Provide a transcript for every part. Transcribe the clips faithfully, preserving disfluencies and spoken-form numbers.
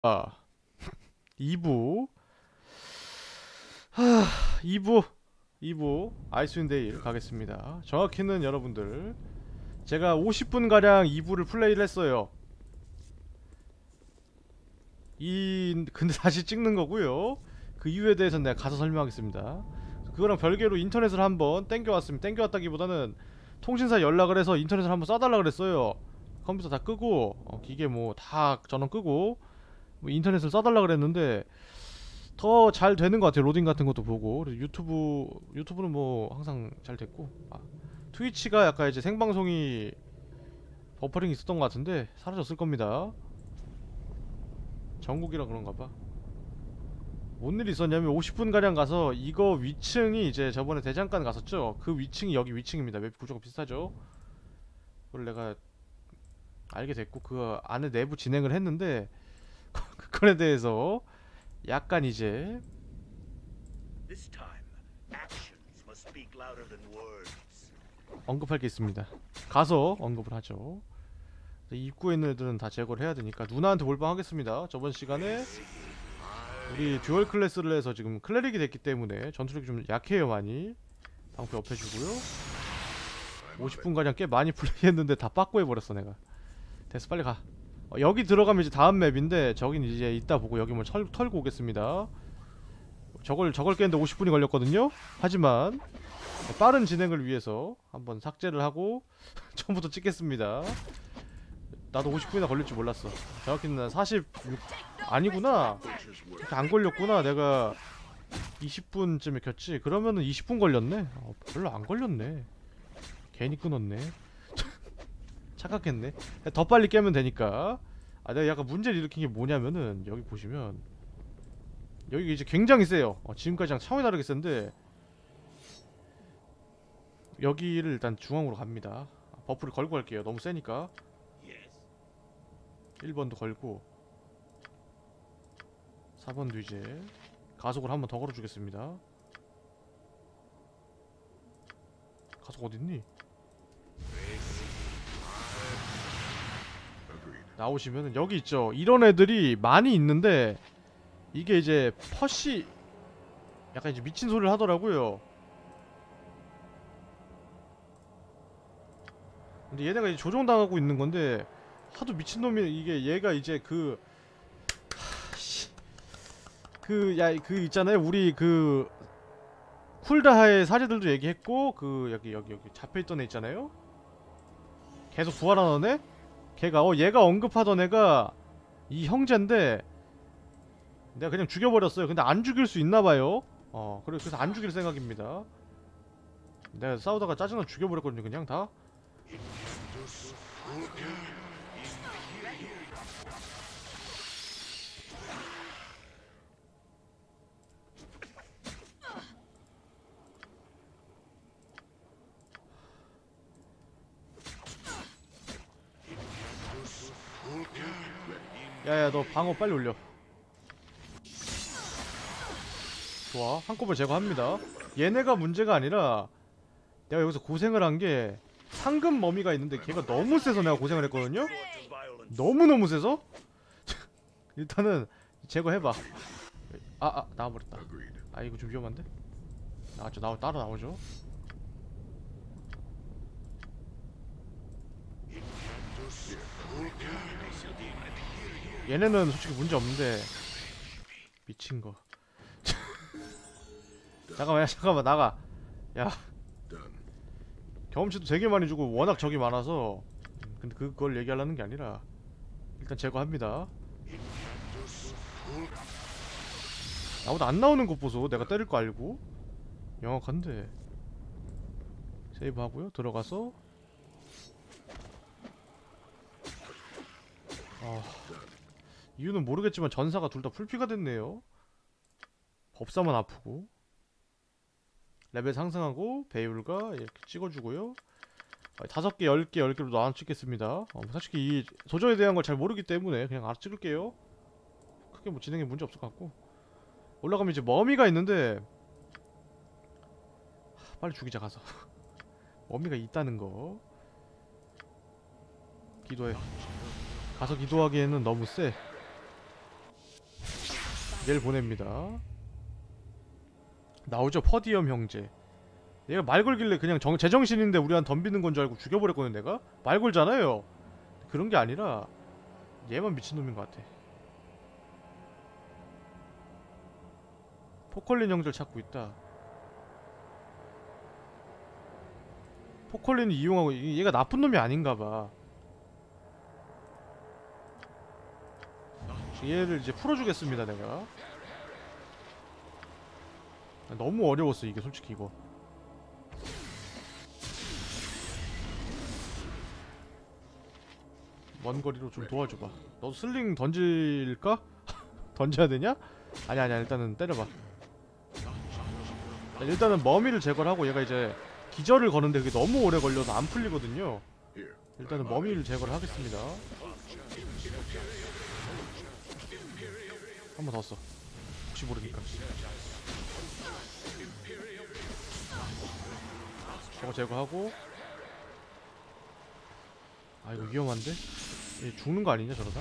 아, 이 부 하, 이 부 이 부 아이스윈 데일 가겠습니다. 정확히는 여러분들 제가 오십 분가량 이 부를 플레이를 했어요. 이 근데 다시 찍는 거고요. 그 이유에 대해서는 내가 가서 설명하겠습니다. 그거랑 별개로 인터넷을 한번 땡겨왔습니다. 땡겨왔다기보다는 통신사에 연락을 해서 인터넷을 한번 쏴달라 그랬어요. 컴퓨터 다 끄고 어, 기계 뭐 다 전원 끄고 뭐 인터넷을 쏴달라 그랬는데 더 잘 되는 것 같아요. 로딩 같은 것도 보고. 그래서 유튜브 유튜브는 뭐 항상 잘 됐고, 아, 트위치가 약간 이제 생방송이 버퍼링이 있었던 것 같은데 사라졌을 겁니다. 전국이라 그런가 봐. 뭔 일이 있었냐면 오십 분가량 가서 이거 위층이 이제 저번에 대장간 갔었죠. 그 위층이 여기 위층입니다. 맵 구조가 비슷하죠. 그걸 내가 알게 됐고 그 안에 내부 진행을 했는데 그거에 대해서 약간 이제 언급할 게 있습니다. 가서 언급을 하죠. 입구에 있는 애들은 다 제거를 해야 되니까 누나한테 몰빵하겠습니다. 저번 시간에 우리 듀얼 클래스를 해서 지금 클레릭이 됐기 때문에 전투력이 좀 약해요. 많이 방패 업해주고요. 오십 분가량 꽤 많이 플레이했는데 다 빠꾸 해버렸어 내가. 됐어, 빨리 가. 어, 여기 들어가면 이제 다음 맵인데 저긴 이제 이따 보고 여기 뭐 철, 털고 오겠습니다. 저걸 저걸 깨는데 오십 분이 걸렸거든요. 하지만 빠른 진행을 위해서 한번 삭제를 하고 처음부터 찍겠습니다. 나도 오십 분이나 걸릴 줄 몰랐어. 정확히는 난 사십육 아니구나. 이렇게 안 걸렸구나. 내가 이십 분쯤에 켰지. 그러면은 이십 분 걸렸네. 어, 별로 안 걸렸네. 괜히 끊었네. 착각했네. 더 빨리 깨면 되니까. 아, 내가 약간 문제를 일으킨 게 뭐냐면은 여기 보시면 여기 이제 굉장히 세요. 어, 지금까지랑 차원이 다르게 센데 여기를 일단 중앙으로 갑니다. 버프를 걸고 갈게요. 너무 세니까. 일 번도 걸고 사 번도 이제 가속을 한 번 더 걸어주겠습니다. 가속 어딨니? 나오시면은 여기 있죠. 이런 애들이 많이 있는데 이게 이제 퍼시 약간 이제 미친 소리를 하더라고요. 근데 얘네가 이제 조종당하고 있는 건데 하도 미친놈이 이게 얘가 이제 그 그 야 그 있잖아요. 우리 그 쿨다하의 사제들도 얘기했고 그 여기 여기 여기 잡혀있던 애 있잖아요. 계속 부활하던 애? 걔가 어 얘가 언급하던 애가 이 형제인데 내가 그냥 죽여버렸어요. 근데 안 죽일 수 있나봐요. 어 그래 그래서 안 죽일 생각입니다. 내가 싸우다가 짜증나 죽여버렸거든요. 그냥 다. 야야 너 방어 빨리 올려. 좋아, 한꺼번에 제거합니다. 얘네가 문제가 아니라 내가 여기서 고생을 한 게 상금 머미가 있는데 걔가 너무 세서 내가 고생을 했거든요. 너무너무 세서 일단은 제거해봐. 아아 아, 나와버렸다. 아 이거 좀 위험한데? 나왔죠. 나와 따로 나오죠. 얘네는 솔직히 문제 없는데 미친거. 잠깐만 야 잠깐만 나가. 야 경험치도 되게 많이 주고 워낙 적이 많아서. 근데 그걸 얘기하려는 게 아니라 일단 제거합니다. 아무도 안 나오는 것 보소. 내가 때릴 거 알고. 명확한데. 세이브 하고요. 들어가서 아, 이유는 모르겠지만 전사가 둘 다 풀피가 됐네요. 법사만 아프고 레벨 상승하고 배율가 이렇게 찍어주고요. 다섯 개, 열 개, 열 개로 나눠 찍겠습니다. 어, 사실 이 도전에 대한 걸 잘 모르기 때문에 그냥 알아 찍을게요. 크게 뭐 진행에 문제 없을 것 같고. 올라가면 이제 머미가 있는데 하, 빨리 죽이자 가서. 머미가 있다는 거. 기도해. 가서 기도하기에는 너무 세. 얘를 보냅니다. 나오죠, 퍼디엄 형제. 얘가 말 걸길래 그냥 정, 제정신인데 우리한테 덤비는 건 줄 알고 죽여버렸거든. 내가 말 걸잖아요. 그런 게 아니라 얘만 미친놈인 것 같아. 포컬린 형제를 찾고 있다. 포컬린을 이용하고, 얘가 나쁜 놈이 아닌가봐. 얘를 이제 풀어주겠습니다. 내가 너무 어려웠어 이게 솔직히. 이거 먼 거리로 좀 도와줘봐. 너도 슬링 던질까? 던져야 되냐? 아니야 아니야, 일단은 때려봐. 일단은 머미를 제거를 하고, 얘가 이제 기절을 거는데 그게 너무 오래 걸려서 안 풀리거든요. 일단은 머미를 제거를 하겠습니다. 한 번 더 써. 혹시 모르니까. 저거 제거하고. 아 이거 위험한데? 얘 죽는 거 아니냐 저러다?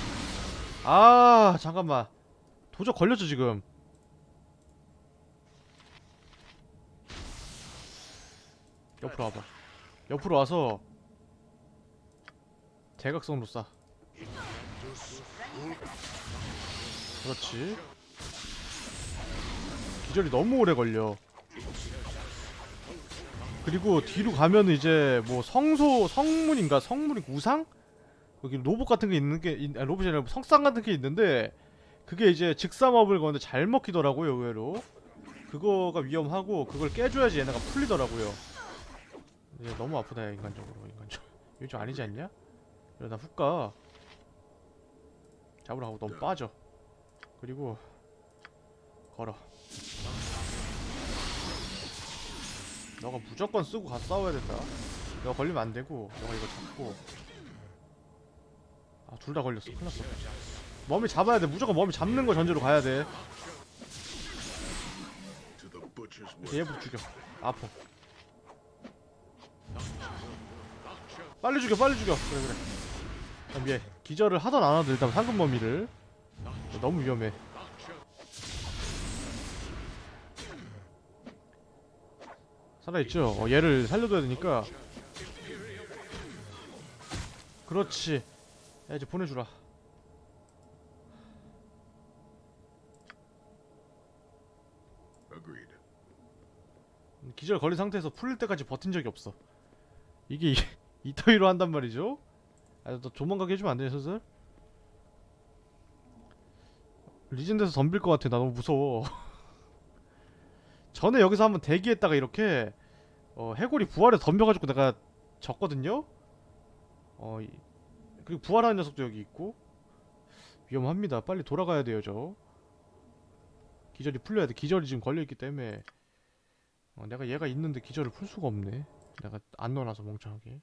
아 잠깐만, 도적 걸렸죠 지금. 옆으로 와봐. 옆으로 와서 대각선으로 쏴. 그렇지. 기절이 너무 오래 걸려. 그리고 뒤로 가면은 이제 뭐 성소, 성문인가? 성문이 우상? 여기 로봇 같은 게 있는 게, 아니, 로봇이 아니라 성상 같은 게 있는데, 그게 이제 즉사업을 거는데 잘 먹히더라고요, 의외로. 그거가 위험하고, 그걸 깨줘야지 얘네가 풀리더라고요. 이제 너무 아프다, 야, 인간적으로. 인간적으로. 이거 좀 아니지 않냐? 이러다 훅 가. 잡으러 가고 너무 빠져. 그리고 걸어. 너가 무조건 쓰고 가서 싸워야 된다. 너가 걸리면 안 되고, 너가 이거 잡고. 아, 둘 다 걸렸어. 큰일 났어. 머미 잡아야 돼. 무조건 머미 잡는 거 전제로 가야 돼. 얘부터 죽여. 아파. 빨리 죽여, 빨리 죽여. 그래, 그래. 그럼 얘 기절을 하던 안 하던 일단 상금 머미를. 너무 위험해. 살아있죠? 어, 얘를 살려둬야 되니까. 그렇지. 야, 이제 보내주라. 기절 걸린 상태에서 풀릴 때까지 버틴 적이 없어. 이게 이따위로 한단 말이죠? 아, 너 도망가게 해주면 안 되냐, 슬슬? 리젠드에서 덤빌 것 같아. 나 너무 무서워. 전에 여기서 한번 대기했다가 이렇게 어, 해골이 부활해서 덤벼가지고 내가 졌거든요? 어, 이, 그리고 부활하는 녀석도 여기 있고. 위험합니다. 빨리 돌아가야 돼요, 저. 기절이 풀려야 돼. 기절이 지금 걸려있기 때문에. 어, 내가 얘가 있는데 기절을 풀 수가 없네. 내가 안 넣어놔서 멍청하게.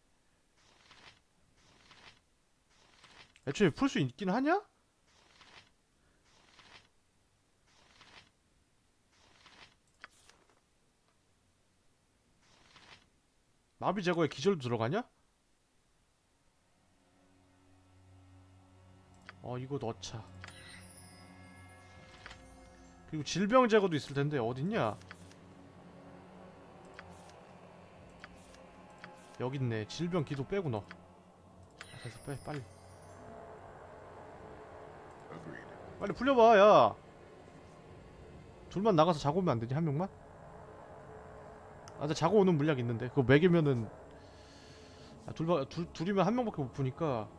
애초에 풀 수 있긴 하냐? 마비 제거에 기절도 들어가냐? 어, 이거 넣자. 그리고 질병 제거도 있을 텐데 어딨냐? 여기 있네. 질병 기도 빼고 넣어. 아, 됐어, 빼, 빨리. 빨리 풀려봐, 야. 둘만 나가서 자고 오면 안 되지, 한 명만? 아, 근데 자고 오는 물약 있는데 그거 먹이면은. 아, 둘, 둘, 둘이면 한 명밖에 못 푸니까.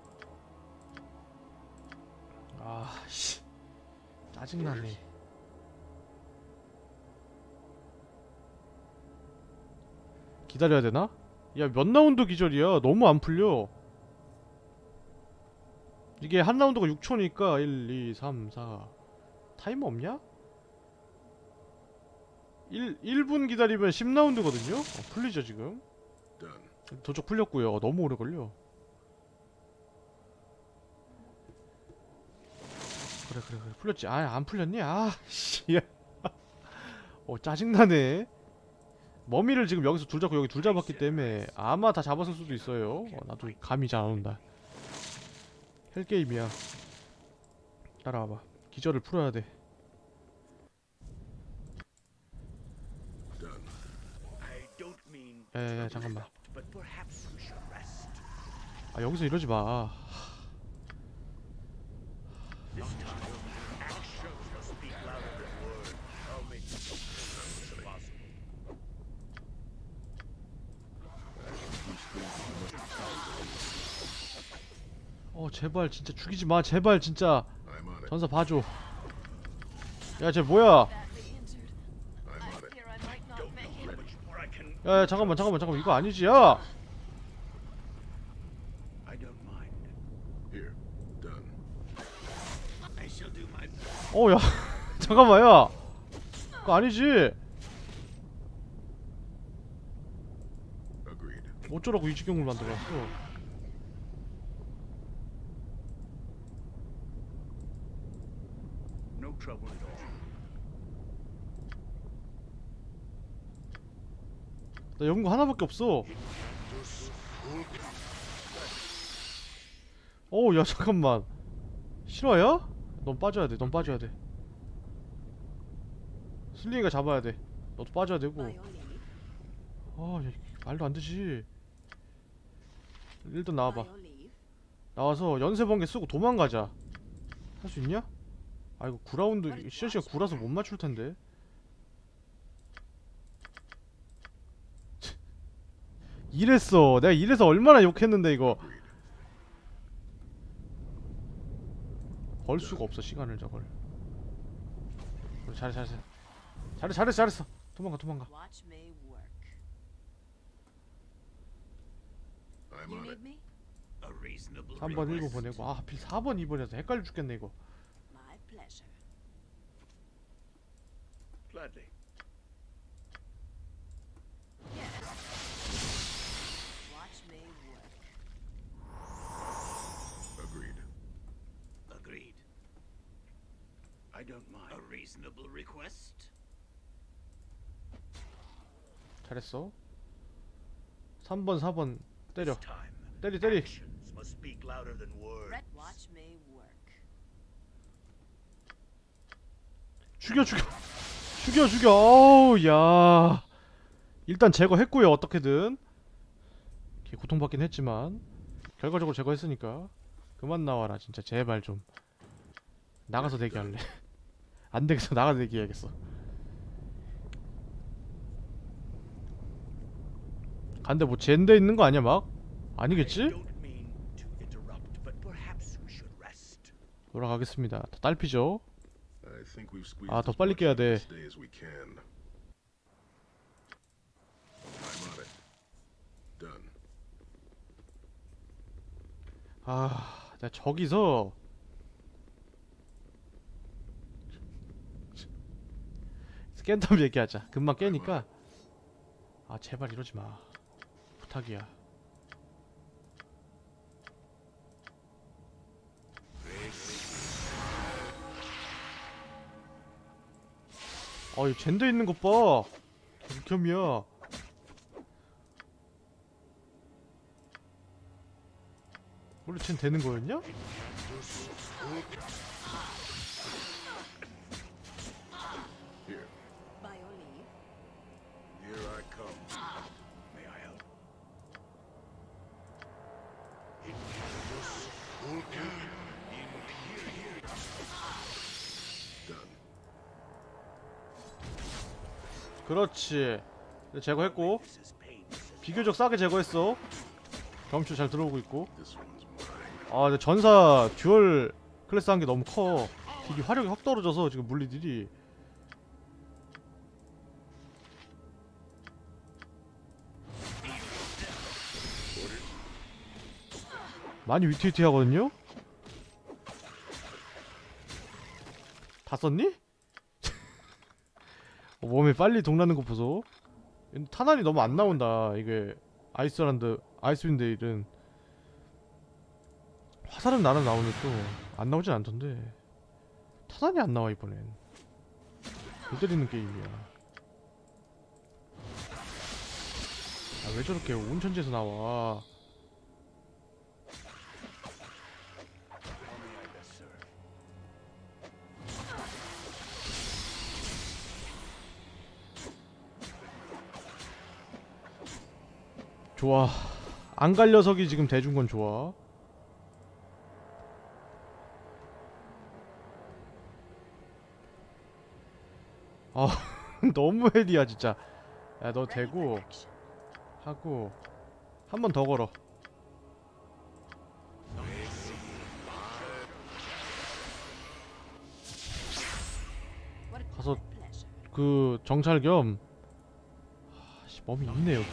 아, 씨. 짜증나네. 기다려야 되나? 야, 몇 라운드 기절이야. 너무 안 풀려. 이게 한 라운드가 육 초니까 일, 이, 삼, 사. 타이머 없냐? 일, 일 분 기다리면 십 라운드거든요? 어, 풀리죠 지금? 도적 풀렸고요. 어, 너무 오래 걸려. 그래 그래 그래 풀렸지. 아, 안 풀렸니? 아, 씨. 어, 짜증나네. 머미를 지금 여기서 둘 잡고 여기 둘 잡았기 때문에 아마 다 잡았을 수도 있어요. 어, 나도 감이 잘 안 온다. 헬게임이야. 따라와봐. 기절을 풀어야 돼. 야야야 잠깐만. 아 여기서 이러지 마. 어 제발 진짜 죽이지 마 제발 진짜. 전사 봐줘. 야 쟤 뭐야? 야야 잠깐만 잠깐만 잠깐만 이거 아니지 야. 어 야 잠깐만 야 그거 아니지. 어쩌라고 이 지경을 만들어놨어. 나 연구 하나밖에 없어. 어우 야 잠깐만 실화야? 넌 빠져야 돼. 넌 빠져야 돼. 슬링이가 잡아야 돼. 너도 빠져야 되고. 아 야, 말도 안 되지. 일단 나와봐. 나와서 연쇄 번개 쓰고 도망가자. 할 수 있냐? 아 이거 구 라운드 시전 시간 구라서 못 맞출 텐데. 이랬어. 내가 이래서 얼마나 욕했는데 이거. 벌 수가 없어 시간을 저걸. 잘해 잘해 잘해 잘했어 잘했어. 도망가 도망가. 삼 번 일 번 보내고 아 하필 사 번 이 번이라서 헷갈려 죽겠네 이거. I don't mind. A reasonable request? 잘했어. 삼 번 사 번 때려. 때리 때리. 죽여 죽여. 죽여 죽여. 어우 야. 일단 제거했고요 어떻게든. 고통받긴 했지만 결과적으로 제거했으니까 그만 나와라 진짜 제발 좀. 나가서 대기할래. 안되겠어 나가서 대기해야겠어. 간데 뭐 젠데 있는 거 아니야 막? 아니겠지? 돌아가겠습니다. 더 딸피죠? 아 더 빨리 깨야 돼. 아 내가 저기서 깬 다음 얘기하자. 금방 깨니까. 아 제발 이러지마 부탁이야. 어이 젠더 있는 것 봐. 극혐이야. 원래 쟨 되는 거였냐? 그렇지. 제거했고 비교적 싸게 제거했어. 경추 잘 들어오고 있고. 아 근데 전사 듀얼 클래스 한 게 너무 커. 딜이 화력이 확 떨어져서 지금 물리들이. 많이 위태위태 하거든요? 다 썼니? 어, 몸에 빨리 동나는 거 보소. 탄환이 너무 안 나온다. 이게 아이스란드 아이스윈데일은 화살은 나는 나오는데 또 안 나오진 않던데. 탄환이 안 나와 이번엔. 못 때리는 게임이야. 아 왜 저렇게 온천지에서 나와. 좋아. 안 갈 녀석이 지금 대준 건 좋아. 아 너무 헬이야 진짜. 야 너 대고 하고 한 번 더 걸어. 가서 그 정찰 겸. 아씨 몸이 있네 여기.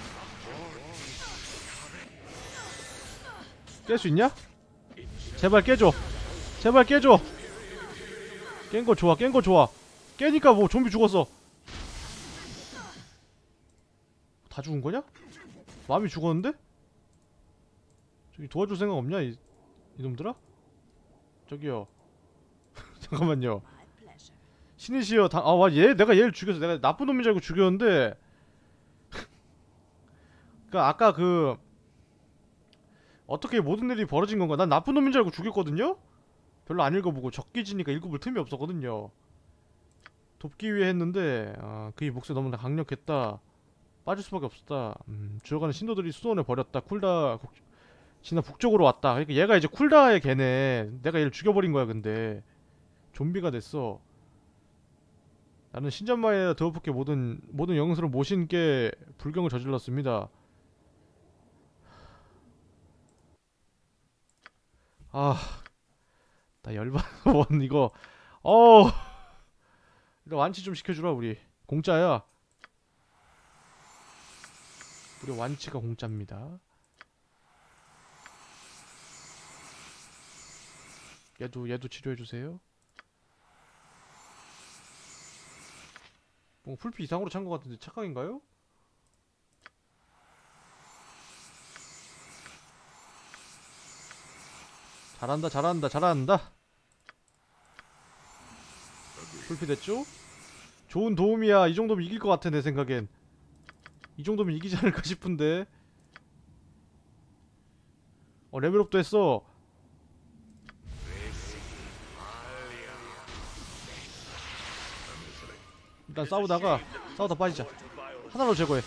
깰 수 있냐? 제발 깨줘. 제발 깨줘. 깬 거 좋아. 깬 거 좋아. 깨니까 뭐 좀비 죽었어. 다 죽은 거냐? 마음이 죽었는데? 저기 도와줄 생각 없냐 이, 이놈들아? 저기요. 잠깐만요. 신이시여 다, 아, 와, 얘, 내가 얘를 죽였어. 내가 나쁜 놈인 줄 알고 죽였는데. 그니까, 아까 그, 어떻게 모든 일이 벌어진 건가? 난 나쁜 놈인 줄 알고 죽였거든요? 별로 안 읽어보고 적기지니까 읽어볼 틈이 없었거든요. 돕기 위해 했는데, 아, 그의 목소리 너무 강력했다. 빠질 수밖에 없었다. 음, 주어가는 신도들이 수도원을 버렸다. 쿨다, 국, 지나 북쪽으로 왔다. 그러니까 얘가 이제 쿨다의 걔네. 내가 얘를 죽여버린 거야, 근데. 좀비가 됐어. 나는 신전마에 드워프께 모든 모든 영웅스러운 모신께 불경을 저질렀습니다. 아, 나 열받아. 원 이거. 어, 일단 완치 좀 시켜주라 우리. 공짜야. 우리 완치가 공짜입니다. 얘도 얘도 치료해주세요. 뭐 풀피 이상으로 찬 것 같은데 착각인가요? 잘한다 잘한다 잘한다. 풀피 됐죠? 좋은 도움이야. 이 정도면 이길 것 같아 내 생각엔. 이 정도면 이기지 않을까 싶은데. 어 레벨업도 했어. 일단 싸우다가 싸우다 빠지자. 하나로 제거해.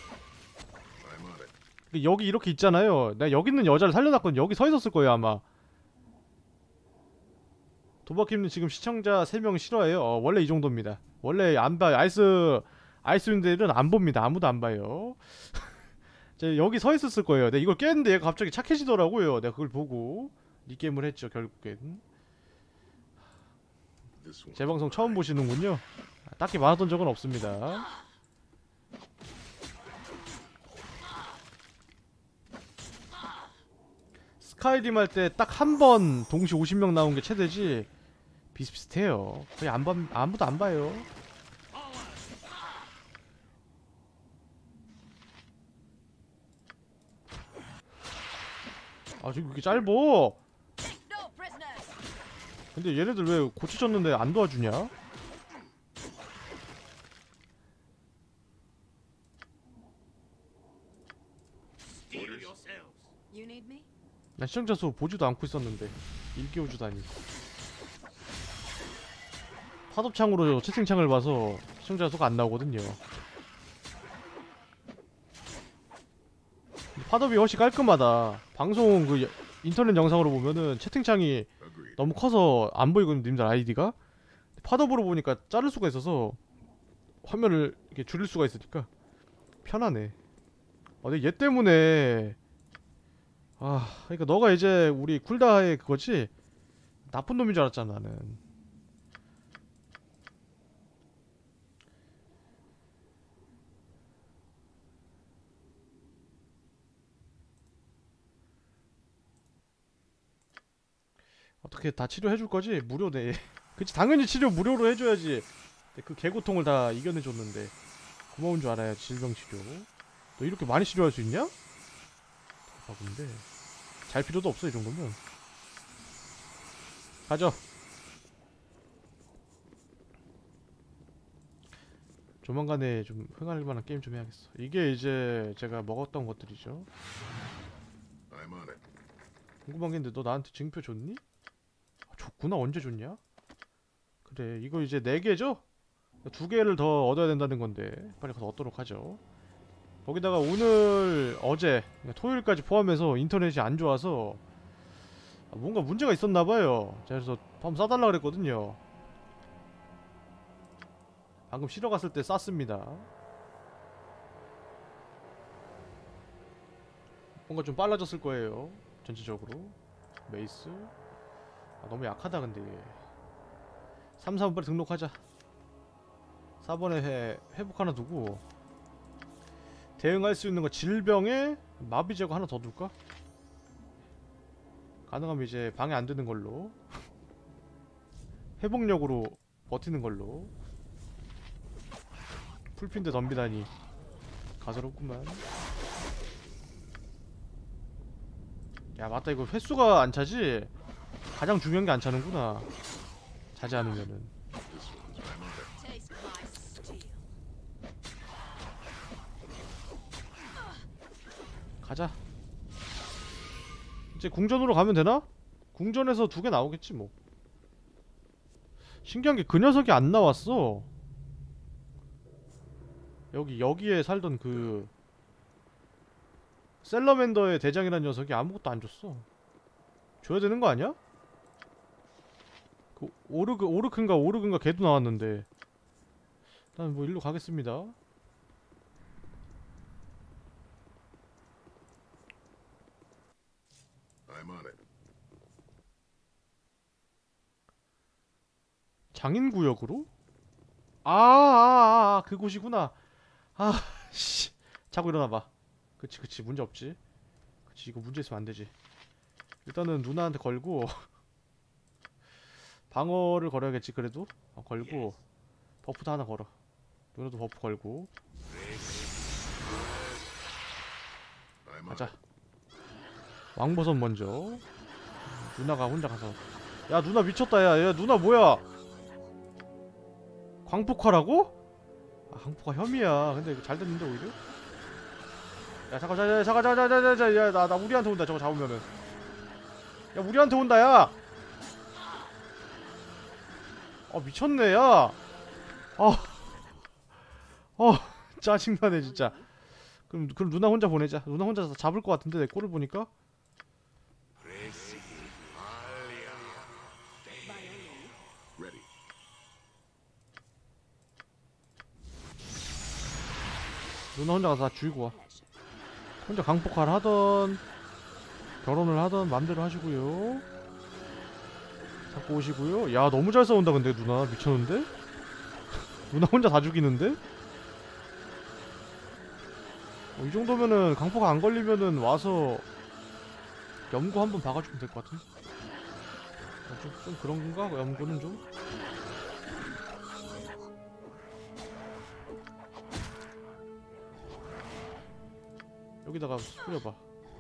여기 이렇게 있잖아요. 내가 여기 있는 여자를 살려놨거든. 여기 서 있었을 거예요 아마. 도박팀은 지금 시청자 세 명 싫어해요. 어, 원래 이 정도입니다. 원래 안 봐요. 아이스 아이스윈들은 안 봅니다. 아무도 안 봐요. 제가 여기 서 있었을 거예요. 내가 이걸 깼는데 얘가 갑자기 착해지더라고요. 내가 그걸 보고 리게임을 했죠 결국엔. 제 방송 처음 보시는군요. 딱히 많았던 적은 없습니다. 스카이림 할 때 딱 한 번 동시 오십 명 나온 게 최대지. 비슷비슷해요. 거의 안 봐, 아무도 안 봐요. 아 지금 이렇게 짧어. 근데 얘네들 왜 고쳐졌는데 안 도와주냐? 난 시청자 수 보지도 않고 있었는데 일깨워주다니. 팝업창으로 채팅창을 봐서 시청자 수가 안 나오거든요. 팝업이 훨씬 깔끔하다. 방송 그 인터넷 영상으로 보면은 채팅창이 너무 커서 안 보이거든요 님들 아이디가. 팝업으로 보니까 자를 수가 있어서 화면을 이렇게 줄일 수가 있으니까 편하네. 아 근데 얘 때문에 아 그러니까 너가 이제 우리 쿨다의 그거지? 나쁜 놈인 줄 알았잖아 나는. 어떻게 다 치료해줄 거지? 무료네. 그치 당연히 치료 무료로 해줘야지. 그 개고통을 다 이겨내줬는데 고마운 줄 알아야지. 질병치료 너 이렇게 많이 치료할 수 있냐? 아 근데 잘 필요도 없어 이 정도면. 가죠. 조만간에 좀 흥할 만한 게임 좀 해야겠어. 이게 이제 제가 먹었던 것들이죠. 궁금한 게 있는데 너 나한테 증표 줬니? 아, 줬구나. 언제 줬냐? 그래 이거 이제 네 개죠? 두 개를 더 얻어야 된다는 건데 빨리 가서 얻도록 하죠. 거기다가 오늘 어제 그러니까 토요일까지 포함해서 인터넷이 안 좋아서 뭔가 문제가 있었나봐요. 제가 그래서 한번 싸달라 그랬거든요. 방금 실어 갔을 때 쌌습니다. 뭔가 좀 빨라졌을 거예요. 전체적으로. 메이스. 아, 너무 약하다 근데 얘. 삼, 사 번 빨리 등록하자. 사 번에 회, 회복 하나 두고 대응할 수 있는 거 질병에 마비 제거 하나 더 둘까? 가능하면 이제 방해 안 드는 걸로 회복력으로 버티는 걸로. 풀핀데 덤비다니 가소롭구만. 야 맞다, 이거 횟수가 안 차지? 가장 중요한 게 안 차는구나. 차지 않으면은. Taste my steel. 가자. 이제 궁전으로 가면 되나? 궁전에서 두 개 나오겠지 뭐. 신기한 게 그 녀석이 안 나왔어. 여기 여기에 살던 그 셀러맨더의 대장이라는 녀석이 아무것도 안 줬어. 줘야 되는 거 아니야? 그 오르그 오르크인가 오르근가 걔도 나왔는데. 일단 뭐 일로 가겠습니다. I'm on it. 장인구역으로? 아, 아, 아, 그곳이구나. 아, 씨. 자고 일어나봐. 그치, 그치. 문제 없지. 그치, 이거 문제 있으면 안 되지. 일단은 누나한테 걸고 방어를 걸어야겠지, 그래도. 어, 걸고 버프도 하나 걸어. 누나도 버프 걸고. I'm on 가자. it. 왕버섯 먼저. 누나가 혼자 가서. 야, 누나 미쳤다. 야, 야, 누나 뭐야? 광폭화라고? 아, 광폭화 혐의야. 근데 이거 잘 됐는데 오히려? 야, 잠깐, 잠깐, 잠깐, 잠깐, 잠깐, 잠깐, 야, 나, 나 우리한테 온다. 저거 잡으면은. 야, 우리한테 온다, 야. 어, 미쳤네, 야. 어, 어, 짜증나네 진짜. 그럼, 그럼 누나 혼자 보내자. 누나 혼자 잡을 것 같은데 내 꼴을 보니까. Ready. 누나 혼자 가서 다 죽이고 와. 혼자 강폭화를 하던 결혼을 하던 맘대로 하시고요. 잡고 오시고요. 야, 너무 잘 싸운다 근데 누나. 미쳤는데? 누나 혼자 다 죽이는데? 어, 이 정도면은 강폭화 안 걸리면은 와서 염구 한번 박아주면 될 것 같은데? 어, 좀, 좀 그런 건가? 염구는 좀? 여기다가 뿌려봐.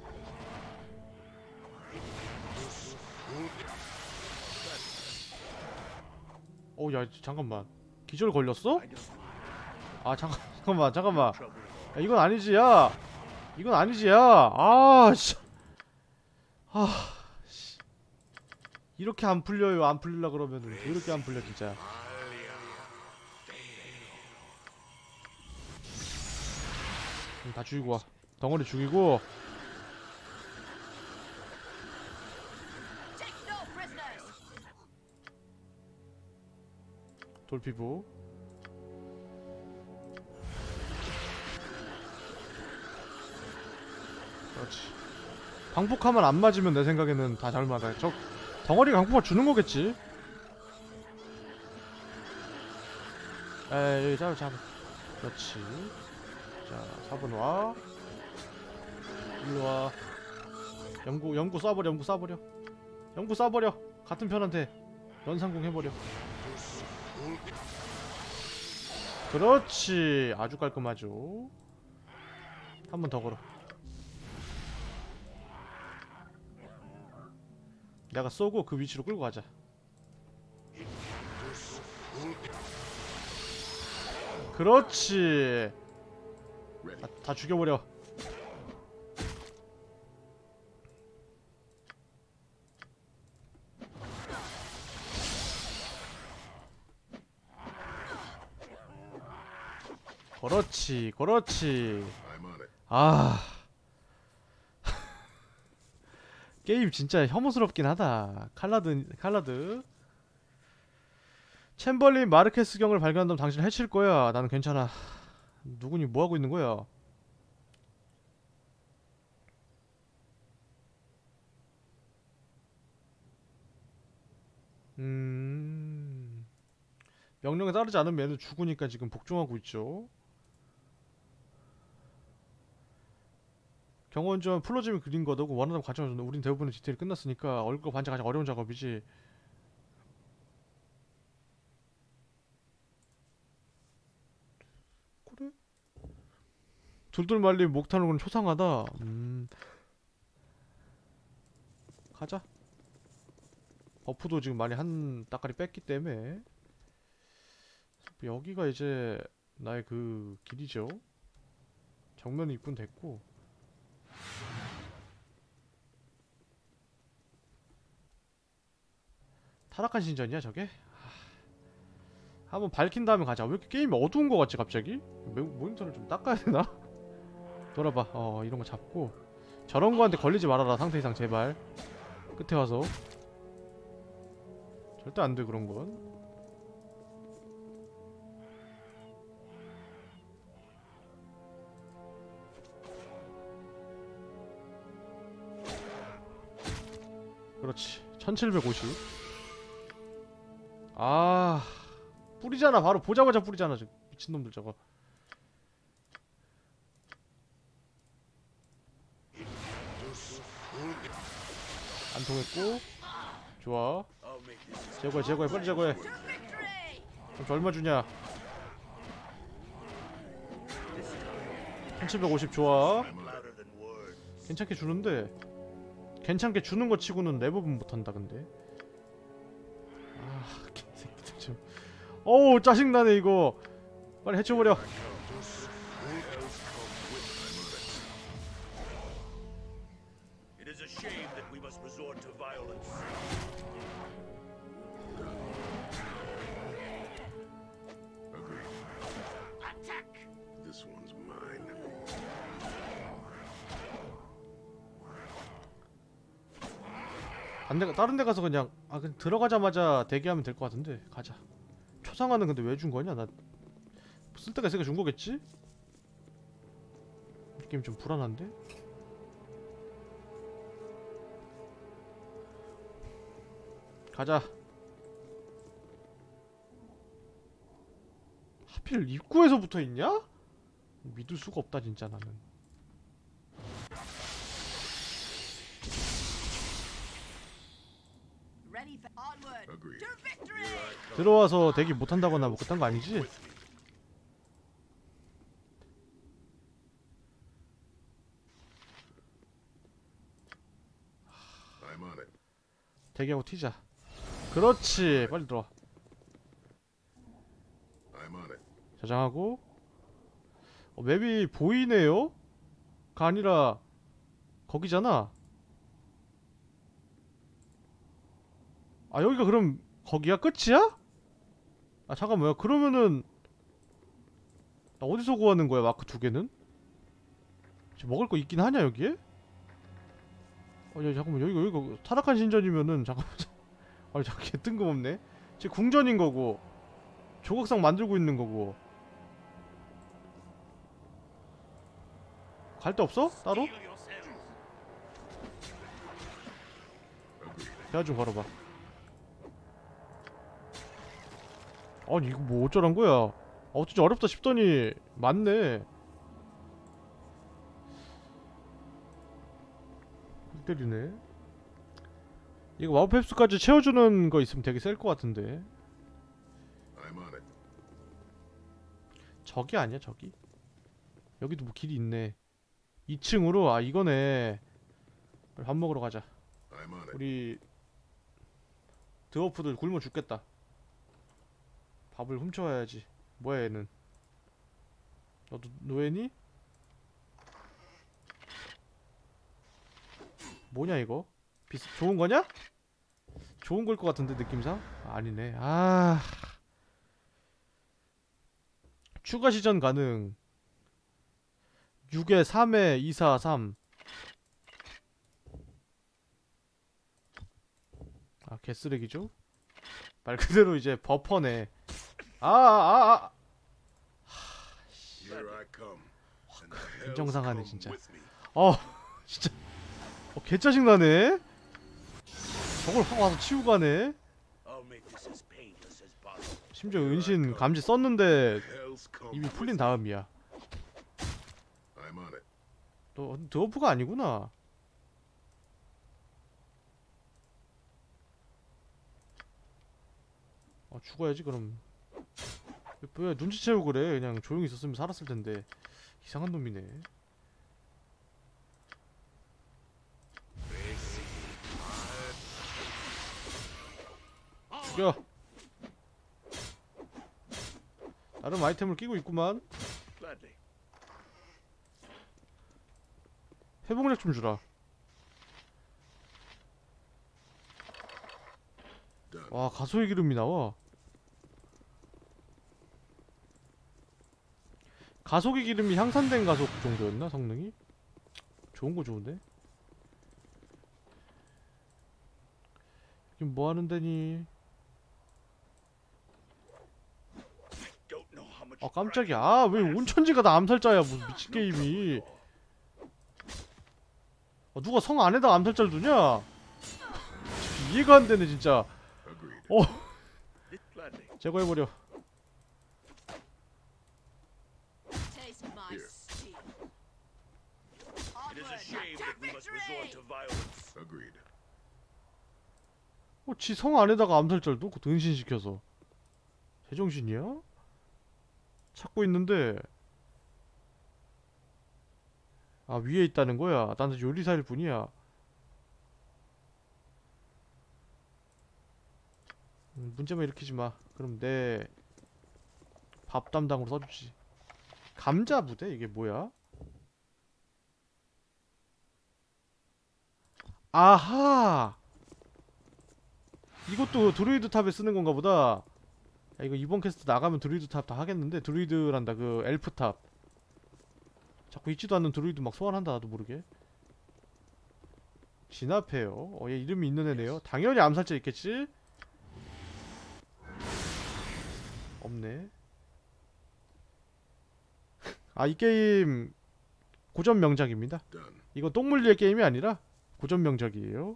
어, 야, 잠깐만. 기절 걸렸어? I don't mind. 아, 잠깐, 잠깐만, 잠깐만. Trouble. 야, 이건 아니지, 야. 이건 아니지, 야. 아, 씨. 아, 씨. 이렇게 안 풀려요. 안 풀리려 그러면은 이렇게 안 풀려 진짜. 음, 다 죽이고 와. 덩어리 죽이고. Take no prisoners. 돌피부. 그렇지. 광폭하면 안 맞으면 내 생각에는 다 잘 맞아. 저 덩어리 광폭을 주는 거겠지. 에이, 잡아, 잡아. 그렇지. 자, 사 번 와. 일로 와. 연구, 연구 쏴버려, 연구 쏴버려. 연구 쏴버려. 같은 편한테 연상공 해버려. 그렇지. 아주 깔끔하죠. 한 번 더 걸어. 내가 쏘고 그 위치로 끌고 가자. 그렇지. Ready. 다, 다 죽여버려. 그렇지, 그렇지. I'm on it. 아 게임 진짜 혐오스럽긴 하다. 칼라드 칼라드 챔벌린 마르케스 경을 발견한다면 당신을 해칠 거야. 나는 괜찮아. 누구니 뭐 하고 있는 거야? 음 명령에 따르지 않으면 얘는 죽으니까 지금 복종하고 있죠. 경호원전 플로즘이 그린 거다고 원하는 과정을 줬는데 우린 대부분의 디테일이 끝났으니까 얼굴 반지 가장 어려운 작업이지. 그래? 둘둘 말린 목 타는 건 초상하다. 음 가자. 버프도 지금 많이 한 따까리 뺐기 때문에 여기가 이제 나의 그 길이죠. 정면 입구는 됐고 타락한 신전이야 저게? 하... 한번 밝힌 다음에 가자. 왜 이렇게 게임이 어두운 거 같지 갑자기? 모- 모니터를 좀 닦아야 되나? 돌아봐. 어 이런 거 잡고 저런 거한테 걸리지 말아라 상태 이상 제발. 끝에 와서 절대 안 돼 그런 건. 그렇지. 천칠백오십. 아 뿌리잖아. 바로 보자마자 뿌리잖아 저 미친놈들 저거. 안 통했고 좋아. I'll make this 제거해 제거해 빨리 제거해. To victory! 그럼 얼마 주냐? 천칠백오십 좋아. louder than words. 괜찮게 주는데 괜찮게 주는 거 치고는 랩업은 못한다 근데. 아 개새끼들 좀. 어우 짜증나네 이거. 빨리 해쳐버려. It is a shame that we must resort to violence. Agreed. Attack! This one's mine. 반대 다른 데 가서 그냥 아 그냥 들어가자마자 대기하면 될 것 같은데 가자. 초상화는 근데 왜 준 거냐? 나 쓸 데가 있으니까 준 거겠지? 느낌 좀 불안한데? 가자. 하필 입구에서 붙어 있냐? 믿을 수가 없다 진짜 나는. Ready for onward! Agreed. To victory! 들어와서 대기 못한다거나 뭐 그딴 거 아니지? I'm on it. 대기하고 튀자. 그렇지 빨리 들어와. I'm on it. 저장하고. 어, 맵이 보이네요? 가 아니라 거기잖아. 아 여기가 그럼 거기가 끝이야? 아 잠깐만요. 그러면은 나 어디서 구하는 거야 마크 두 개는? 지금 먹을 거 있긴 하냐 여기에? 어 야, 잠깐만 여기가 여기가 타락한 신전이면은 잠깐만. 아니 잠깐 개 뜬금없네. 지금 궁전인 거고 조각상 만들고 있는 거고. 갈 데 없어? 따로? Heal yourselves. 대화 좀 걸어봐. 아니 이거 뭐 어쩌란 거야? 어 진짜 어렵다 싶더니 맞네. 골 때리네. 이거 마법 흡수까지 채워주는 거 있으면 되게 셀 것 같은데. I'm on it. 저기 아니야 저기? 여기도 뭐 길이 있네. 이 층으로. 아 이거네. 빨리 밥 먹으러 가자. I'm on it. 우리 드워프들 굶어 죽겠다. 밥을 훔쳐와야지. 뭐야 얘는? 너도 노예니? 뭐냐 이거? 비슷 좋은 거냐? 좋은 걸 것 같은데 느낌상? 아, 아니네. 아 추가 시전 가능. 육에 삼에 이, 사, 삼. 아 개쓰레기죠? 말 그대로 이제 버퍼네. 아아아 아, 아. Here I come. And the hells 인정상하네, come 진짜. with me. 어 진짜 어 개짜증나네. 저걸 하고 와서 치우고 가네. I'll make this as painless as possible. 심지어 은신 감지 썼는데 Hells come 이미 with 풀린 me. 다음이야. I'm on it. 너 드워프가 아니구나. 어 죽어야지 그럼. 왜 눈치채고 그래. 그냥 조용히 있었으면 살았을 텐데. 이상한 놈이네. 죽여. 나름 아이템을 끼고 있구만. Gladly. 회복력 좀 주라. Done. 와 가소의 기름이 나와. 가속의 기름이 향상된 가속 정도였나 성능이? 좋은 거 좋은데? 지금 뭐 하는 데니? Don't know how much 아 깜짝이야. 아 왜 온천지가 다 암살자야 무슨 미친 게임이. 아, 누가 성 안에다 암살자를 두냐? 이해가 안 되네 진짜. Agreed. 어 Gladly. 제거해버려. Taste my Here. steel. It is a Onward. shame that we must resort to violence. Agreed. 어, 지 성 안에다가 암살자를 놓고 은신시켜서 제정신이야? 찾고 있는데 아 위에 있다는 거야. 나는 요리사일 뿐이야. 음, 문제만 일으키지 마. 그럼 내 밥 담당으로 써주지. 감자 부대? 이게 뭐야? 아하! 이것도 드루이드 탑에 쓰는 건가 보다. 야, 이거 이번 퀘스트 나가면 드루이드 탑 다 하겠는데? 드루이드란다. 그 엘프 탑. 자꾸 있지도 않는 드루이드 막 소환한다. 나도 모르게. 진압해요. 어, 얘 이름이 있는 애네요. 당연히 암살자 있겠지? 없네. 아, 이 게임 고전 명작입니다. Done. 이거 똥물리의 게임이 아니라 고전 명작이에요.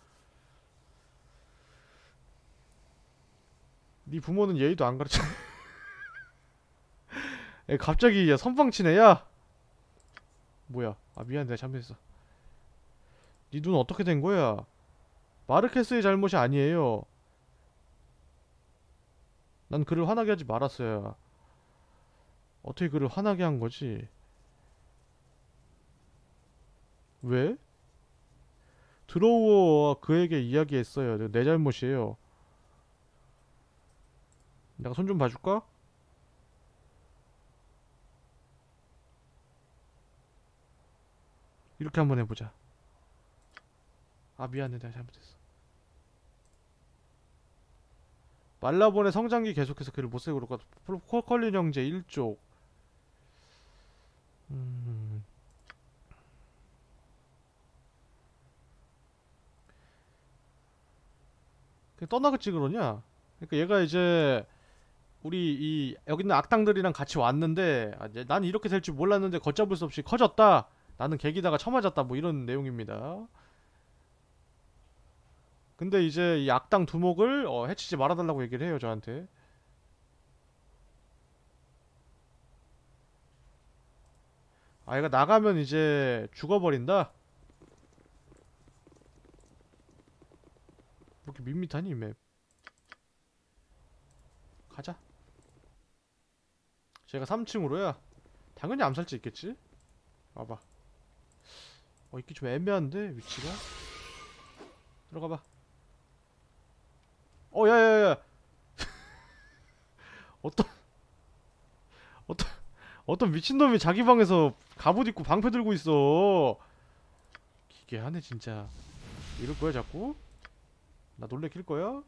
네 부모는 예의도 안 가르쳐. 에 갑자기 야 선빵치네. 야 뭐야. 아 미안 내가 잘못했어. 네 눈 어떻게 된 거야? 마르케스의 잘못이 아니에요. 난 그를 화나게 하지 말았어요. 어떻게 그를 화나게 한 거지? 왜? 드로우와 그에게 이야기했어요. 내 잘못이에요. 내가 손 좀 봐줄까? 이렇게 한번 해보자. 아 미안해 내가 잘못했어. 말라본의 성장기 계속해서 그를 못쓰고 그럴까. 콜컬린 형제 일족. 음... 그냥 떠나겠지 그러냐? 그러니까 얘가 이제 우리 이 여기 있는 악당들이랑 같이 왔는데 아, 이제 난 이렇게 될 줄 몰랐는데 걷잡을 수 없이 커졌다. 나는 계기다가 처맞았다. 뭐 이런 내용입니다. 근데 이제 이 악당 두목을 어, 해치지 말아달라고 얘기를 해요 저한테. 아 얘가 나가면 이제 죽어버린다. 뭐 이렇게 밋밋하니 이 맵. 가자. 제가 삼 층으로야. 당연히 암살자 있겠지? 와봐. 어 있기 좀 애매한데 위치가. 들어가봐. 어 야야야. 어떤 어떤 어떤 미친놈이 자기 방에서 갑옷 입고 방패 들고 있어. 기괴하네 진짜. 이럴 거야 자꾸? 나 놀래킬 거야?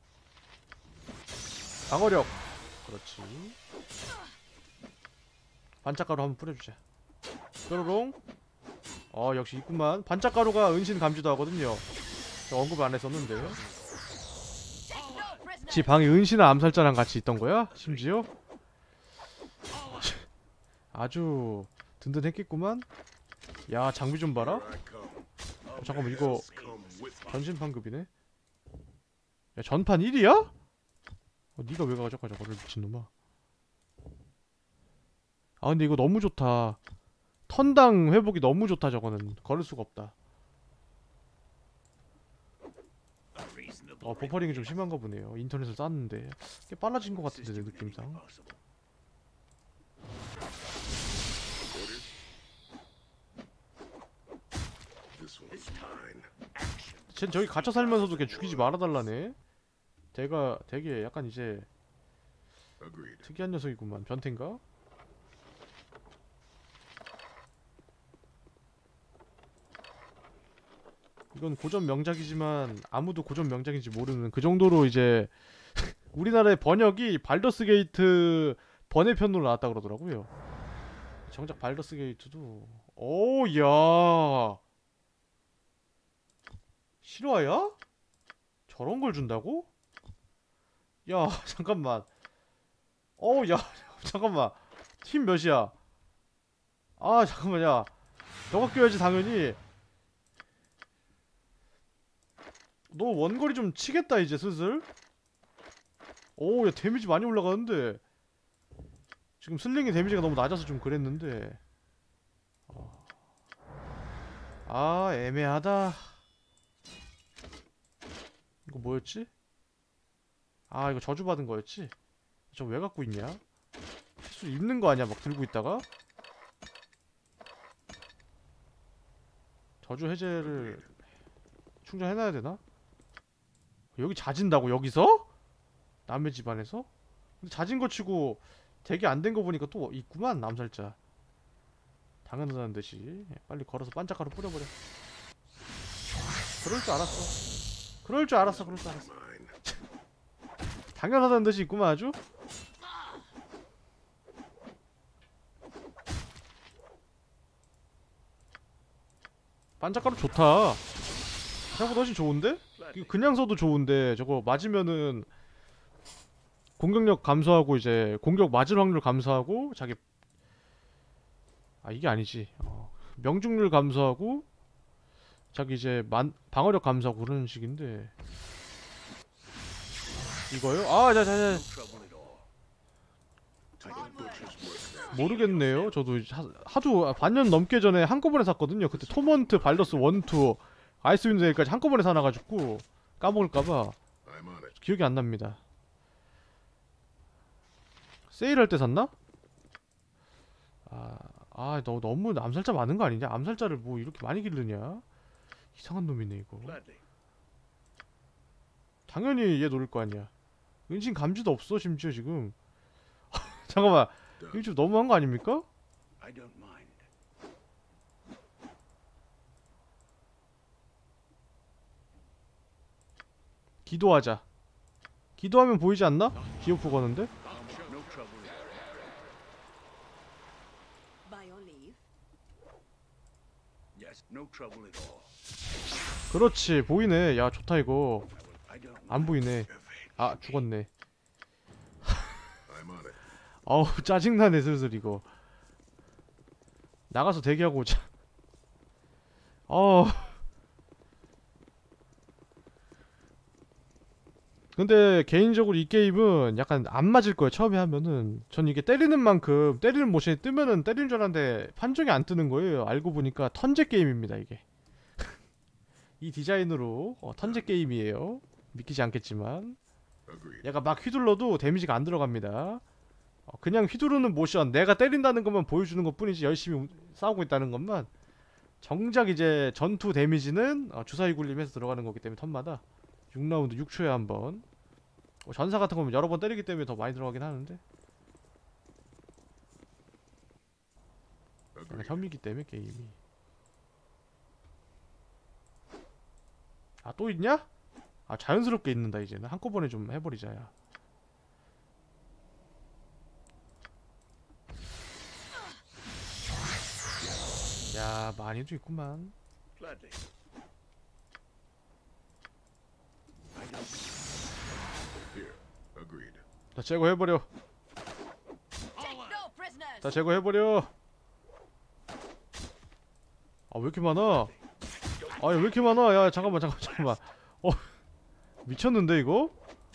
방어력. 그렇지. 반짝가루 한번 뿌려주자. 뾰로롱. 어 역시 있구만. 반짝가루가 은신 감지도 하거든요. 언급 안 했었는데. Take no prisoners. 지 방에 은신한 암살자랑 같이 있던 거야? 심지어? 아주 든든했겠구만. 야 장비 좀 봐라. Here I come. 어, 잠깐만 이거 Come with me. 전신판급이네. 야 전판 일이야? 어, 니가 왜 가져가 저거를 미친놈아. 아 근데 이거 너무 좋다. 턴당 회복이 너무 좋다. 저거는 걸을 수가 없다. A reasonable 어 버퍼링이 좀 심한가 보네요. 인터넷을 쌌는데 꽤 빨라진 것 같은데 내 느낌상. possible. This one's This time, mine. action. 쟨 저기 갇혀 살면서도 걔 죽이지 말아달라네. 걔가 되게 약간 이제 Agreed. 특이한 녀석이구만. 변태인가? 이건 고전 명작이지만 아무도 고전 명작인지 모르는 그 정도로 이제 우리나라의 번역이 발더스 게이트 번외편으로 나왔다 그러더라고요. 정작 발더스 게이트도 오야 실화야? 저런 걸 준다고? 야 잠깐만. 어우 야 잠깐만. 팀 몇이야? 아 잠깐만. 야 너가 껴야지 당연히. 너 원거리 좀 치겠다 이제 슬슬. 오 야 데미지 많이 올라가는데. 지금 슬링의 데미지가 너무 낮아서 좀 그랬는데. 어. 아 애매하다. 이거 뭐였지? 아 이거 저주받은 거였지? 저 왜 갖고 있냐? 실수 입는 거 아니야 막 들고 있다가? 저주 해제를 충전해놔야 되나? 여기 자진다고 여기서? 남의 집안에서? 근데 자진 거 치고 되게 안 된 거 보니까 또 있구만 암살자. 당연하다는 듯이 빨리 걸어서 반짝가루 뿌려버려. 그럴 줄 알았어. 그럴 줄 알았어. 그럴 줄 알았어. Mine. 당연하다는 듯이 있구만 아주. 반짝가루 좋다. 생각보다 훨씬 좋은데? 이거 그냥 써도 좋은데 저거 맞으면은 공격력 감소하고 이제 공격 맞을 확률 감소하고 자기 아 이게 아니지. 어, 명중률 감소하고 자기 이제 만 방어력 감소하고 그런 식인데 이거요? 아 자자자 No trouble at all. Take a butcher's work now. 모르겠네요. 저도 하, 하도 반년 넘게 전에 한꺼번에 샀거든요. 그때 토먼트 발더스 일, 이 아이스윈드 데일까지 한꺼번에 사놔가지고 까먹을까봐 I'm on it. 기억이 안 납니다. 세일할 때 샀나? 아, 아, 너 너무 암살자 많은 거 아니냐? 암살자를 뭐 이렇게 많이 기르냐? 이상한 놈이네 이거. Gladly. 당연히 얘 노릴 거 아니야. 은신 감지도 없어 심지어 지금. 잠깐만, 이거 좀 너무한 거 아닙니까? I don't mind. 기도하자. 기도하면 보이지 않나? 기어프 거는데? No trouble at all. By your leave. Yes, no trouble at all. 그렇지 보이네. 야 좋다 이거. I don't 안 mind. 보이네. 아 죽었네. I'm on it. 어우 짜증나네 슬슬 이거. 나가서 대기하고 오자. 어. 근데 개인적으로 이 게임은 약간 안 맞을 거예요. 처음에 하면은 전 이게 때리는 만큼 때리는 모션이 뜨면은 때리는 줄 알았는데 판정이 안 뜨는 거예요. 알고 보니까 턴제 게임입니다 이게. 이 디자인으로 어, 턴제 게임이에요. 믿기지 않겠지만 Agreed. 얘가 막 휘둘러도 데미지가 안 들어갑니다. 어, 그냥 휘두르는 모션, 내가 때린다는 것만 보여주는 것 뿐이지 열심히 우- 싸우고 있다는 것만. 정작 이제 전투 데미지는 어, 주사위 굴림해서 들어가는 거기 때문에 턴마다 육 라운드 육 초에 한번. 어, 전사 같은 거면 여러 번 때리기 때문에 더 많이 들어가긴 하는데 약간 Agreed. 혐의기 때문에 게임이. 아 또 있냐? 아 자연스럽게 있는다 이제는. 한꺼번에 좀 해버리자 야. 야, 많이도 있구만. Gladly. I don't. Here. Agreed. 다 제거해버려. Take no prisoners. 다 제거해버려. 아, 왜 이렇게 많아? 아, 왜 이렇게 많아? 야, 잠깐만, 잠깐만, 잠깐만. 어, 미쳤는데 이거?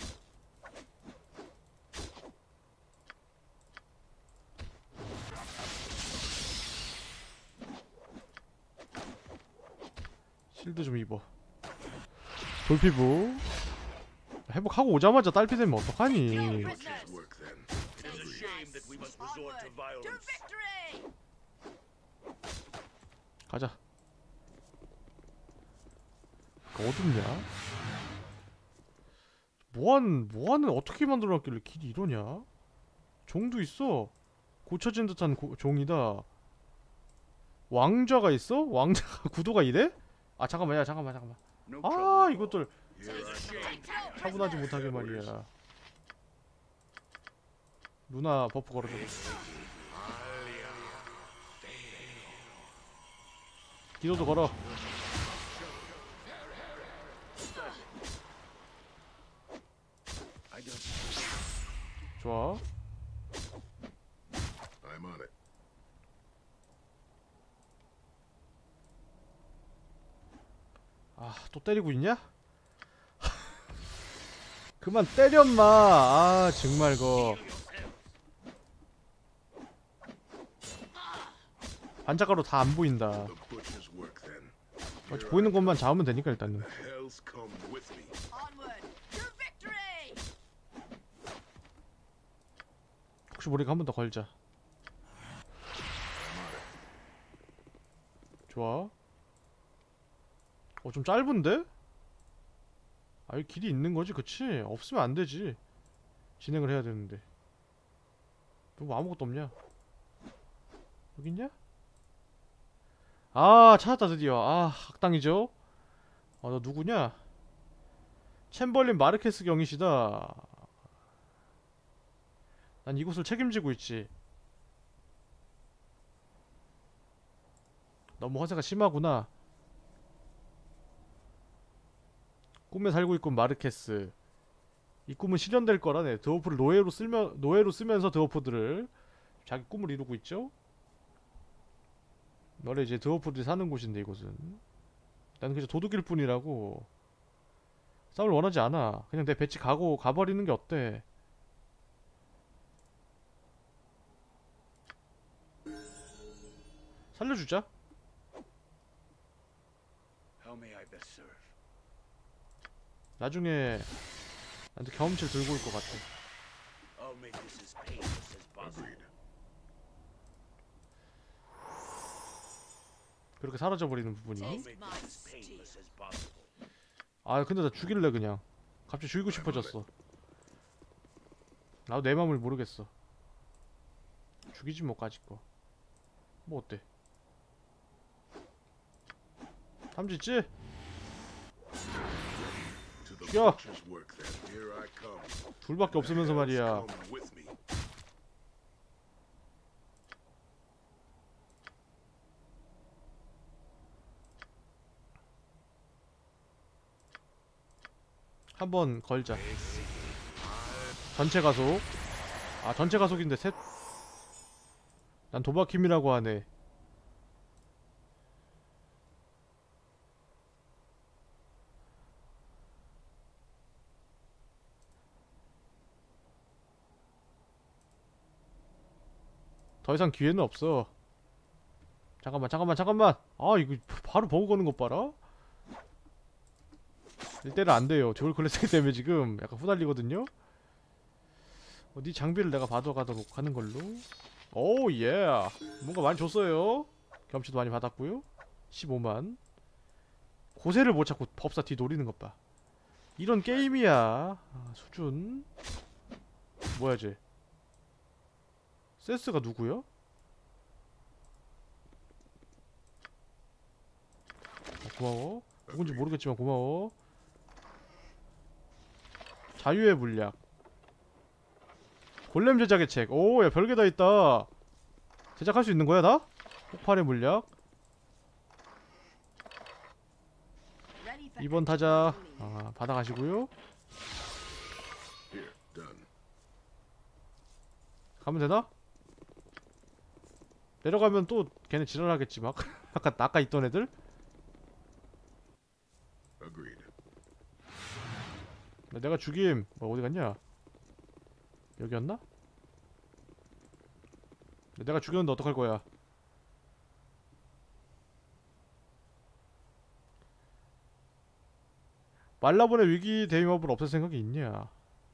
실드 좀 입어. 돌피부. 회복하고 오자마자 딸피 되면 어떡하니? Butcher's work then. It is a shame that we must resort to To violence. victory. 가자. 어둡냐? 뭐한 뭐하는 어떻게 만들어놨길래 길이 이러냐? 종도 있어. 고쳐진 듯한 고, 종이다. 왕좌가 있어? 왕좌가 구도가 이래? 아 잠깐만, 야 잠깐만, 잠깐만. No 아 trouble. 이것들 It is a shame. Take no 차분하지 prisoners. 못하게 말이야. 누나 버프 걸어줘. 기도도 걸어. I don't. 좋아. I'm on it. 아, 또 때리고 있냐? 그만 때려 마. 아, 정말 거. 반짝가로 다 안 보인다. The butcher's work then. 어차피 보이는 것만 잡으면 되니까 일단은. Hell's come with me. Onward to victory. 혹시 모르니까 한 번 더 걸자. 좋아. 어, 좀 짧은데? 아, 이 길이 있는 거지, 그치? 없으면 안 되지. 진행을 해야 되는데. 뭐 아무것도 없냐? 여기 있냐? 아, 찾았다 드디어. 아, 악당이죠? 아, 너 누구냐? 챔벌린 마르케스 경이시다. 난 이곳을 책임지고 있지. 너무 허세가 심하구나. 꿈에 살고 있군 마르케스. 이 꿈은 실현될 거라네. 드워프를 노예로 쓰면 노예로 쓰면서 드워프들을 자기 꿈을 이루고 있죠. 원래 이제 드워프들이 사는 곳인데 이곳은. 나는 그냥 도둑일 뿐이라고. 싸움을 원하지 않아. 그냥 내 배치 가고 가버리는 게 어때? 살려주자. How may I best serve? 나중에 나한테 경험치를 들고 올 것 같아. I'll make this as painless as possible. Agreed. 그렇게 사라져버리는 부분이. I'll make this as painless as possible. 아 근데 나 죽일래 그냥. 갑자기 죽이고 싶어졌어. 나도 내 맘을 모르겠어. 죽이지 뭐까지 거. 뭐 어때? 탐지지? To the Yeah. butcher's work then. Here I come. 둘밖에 없으면서 Hell's 말이야. come with me. 한번 걸자. 전체 가속. 아 전체 가속인데 셋. 난 도박힘이라고 하네. 더 이상 기회는 없어. 잠깐만 잠깐만 잠깐만. 아 이거 바로 버그 거는 것 봐라. 일대는 안 돼요. 듀얼 클래스 때문에 지금 약간 후달리거든요. 어, 네 장비를 내가 받아가도록 하는 걸로. 오 예. 뭔가 많이 줬어요. 경험치도 많이 받았고요. 십오만. 고세를 못 찾고 법사 뒤 노리는 것 봐. 이런 게임이야. 아, 수준. 뭐야 쟤. 세스가 누구요? 아, 고마워. 누군지 모르겠지만 고마워. 자유의 물약. 골렘 제작의 책. 오, 야 별게 다 있다. 제작할 수 있는 거야 나? 폭발의 물약. 이 번 타자 아, 받아가시고요. Here, done. 가면 되나? 내려가면 또 걔네 지랄하겠지 막. 아까 아까 있던 애들. Agreed. 내가 죽임. 뭐 어디 갔냐? 여기였나? 내가 죽였는데 어떡할 거야? 말라본의 위기 대응업을 없앨 생각이 있냐?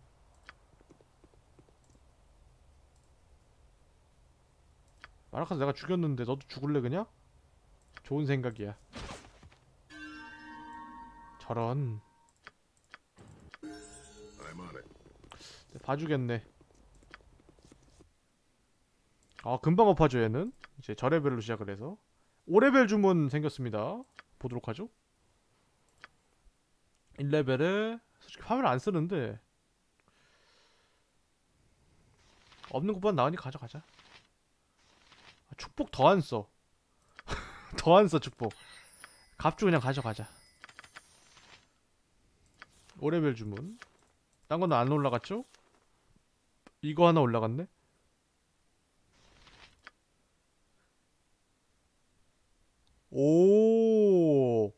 마라카스 내가 죽였는데 너도 죽을래 그냥? 좋은 생각이야. 저런. I'm on it. 봐주겠네. 아 금방 업하죠 얘는. 이제 저레벨로 시작을 해서 오 레벨 주문 생겼습니다. 보도록 하죠. 일 레벨에 솔직히 화면 안 쓰는데 없는 것보다 나으니 가져가자. 아, 축복 더 안 써. 더 안 써 축복. 갑주 그냥 가져가자. 오 레벨 주문. 딴 건 안 올라갔죠? 이거 하나 올라갔네? 오.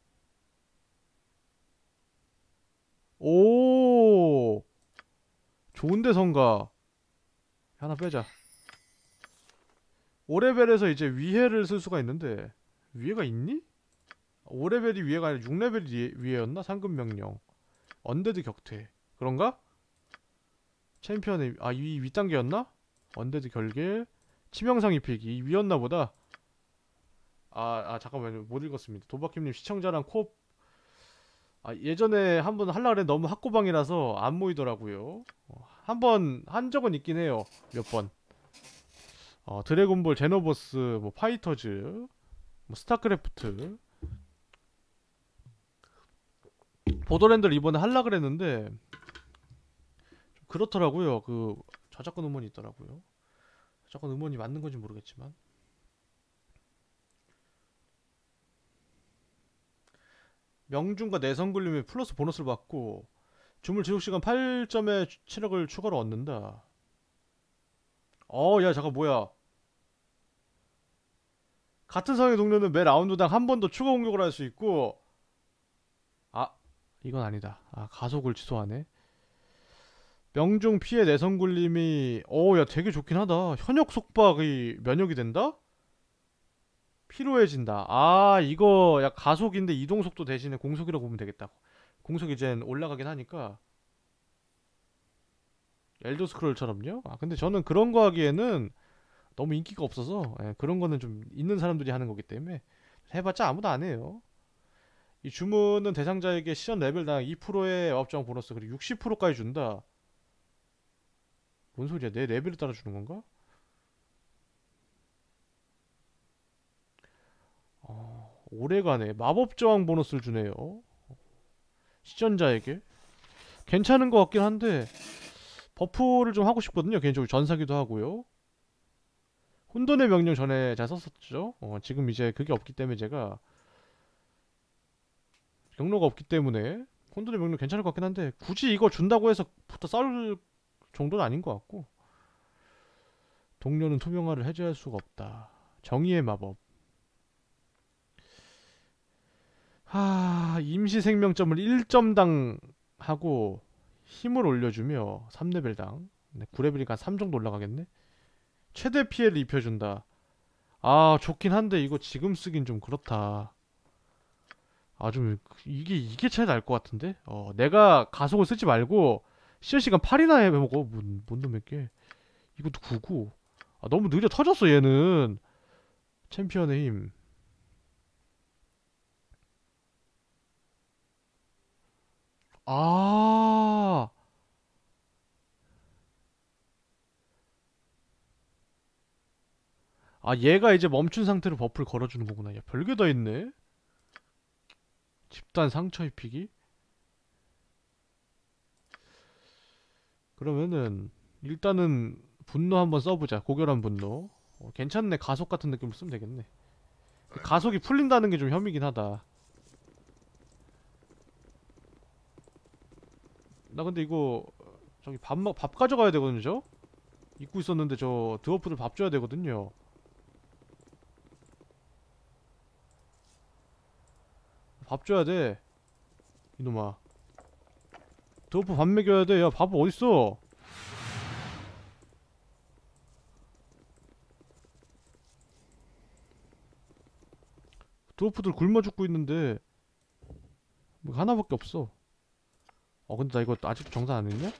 오. 좋은데 성가. 하나 빼자. 오 레벨에서 이제 위해를 쓸 수가 있는데 위해가 있니? 오 레벨이 위해가 아니라 육 레벨이 위해였나? 상급 명령. 언데드 격퇴. 그런가? 챔피언의 아, 이 윗단계였나? 언데드 결계. 치명상 입히기. 이 위였나 보다. 아, 아 잠깐만요. 못 읽었습니다. 도박킴님 시청자랑 코업 아, 예전에 한번 할라 그래 너무 학고방이라서 안 모이더라고요. 어, 한번 한 적은 있긴 해요. 몇 번. 어, 드래곤볼, 제노버스, 뭐 파이터즈, 뭐 스타크래프트. 보더랜드를 이번에 할라 그랬는데 좀 그렇더라고요. 그 저작권 음원이 있더라고요. 저작권 음원이 맞는 건지 모르겠지만. 명중과 내성굴림에 플러스 보너스를 받고 주물 지속시간 팔 점의 체력을 추가로 얻는다. 어, 야 잠깐 뭐야. 같은 상의 동료는 매 라운드당 한 번 더 추가 공격을 할 수 있고. 아, 이건 아니다. 아, 가속을 취소하네. 명중 피해 내성굴림이 어, 야 되게 좋긴 하다. 현역 속박이 면역이 된다? 피로해진다. 아, 이거 약 가속인데 이동속도 대신에 공속이라고 보면 되겠다. 공속이 이젠 올라가긴 하니까. 엘더 스크롤처럼요? 아, 근데 저는 그런 거 하기에는 너무 인기가 없어서 예, 그런 거는 좀 있는 사람들이 하는 거기 때문에 해봤자 아무도 안 해요. 이 주문은 대상자에게 시전 레벨당 이 퍼센트의 업장 보너스 그리고 육십 퍼센트까지 준다. 뭔 소리야? 내 레벨을 따라 주는 건가? 어, 오래가네. 마법 저항 보너스를 주네요. 시전자에게. 괜찮은 것 같긴 한데 버프를 좀 하고 싶거든요. 개인적으로 전사기도 하고요. 혼돈의 명령 전에 잘 썼었죠. 어, 지금 이제 그게 없기 때문에 제가 경로가 없기 때문에 혼돈의 명령 괜찮을 것 같긴 한데 굳이 이거 준다고 해서 붙어 싸울 정도는 아닌 것 같고. 동료는 투명화를 해제할 수가 없다. 정의의 마법. 하... 임시 생명점을 일 점당 하고 힘을 올려주며 삼 레벨당 네, 구 레벨이니까 삼 정도 올라가겠네. 최대 피해를 입혀준다. 아 좋긴 한데 이거 지금 쓰긴 좀 그렇다. 아 좀 이게 이게 차이 날 것 같은데. 어 내가 가속을 쓰지 말고 시전 시간 팔이나 해먹어. 뭔, 뭔 놈의 게. 이것도 구고. 아 너무 느려 터졌어 얘는. 챔피언의 힘. 아. 아 얘가 이제 멈춘 상태로 버프를 걸어주는 거구나. 야 별게 다 있네. 집단 상처 입히기. 그러면은 일단은 분노 한번 써보자. 고결한 분노. 어, 괜찮네. 가속 같은 느낌으로 쓰면 되겠네. 가속이 풀린다는 게 좀 혐이긴 하다. 나 근데 이거 저기 밥, 먹- 밥 가져가야 되거든요. 저? 입고 있었는데 저 드워프들 밥 줘야 되거든요. 밥 줘야 돼. 이놈아. 드워프 밥 먹여야 돼. 야, 밥 어딨어? 드워프들 굶어 죽고 있는데 뭐 하나밖에 없어. 어 근데 나 이거 아직 정산 안 했냐?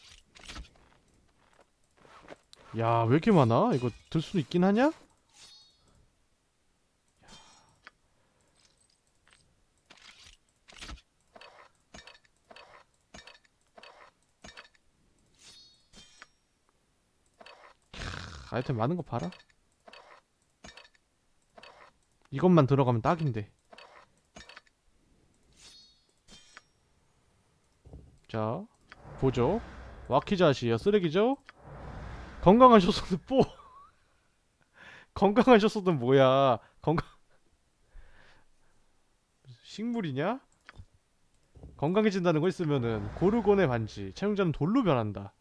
야, 왜 이렇게 많아? 이거 들 수 있긴 하냐? 캬, 아이템 많은 거 봐라. 이것만 들어가면 딱인데. 자, 보죠. 와키자시야 쓰레기죠? 건강하셨어도 뽀. 건강하셨어도 뭐야? 건강 식물이냐? 건강해진다는 거 있으면은 고르곤의 반지. 채용자는 돌로 변한다.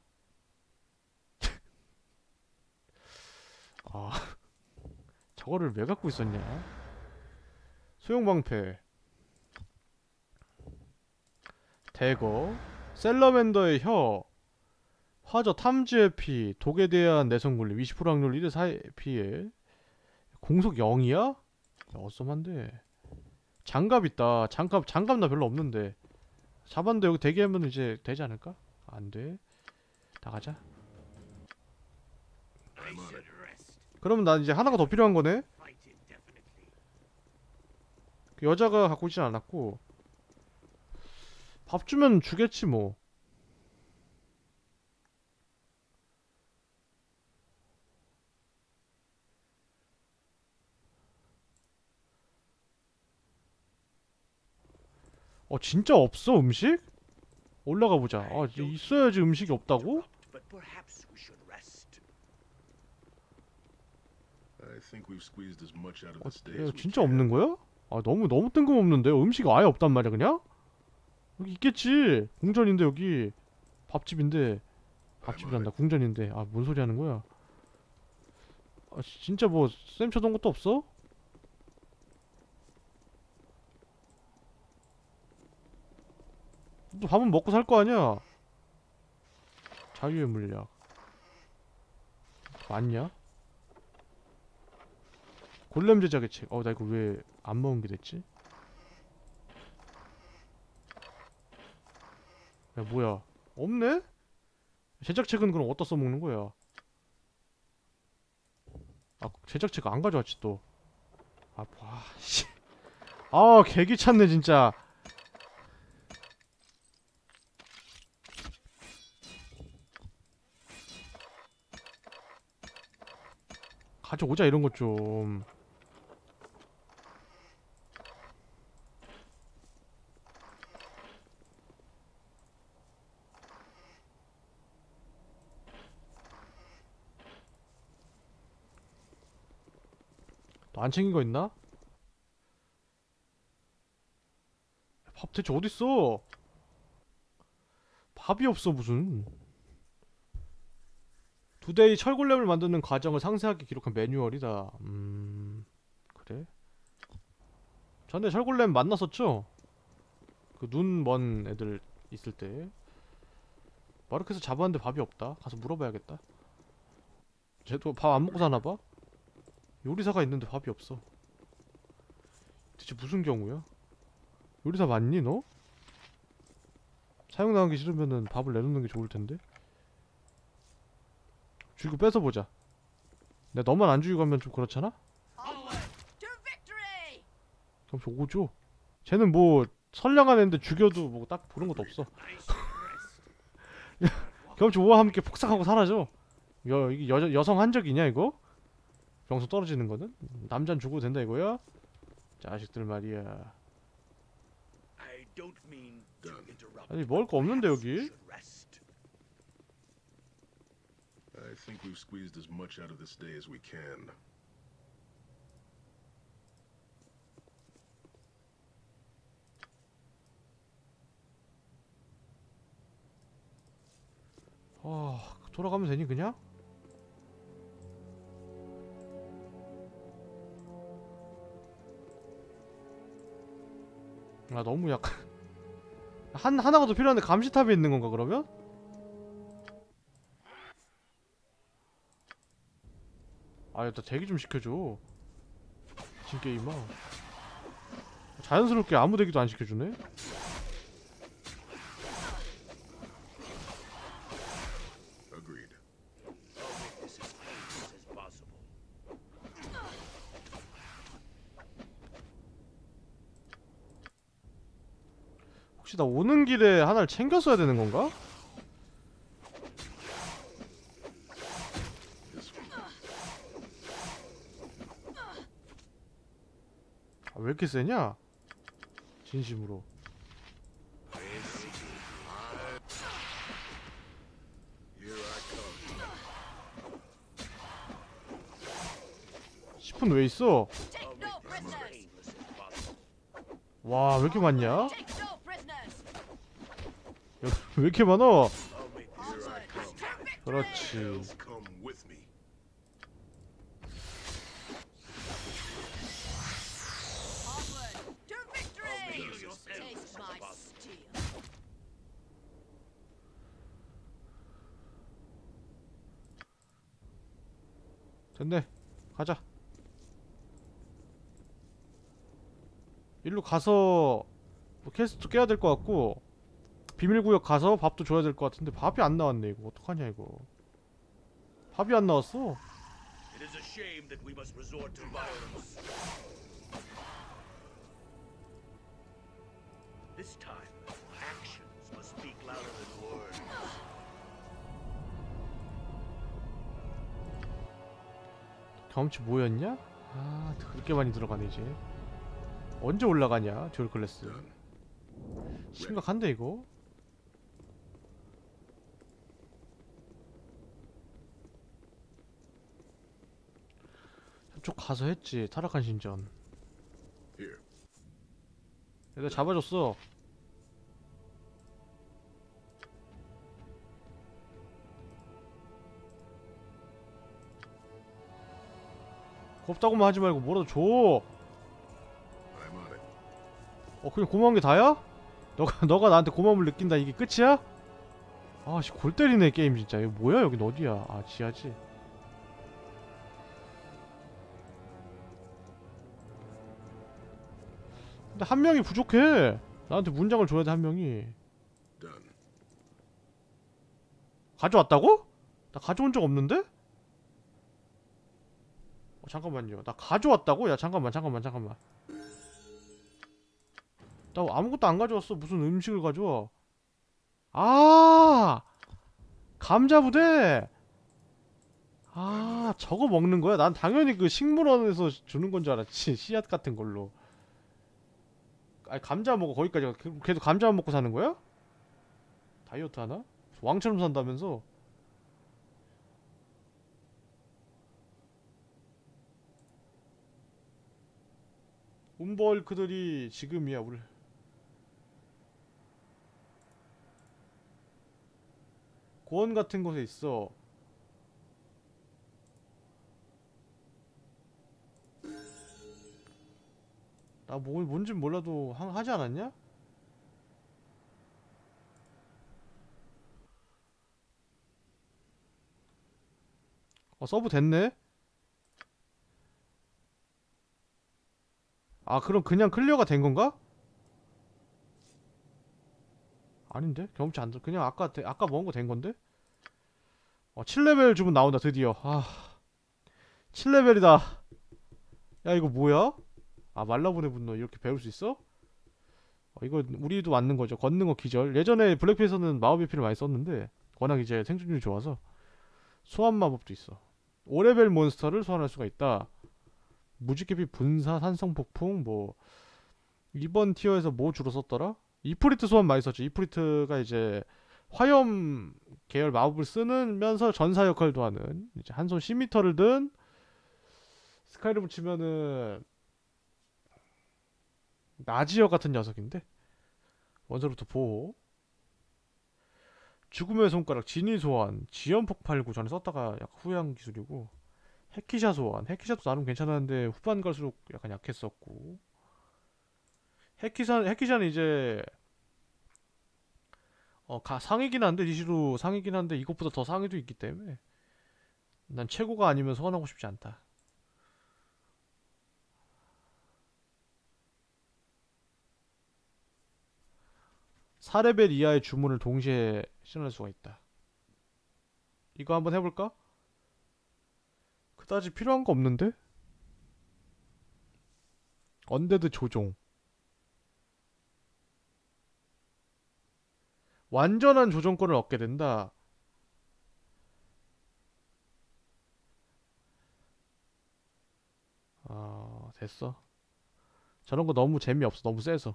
아, 저거를 왜 갖고 있었냐? 소형방패, 대거, 셀러맨더의 혀, 화저 탐지의 피, 독에 대한 내성 굴림, 이십 퍼센트 확률 일 대 사 피해, 공속 영이야? 어썸한데. 장갑 있다. 장갑, 장갑 나 별로 없는데. 잡았는데 여기 대기하면 이제 되지 않을까? 안 돼. 나가자. I said rest. 그러면 난 이제 하나가 더 필요한 거네? Fight indefinitely. 그 여자가 갖고 있진 않았고. 밥 주면 주겠지 뭐. 어 진짜 없어 음식? 올라가 보자. 아 있어야지 음식이 없다고? But perhaps we should rest. I think we've squeezed as much out of 어, this day 야, as we 진짜 can. 없는 거야? 아 너무 너무 뜬금없는데 음식이 아예 없단 말이야 그냥? 여기 있겠지. 궁전인데 여기 밥집인데 밥집이란다. 궁전인데 아 뭔 소리 하는 거야? 아 진짜 뭐 쌤 쳐둔 것도 없어? 또 밥은 먹고 살 거 아니야? 자유의 물약 맞냐? 골렘 제작의 책. 어 나 이거 왜 안 먹은 게 됐지? 야 뭐야? 없네? 제작책은 그럼 어디다 써먹는 거야? 아 제작책 안 가져왔지 또. 아 와 씨. 아 개귀찮네 진짜. 가져오자 이런 것 좀. 또 안 챙긴 거 있나? 밥 대체 어딨어? 밥이 없어 무슨. 두데이 철골렘을 만드는 과정을 상세하게 기록한 매뉴얼이다. 음... 그래? 전에 철골렘 만났었죠? 그 눈 먼 애들 있을 때. 마르크에서 잡았는데 밥이 없다. 가서 물어봐야겠다. 쟤도 밥 안 먹고 사나봐? 요리사가 있는데 밥이 없어. 대체 무슨 경우야? 요리사 맞니 너? 사용당하기 싫으면은 밥을 내놓는 게 좋을 텐데. 죽이고 뺏어보자. 내가 너만 안 죽이고 가면 좀 그렇잖아? Onward to victory! 그럼 오죠. 쟤는 뭐 선량한 애인데 죽여도 뭐 딱 보는 것도 없어. I said rest. 경험치 오와 함께 폭삭하고 사라져. 여, 이게 여, 여성 한적이냐 이거? 병수 떨어지는 거는? 남잔 죽어도 된다 이거야? 자식들 말이야. I don't mean to Done. interrupt. 아니 먹을 거 없는데 Perhaps we 여기? should rest. I think we've squeezed as much out of this day as we can. 어, 돌아가면 되니 그냥? 아 너무 약간 한 하나가 더 필요한데 감시탑에 있는 건가 그러면? 아, 일단 대기 좀 시켜줘. 미친 게임아. 자연스럽게 아무 대기도 안 시켜주네. Agreed. I'll make this as painless as possible. 혹시 나 오는 길에 하나를 챙겼어야 되는 건가? This one. 아, 왜 이렇게 세냐? 진심으로. Here I come. 십 분 왜 있어? Take I'll no make this as prisoners. painless as possible. 와, 왜 이렇게 많냐? Take no prisoners. 야, 왜 이렇게 많아? I'll make this Here I Onward come. to victory. 그렇지. Come with me. Onward to victory. Feel yourself Taste as my possible. steel. 됐네. 가자. 일로 가서 뭐 퀘스트 깨야 될 것 같고 비밀구역 가서 밥도 줘야 될 것 같은데 밥이 안 나왔네. 이거 어떡하냐 이거. 밥이 안 나왔어. It is a shame that we must resort to violence. This time, actions must speak louder than words. 경험치 뭐였냐? 아, 그렇게 많이 들어가네 이제. 언제 올라가냐 듀얼 클래스. Done. 심각한데 이거. 저쪽 가서 했지. 타락한 신전. Here. 내가 잡아줬어. 없다고만 하지 말고 뭐라도 줘. I'm on it. 어, 그냥 고마운 게 다야? 너가 너가 나한테 고마움을 느낀다 이게 끝이야? 아씨, 골 때리네 게임 진짜. 이거 뭐야? 여긴 어디야? 아, 지하지. 근데 한 명이 부족해. 나한테 문장을 줘야 돼, 한 명이. Done. 가져왔다고? 나 가져온 적 없는데? 어, 잠깐만요. 나 가져왔다고? 야, 잠깐만, 잠깐만, 잠깐만. 나 아무것도 안 가져왔어. 무슨 음식을 가져와? 아, 감자부대. 아, 저거 먹는 거야? 난 당연히 그 식물원에서 주는 건 줄 알았지. 씨앗 같은 걸로. 아니, 감자 먹어. 거기까지 가. 걔- 걔도 감자만 먹고 사는 거야? 다이어트 하나? 왕처럼 산다면서? 움버울크들이 지금이야 우리. 고원 같은 곳에 있어. 나 뭐, 뭔진 몰라도 하, 하지 않았냐? 어, 서브 됐네? 아, 그럼 그냥 클리어가 된 건가? 아닌데? 경험치 안 들. 그냥 아까 대- 아까 먹은 거 된 건데? 어, 칠 레벨 주문 나온다 드디어. 아, 칠 레벨이다. 야, 이거 뭐야? 아, 말라본의 분노 이렇게 배울 수 있어? 어, 이거 우리도 맞는 거죠. 걷는 거 기절. 예전에 블랙피에서는 마법 에피를 많이 썼는데 워낙 이제 생존율이 좋아서 소환 마법도 있어. 오 레벨 몬스터를 소환할 수가 있다. 무지개빛 분사, 산성 폭풍, 뭐 이번 티어에서 뭐 주로 썼더라? 이프리트 소환 많이 썼지. 이프리트가 이제 화염 계열 마법을 쓰면서 전사 역할도 하는 이제 한 손 십 미터를 든 스카이rim을 치면은 나지어 같은 녀석인데 원서부터 보호. 죽음의 손가락, 진위 소환, 지연 폭발구 전에 썼다가 약간 후회한 기술이고, 해키샤 소환. 해키샤도 나름 괜찮았는데 후반 갈수록 약간 약했었고, 해키샤 해키샤는 이제 어 가, 상이긴 한데 니시로 상이긴 한데 이것보다 더 상위도 있기 때문에 난 최고가 아니면 소환하고 싶지 않다. 사 레벨 이하의 주문을 동시에 실현할 수가 있다. 이거 한번 해볼까? 그다지 필요한 거 없는데? 언데드 조종. 완전한 조종권을 얻게 된다. 아, 됐어. 저런 거 너무 재미없어. 너무 세서.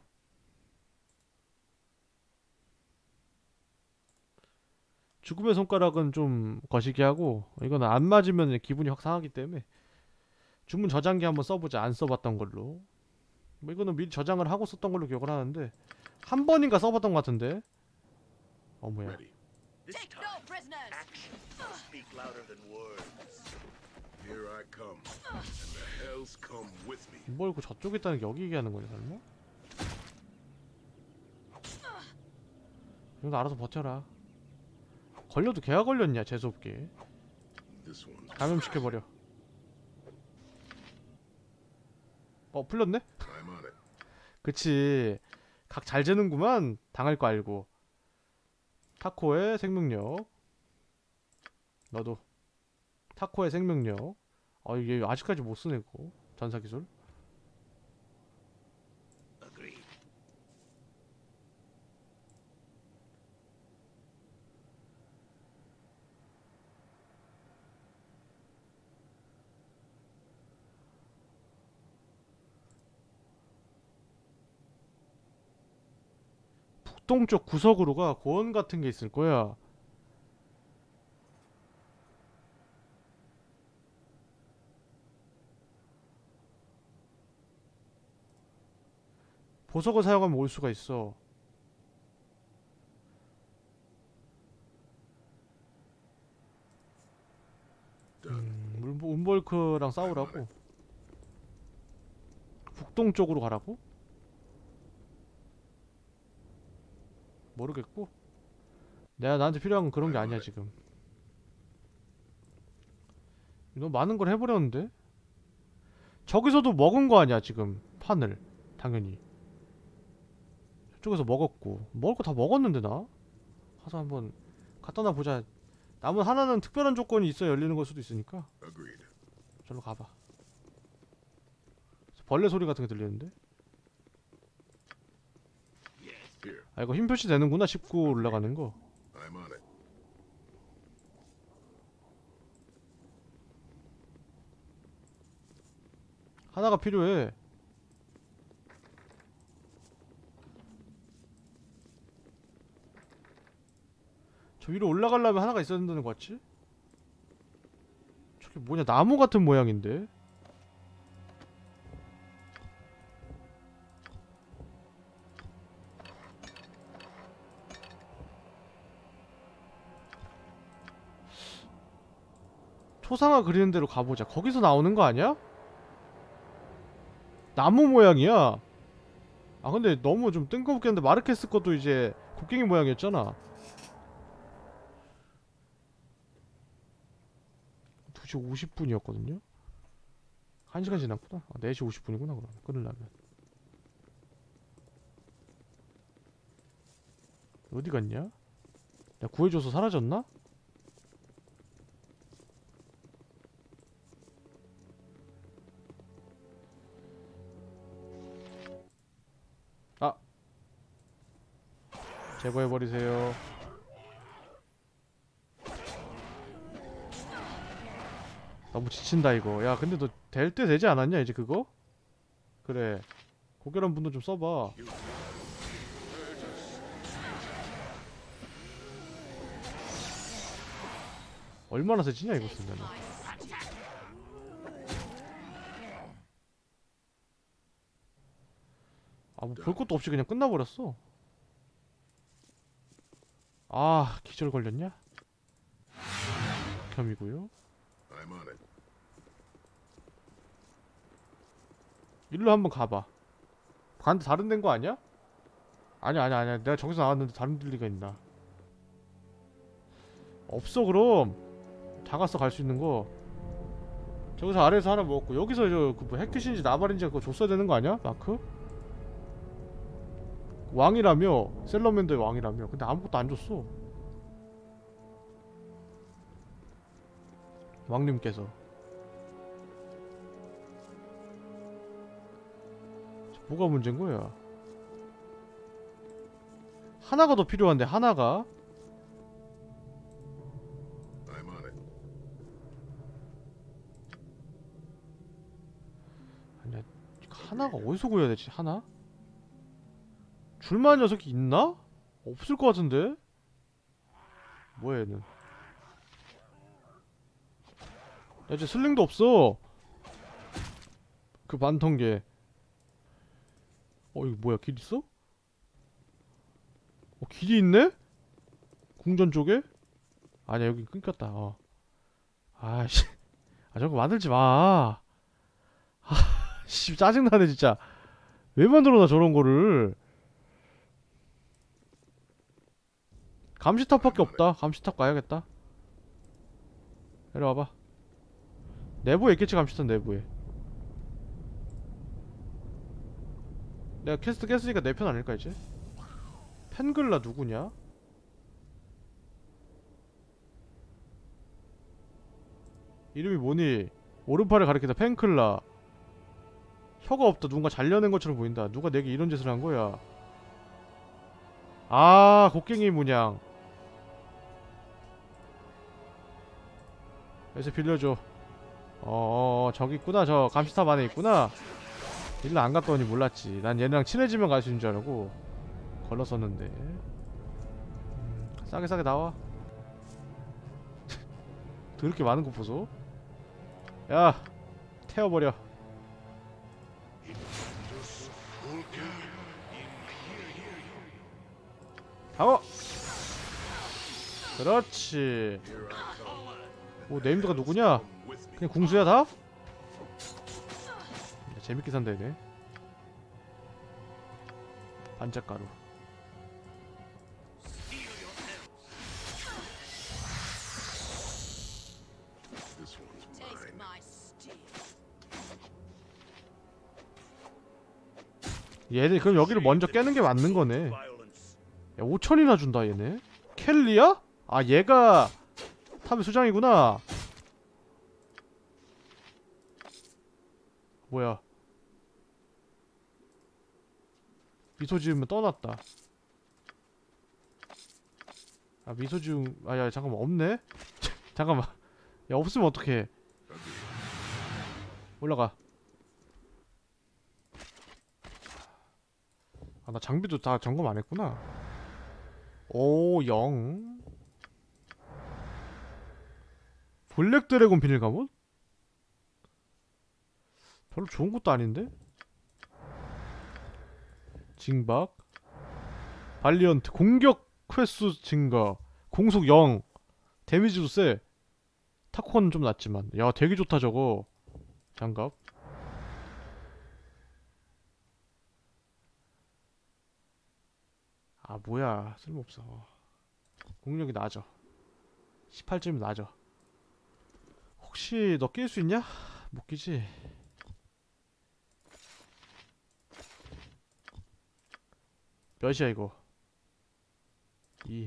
죽음의 손가락은 좀 거시기 하고, 이거는 안 맞으면 기분이 확 상하기 때문에 주문 저장기 한번 써보자. 안 써봤던 걸로. 뭐 이거는 미리 저장을 하고 썼던 걸로 기억을 하는데 한 번인가 써봤던 것 같은데. 어 뭐야. Ready. This Take time, no prisoners. actions will speak louder than words. Here I come. And the hells come with me. 뭘 그 저쪽에 있다는 게 여기 얘기하는 거냐 설마? 이거 알아서 버텨라. 걸려도 걔가 걸렸냐 재수없게. This one's 감염시켜버려. 어 풀렸네? I'm on it. 그치. 각 잘 재는구만. 당할 거 알고. 타코의 생명력. 너도 타코의 생명력. 아 이게 아직까지 못 쓰네 그거. 전사 기술. Agreed. 북동쪽 구석으로가 고원 같은 게 있을 거야. 보석을 사용하면 올 수가 있어. 음, 울- 운볼크랑 싸우라고? 북동쪽으로 가라고? 모르겠고. 내가 나한테 필요한 건 그런 게 아니야 지금. 너무 많은 걸 해버렸는데? 저기서도 먹은 거 아니야 지금 판을. 당연히 저쪽에서 먹었고 먹을 거 다 먹었는데 나? 가서 한번 갖다 놔 보자. 남은 하나는 특별한 조건이 있어 열리는 걸 수도 있으니까 Agreed. 저로 가봐. 벌레 소리 같은 게 들리는데? Here, 아 이거 흰 표시 되는구나. 씹고 올라가는 거. I'm on it. 하나가 필요해. 저 위로 올라가려면 하나가 있어야 된다는 거 같지? 저게 뭐냐 나무 같은 모양인데? 초상화 그리는 대로 가보자. 거기서 나오는 거 아니야? 나무 모양이야. 아 근데 너무 좀 뜬금없게 했는데 마르케스 것도 이제 곡괭이 모양이었잖아. 두 시 오십 분이었거든요? 한 시간 지났구나. 아, 네 시 오십 분이구나 그럼 끊으려면. 어디 갔냐? 내가 구해줘서 사라졌나? 아! 제거해버리세요. 너무 지친다 이거. 야 근데 너 될 때 되지 않았냐 이제 그거? 그래 고결한 분도 좀 써봐. 얼마나 세지냐 이거 쓰면. 아 뭐 볼 것도 없이 그냥 끝나버렸어. 아 기절 걸렸냐? 겸이고요. I'm on it. 일로 한번 가봐. 간데 다른 데인 거 아니야? 아니야 아니야 아니야. 내가 저기서 나왔는데 다른 데 리가 있나? 없어 그럼. 작았어 갈 수 있는 거. 저기서 아래에서 하나 먹었고 여기서 저그뭐 핵귀신인지 나발인지 그거 줬어야 되는 거 아니야? 마크? 왕이라며. 셀러맨더의 왕이라며. 근데 아무것도 안 줬어. 왕님께서. 뭐가 문제인 거야? 하나가 더 필요한데 하나가? I'm on it. 아니야 하나가 어디서 구해야 되지? 하나? 줄만한 녀석이 있나? 없을 것 같은데? 뭐야 얘는? 야 이제 슬링도 없어. 그 반통계. 어 이거 뭐야 길 있어? 어 길이 있네? 궁전 쪽에? 아니야 여기 끊겼다. 어. 아씨 아 저거 만들지 마. 아씨 짜증나네 진짜. 왜 만들어놔 저런 거를. 감시탑밖에 없다. 감시탑 가야겠다. 내려와봐. 내부에 있겠지 감시탑 내부에. 내가 퀘스트 깼으니까 내 편 아닐까 이제? 펜글라 누구냐? 이름이 뭐니? 오른팔을 가리키다 펜클라. 혀가 없다. 누군가 잘려낸 것처럼 보인다. 누가 내게 이런 짓을 한 거야? 아 곡괭이 문양. 여기서 빌려줘. 어어어 저기 있구나. 저 감시탑 안에 있구나. 일로 안 갔다 오니 몰랐지. 난 얘네랑 친해지면 갈 수 있는 줄 알고 걸렀었는데. 음, 싸게 싸게 나와. 더럽게 많은 거 보소. 야 태워버려. 방어. 그렇지. 오 네임드가 누구냐? 그냥 궁수야 다? 재밌게 산다 얘네. 반짝가루. This one's Taste mine. my steel. 얘네 그럼 여기를 먼저 깨는 게 맞는 거네. Violence. 야 오천이나 준다 얘네. 켈리야? 아 얘가 탑의 수장이구나. 뭐야 미소 지으면 떠났다. 아 미소 지음 아야 잠깐만 없네? 잠깐만 야 없으면 어떡해. 올라가. 아 나 장비도 다 점검 안 했구나. 오 영 블랙 드래곤 비닐 갑옷? 별로 좋은 것도 아닌데? 징박 발리언트 공격 횟수 증가 공속 영 데미지도 세. 타코는 좀 낮지만 야 되게 좋다 저거. 장갑 아 뭐야 쓸모없어. 공격이 낮아. 십팔 점이 낮아. 혹시 너 낄 수 있냐? 못 끼지. 몇이야 이거? 이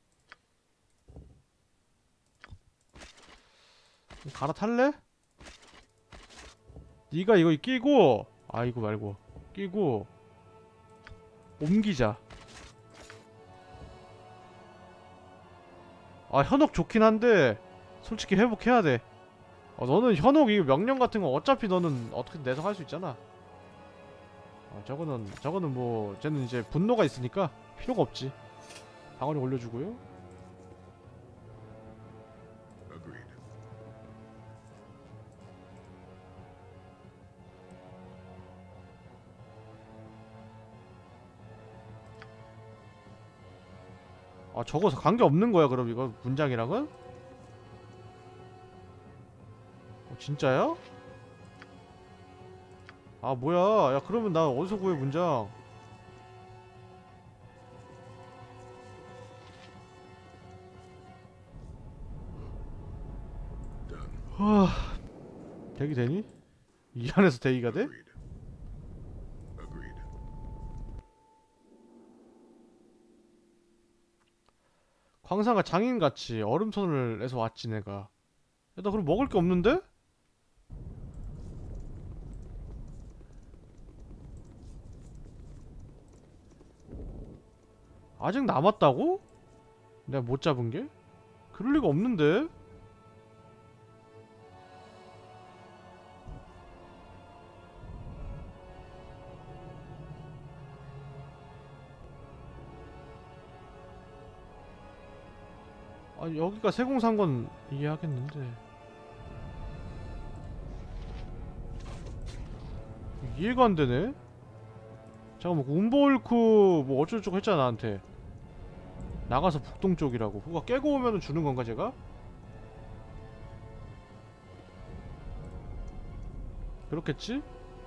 갈아탈래? 네가 이거 끼고 아 이거 말고 끼고 옮기자. 아 현혹 좋긴 한데 솔직히 회복해야 돼. 어, 너는 현혹 이 명령 같은 거 어차피 너는 어떻게든 내성할 수 있잖아. 어, 저거는 저거는 뭐 쟤는 이제 분노가 있으니까 필요가 없지. 방어력 올려주고요. Agreed. 아 저거 관계 없는 거야 그럼 이거 문장이랑은? 어, 진짜야? 아 뭐야 야 그러면 나 어디서 구해 문장. Done. 하... 대기 되니? 이 안에서 대기가 돼? Agreed. Agreed. 광사가 장인같이 얼음손을 내서 왔지 내가. 야, 나 그럼 먹을 게 없는데? 아직 남았다고? 내가 못 잡은 게? 그럴 리가 없는데? 아 여기가 세공산 건 이해하겠는데 이해가 안 되네? 잠깐만 움버울크 뭐 어쩌고저쩌고 했잖아 나한테. 나가서 북동쪽이라고. 그거 깨고 오면은 주는 건가 제가? 그렇겠지?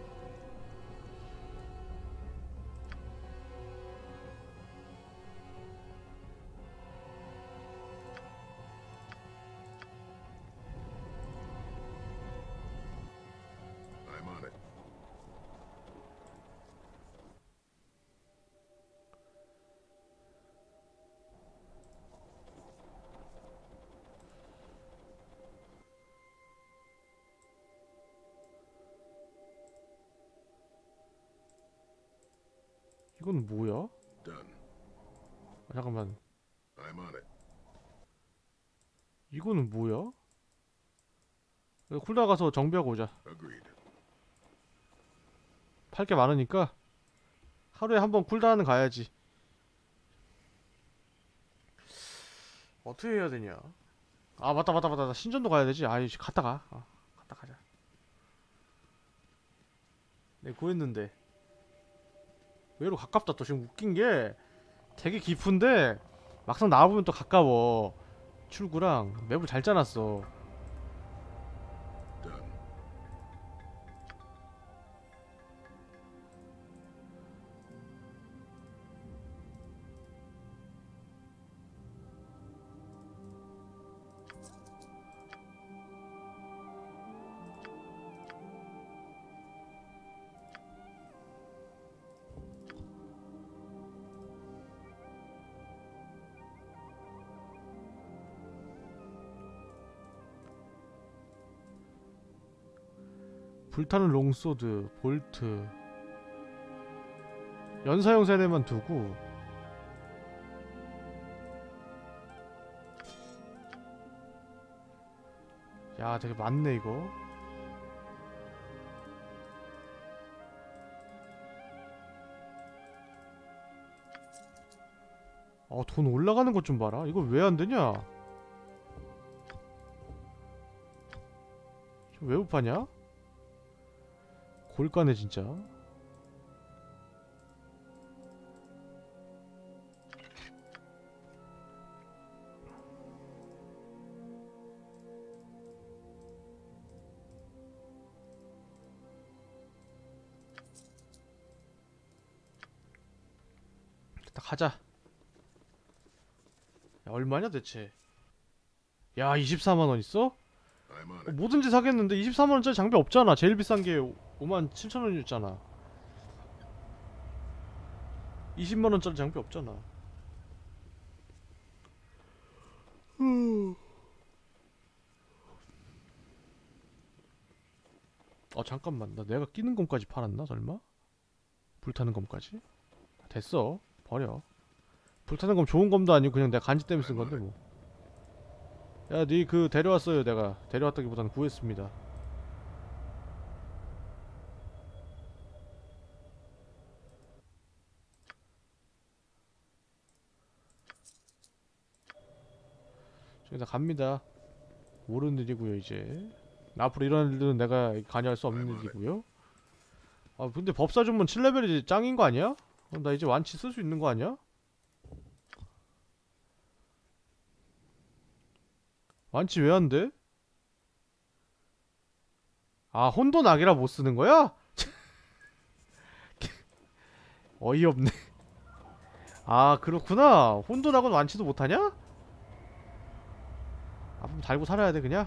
I'm on it. 이건 뭐야? Done. 아, 잠깐만 I'm on it. 이거는 뭐야? 쿨다 가서 정비하고 오자. Agreed. 팔 게 많으니까 하루에 한 번 쿨다운은 가야지. 어떻게 해야 되냐? 아 맞다 맞다 맞다 나 신전도 가야 되지. 아이 갔다 가. 아, 갔다 가자. 내 구했는데 의외로 가깝다. 또 지금 웃긴 게 되게 깊은데 막상 나와보면 또 가까워. 출구랑 맵을 잘 짜놨어. Done. 불타는 롱소드, 볼트 연사용 세대만 두고 야 되게 많네 이거. 어 돈 올라가는 것 좀 봐라. 이거 왜 안 되냐? 왜 못 파냐? 골가네 진짜. 일단 가자. 야, 얼마냐 대체? 야 이십사만 원 있어? I'm on 어, it. 뭐든지 사겠는데 이십사만 원짜리 장비 없잖아. 제일 비싼 게 오만 칠천 원이었잖아. 이십만 원짜리 장비 없잖아. 아 잠깐만 나 내가 끼는 검까지 팔았나 설마? 불타는 검까지? 됐어 버려. 불타는 검 좋은 검도 아니고 그냥 내가 간지 때문에 쓴 건데 뭐. 야 니 그 데려왔어요. 내가 데려왔다기보다는 구했습니다. 저기다 갑니다. 모르는 일이고요 이제. 앞으로 이런 일들은 내가 관여할 수 없는 일이고요. 아 근데 법사 주문 칠 레벨이 짱인 거 아니야? 어, 나 이제 완치 쓸 수 있는 거 아니야? 완치 왜 안 돼? 아, 혼돈악이라 못 쓰는 거야? 어이없네. 아, 그렇구나. 혼돈악은 완치도 못하냐? 아, 그럼 달고 살아야 돼 그냥?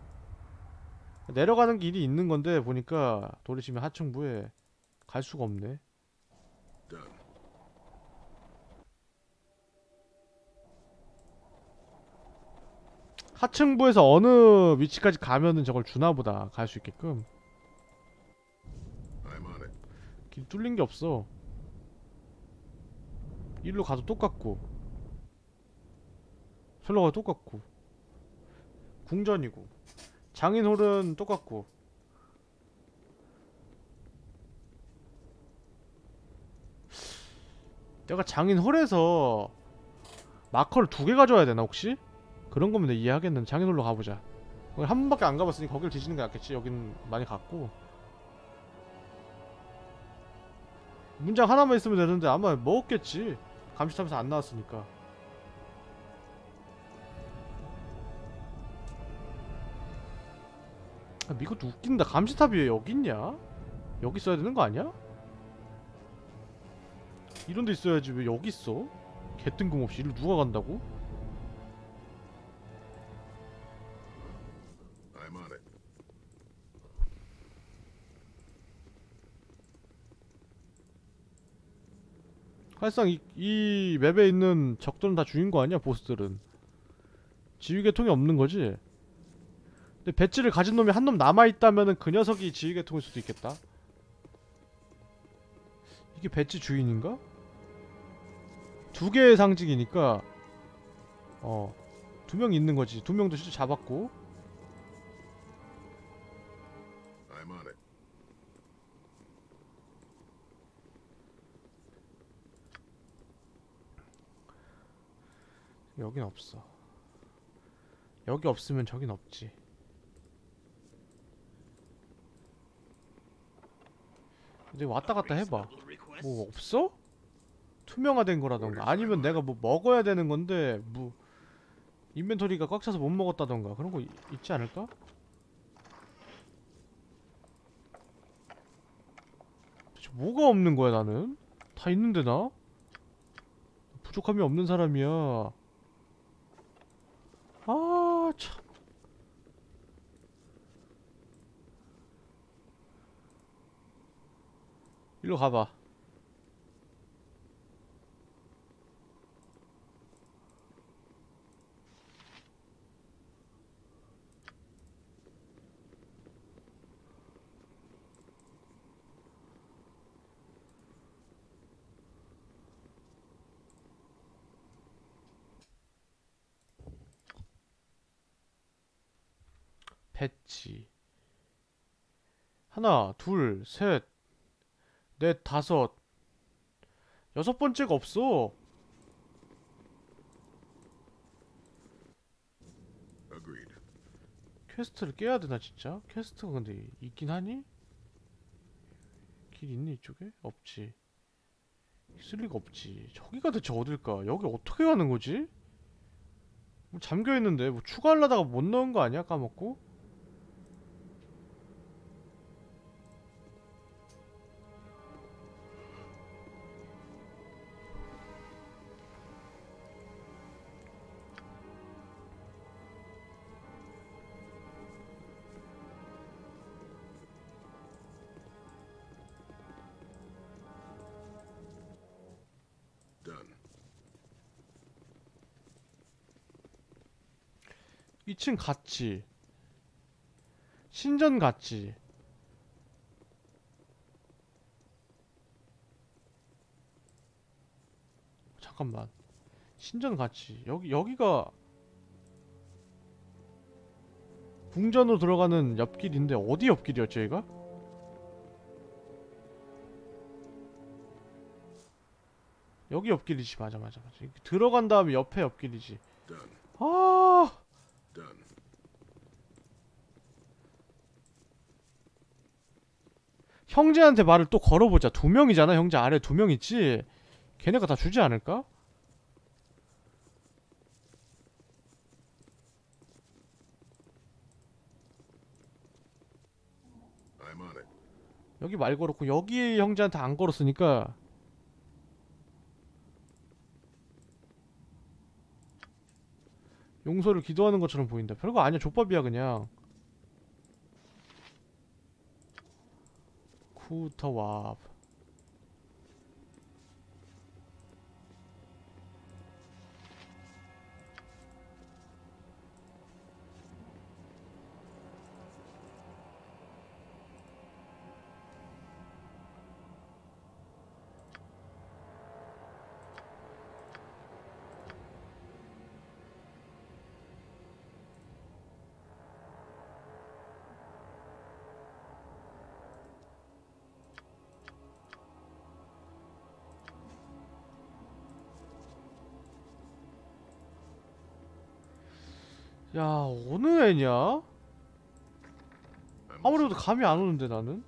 내려가는 길이 있는 건데 보니까 도리시면 하층부에 갈 수가 없네. Done. 하층부에서 어느 위치까지 가면은 저걸 주나보다. 갈 수 있게끔. I'm on it. 길 뚫린 게 없어. 일로 가도 똑같고 절로 가도 똑같고 궁전이고 장인홀은 똑같고. 내가 장인홀에서 마커를 두 개 가져와야 되나 혹시? 그런 거면 내가 이해하겠는데. 장인홀로 가보자. 거기 한 번밖에 안 가봤으니 거길 뒤지는 게 낫겠지. 여긴 많이 갔고. 문장 하나만 있으면 되는데 아마 먹었겠지. 감시탑에서 안 나왔으니까. 아, 이것도 웃긴다. 감시탑이 왜 여기 있냐? 여기 있어야 되는 거 아니야? 이런 데 있어야지 왜 여기 있어? 개뜬금없이. 이리로 누가 간다고? I'm on it. 사실상 이, 이 맵에 있는 적들은 다 죽인 거 아니야? 보스들은 지휘계통이 없는 거지? 근데 배지를 가진 놈이 한 놈 남아있다면은 그 녀석이 지휘계통일 수도 있겠다. 이게 배지 주인인가? 두 개의 상징이니까 어, 두 명 있는 거지. 두 명도 실제 잡았고. I'm on it. 여긴 없어. 여기 없으면 저긴 없지. 근데 왔다 갔다 해봐. 뭐 없어? 투명화된 거라던가 아니면 내가 뭐 먹어야 되는 건데 뭐 인벤토리가 꽉 차서 못 먹었다던가 그런 거 이, 있지 않을까? 대체 뭐가 없는 거야 나는? 다 있는데 나? 부족함이 없는 사람이야. 아 참. 일로 가봐. 배지 하나 둘 셋 넷 다섯 여섯 번째가 없어. Agreed. 퀘스트를 깨야 되나 진짜? 퀘스트가 근데 있긴 하니? 길 있니 이쪽에? 없지. 있을 리가 없지. 저기가 대체 어딜까? 여기 어떻게 가는 거지? 뭐 잠겨 있는데 뭐 추가하려다가 못 넣은 거 아니야? 까먹고? Done. 이 층 갔지. 신전 갔지. 잠깐만. 신전 갔지. 여기 여기가 궁전으로 들어가는 옆길인데 어디 옆길이었지 얘가? 여기 옆길이지. 맞아 맞아 맞아. 이렇게 들어간 다음에 옆에 옆길이지. Done. 아 Done. 형제한테 말을 또 걸어보자. 두 명이잖아. 형제 아래 두 명 있지. 걔네가 다 주지 않을까? I'm on it. 여기 말 걸었고 여기 형제한테 안 걸었으니까 용서를 기도하는 것처럼 보인다. 별거 아니야. 족밥이야 그냥. 쿠터왑. 야, 어느 애냐? I'm 아무래도 감이 안 오는데 나는.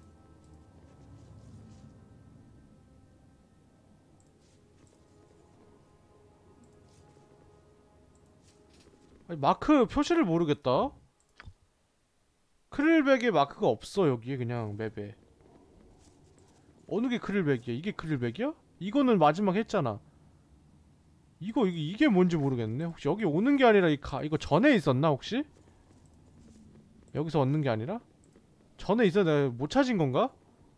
아니, 마크 표시를 모르겠다. 크릴백에 마크가 없어. 여기에 그냥 맵에. 어느 게 크릴백이야? 이게 크릴백이야? 이거는 마지막 했잖아. 이거 이게, 이게 뭔지 모르겠네. 혹시 여기 오는 게 아니라 이 가, 이거 전에 있었나 혹시? 여기서 얻는 게 아니라? 전에 있어. 내가 못 찾은 건가?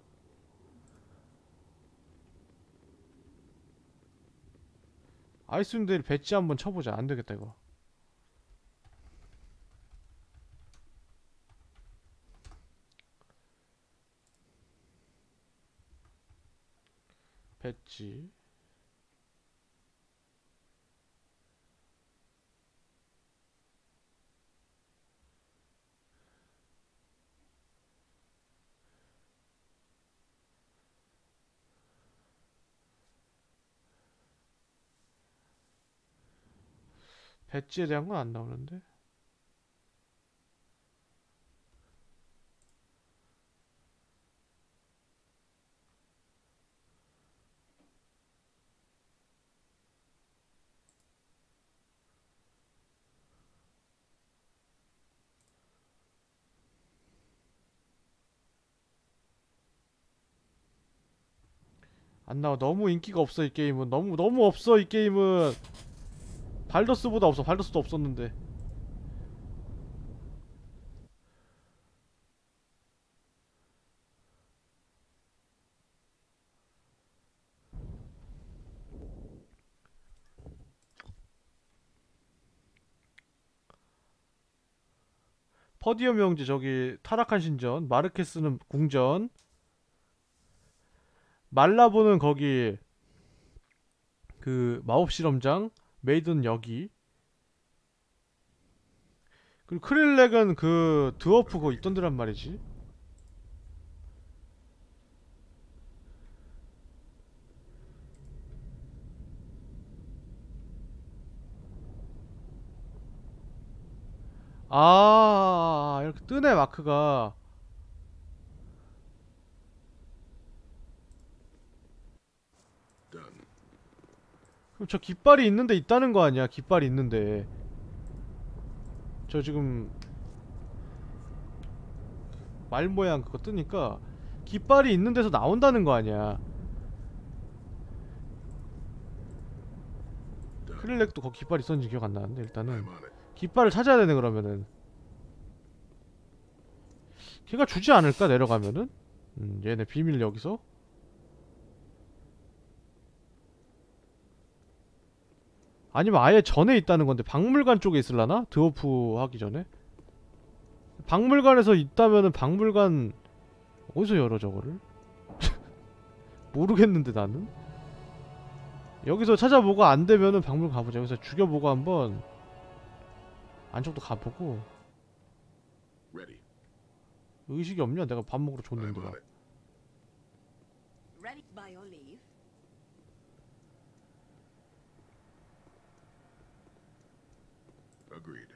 아이스윈드를 배지 한번 쳐보자. 안 되겠다 이거. 배지. 배지에 대한 건 안 나오는데. 안 나와. 너무 인기가 없어 이 게임은. 너무 너무 없어 이 게임은. 발더스보다 없어. 발더스도 없었는데. 퍼디엄 형제 저기 타락한 신전, 마르케스는 궁전, 말라보는 거기 그 마법 실험장, 메이든 여기. 그리고 크릴렉은 그 드워프 그거 있던 데란 말이지. 아, 이렇게 뜨네 마크가. Done. 그럼 저 깃발이 있는데 있다는 거 아니야? 깃발이 있는데. 저 지금 말 모양 그거 뜨니까 깃발이 있는 데서 나온다는 거 아니야? Done. 크릴렉도 거기 깃발 있었는지 기억 안 나는데 일단은 I'm on it. 깃발을 찾아야 되네 그러면은. 걔가 주지 않을까 내려가면은? 음, 얘네 비밀 여기서? 아니면 아예 전에 있다는 건데 박물관 쪽에 있을라나? 드워프 하기 전에? 박물관에서 있다면은 박물관 어디서 열어 저거를? 모르겠는데 나는? 여기서 찾아보고 안 되면은 박물관 가보자. 여기서 죽여보고 한번 안쪽도 가보고. Ready. 의식이 없냐? 내가 밥 먹으러 I'm 줬는데 on 막. it. Ready by your leave. Agreed.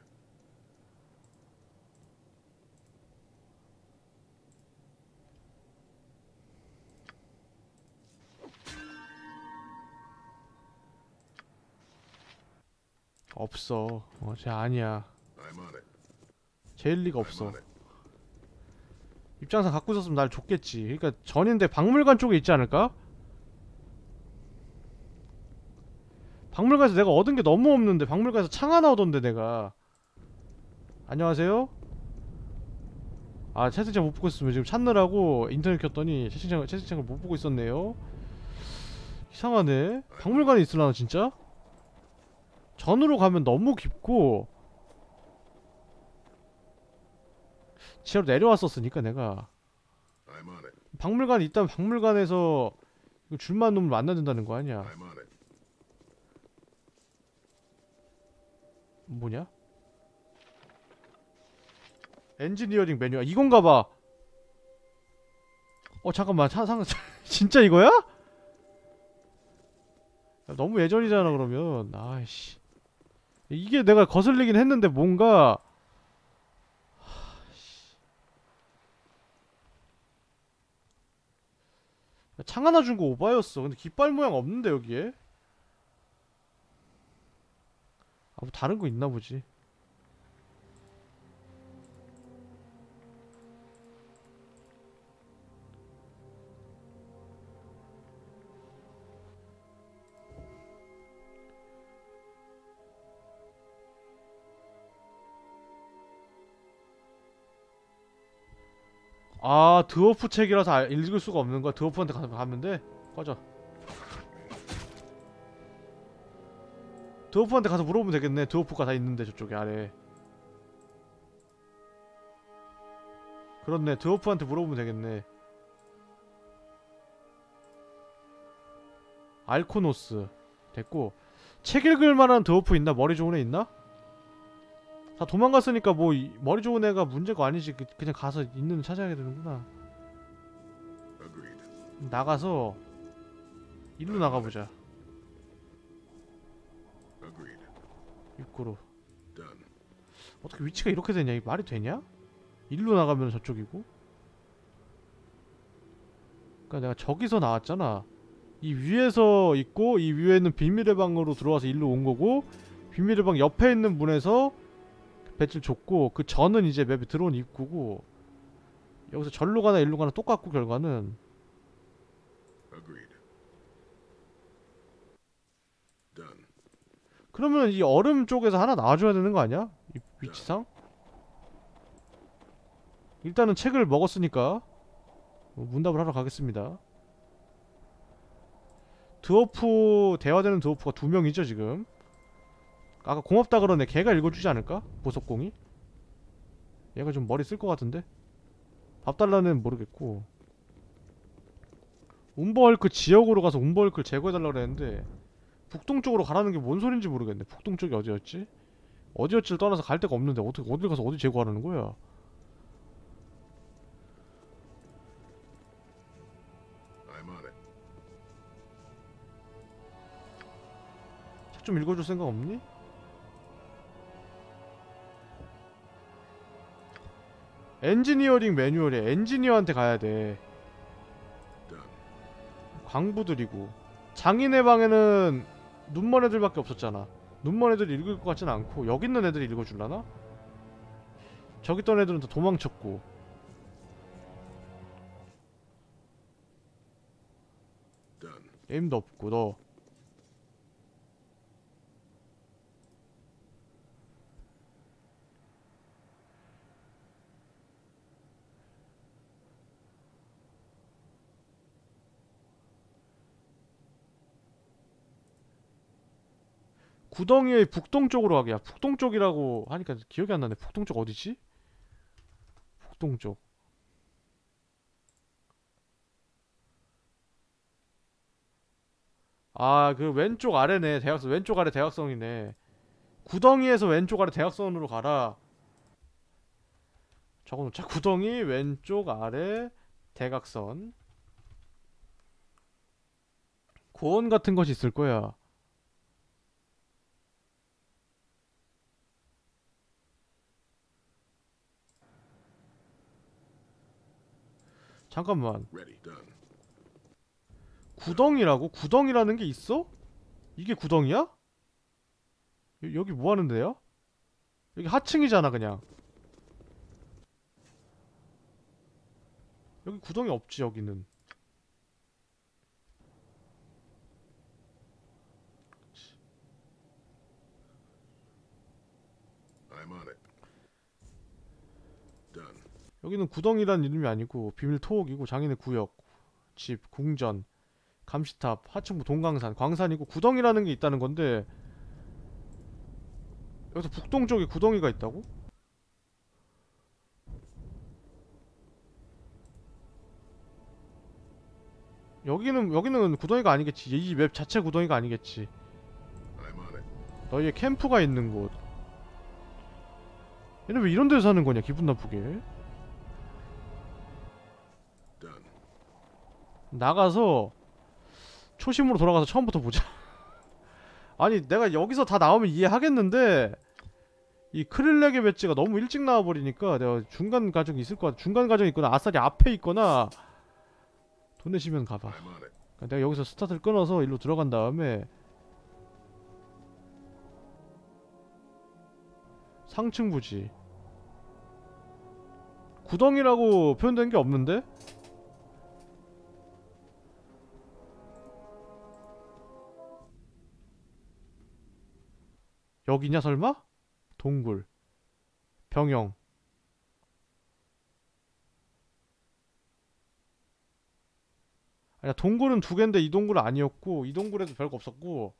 없어. 어, 쟤 아니야. I'm on it. 제일 리가 I'm 없어. on it. 입장상 갖고 있었으면 날 줬겠지. 그러니까 전인데 박물관 쪽에 있지 않을까? 박물관에서 내가 얻은 게 너무 없는데 박물관에서 창 하나 얻었는데 내가. 안녕하세요? 아 채팅창 못 보고 있었으면 지금 찾느라고 인터넷 켰더니 채팅창, 채팅창을 못 보고 있었네요. 이상하네. 박물관에 있으려나 진짜? 전으로 가면 너무 깊고 지하로 내려왔었으니까 내가. I'm on it. 박물관에 있다면 박물관에서 이거 줄만 놈을 만나야 된다는 거 아니야. I'm on it. 뭐냐? 엔지니어링 매뉴얼 이건가 봐. 어 잠깐만 차, 상, 진짜 이거야? 야, 너무 예전이잖아 그러면. 아이씨 이게 내가 거슬리긴 했는데 뭔가 창 하나 준 거 오바였어. 근데 깃발 모양 없는데 여기에? 아 뭐 다른 거 있나 보지. 아 드워프 책이라서 알- 읽을 수가 없는 거야. 드워프한테 가서 가면 돼? 꺼져. 드워프한테 가서 물어보면 되겠네. 드워프가 다 있는데 저쪽에 아래. 그렇네. 드워프한테 물어보면 되겠네. 알코노스 됐고. 책 읽을 만한 드워프 있나? 머리 좋은 애 있나? 다 도망갔으니까 뭐 이, 머리 좋은 애가 문제가 아니지. 그, 그냥 가서 있는 찾아야 되는구나. Agreed. 나가서 일로 나가보자. Agreed. 입구로. Done. 어떻게 위치가 이렇게 되냐? 이게 말이 되냐? 일로 나가면 저쪽이고. 그니까 내가 저기서 나왔잖아. 이 위에서 있고 이 위에는 비밀의 방으로 들어와서 일로 온 거고, 비밀의 방 옆에 있는 문에서 배지를 줬고, 그 전은 이제 맵에 들어온 입구고, 여기서 절로 가나 일로 가나 똑같고 결과는. Agreed. Done. 그러면 이 얼음 쪽에서 하나 나와줘야 되는 거 아니야? 이 위치상? 일단은 책을 먹었으니까 뭐 문답을 하러 가겠습니다. 드워프, 대화되는 드워프가 두 명이죠 지금. 아까 고맙다 그러네. 걔가 읽어주지 않을까? 보석공이? 얘가 좀 머리 쓸 것 같은데? 밥 달라는 모르겠고. 움버헐크 지역으로 가서 움버헐크를 제거해달라고 그랬는데 북동쪽으로 가라는 게 뭔 소린지 모르겠네. 북동쪽이 어디였지? 어디였지를 떠나서 갈 데가 없는데 어떻게 어딜 가서 어디 제거하라는 거야? I'm on it. 책 좀 읽어줄 생각 없니? 엔지니어링 매뉴얼에 엔지니어한테 가야 돼. Done. 광부들이고. 장인의 방에는 눈먼 애들밖에 없었잖아. 눈먼 애들이 읽을 것 같진 않고, 여기 있는 애들이 읽어줄라나? 저기 있던 애들은 다 도망쳤고. Done. 에임도 없고. 너 구덩이의 북동쪽으로 가게. 야 북동쪽이라고 하니까 기억이 안 나네. 북동쪽 어디지? 북동쪽. 아 그 왼쪽 아래네. 대각선. 왼쪽 아래 대각선이네. 구덩이에서 왼쪽 아래 대각선으로 가라. 적어놓자. 구덩이 왼쪽 아래 대각선. 고원 같은 것이 있을 거야. 잠깐만. Ready. Done. 구덩이라고? 구덩이라는 게 있어? 이게 구덩이야? 여, 여기 뭐 하는 데야? 여기 하층이잖아 그냥. 여기 구덩이 없지 여기는. I'm on it. Done. 여기는 구덩이란 이름이 아니고 비밀 토옥이고 장인의 구역, 집, 궁전, 감시탑, 하층부 동강산, 광산이고 구덩이라는 게 있다는 건데 여기서 북동쪽에 구덩이가 있다고? 여기는 여기는 구덩이가 아니겠지. 이 맵 자체 구덩이가 아니겠지. I'm on it. 너희의 캠프가 있는 곳. 얘네 왜 이런 데서 사는 거냐 기분 나쁘게. Done. 나가서 초심으로 돌아가서 처음부터 보자. 아니 내가 여기서 다 나오면 이해하겠는데 이 크릴렉의 배지가 너무 일찍 나와버리니까 내가 중간 과정이 있을 것 같아. 중간 과정이 있거나 아싸리 앞에 있거나 돈 내시면 가봐. I'm on it. 그러니까 내가 여기서 스타트를 끊어서 일로 들어간 다음에 상층 부지 구덩이라고 표현된 게 없는데? 여기냐 설마? 동굴 병영 아니야 동굴은 두 갠데 이 동굴은 아니었고 이 동굴에도 별거 없었고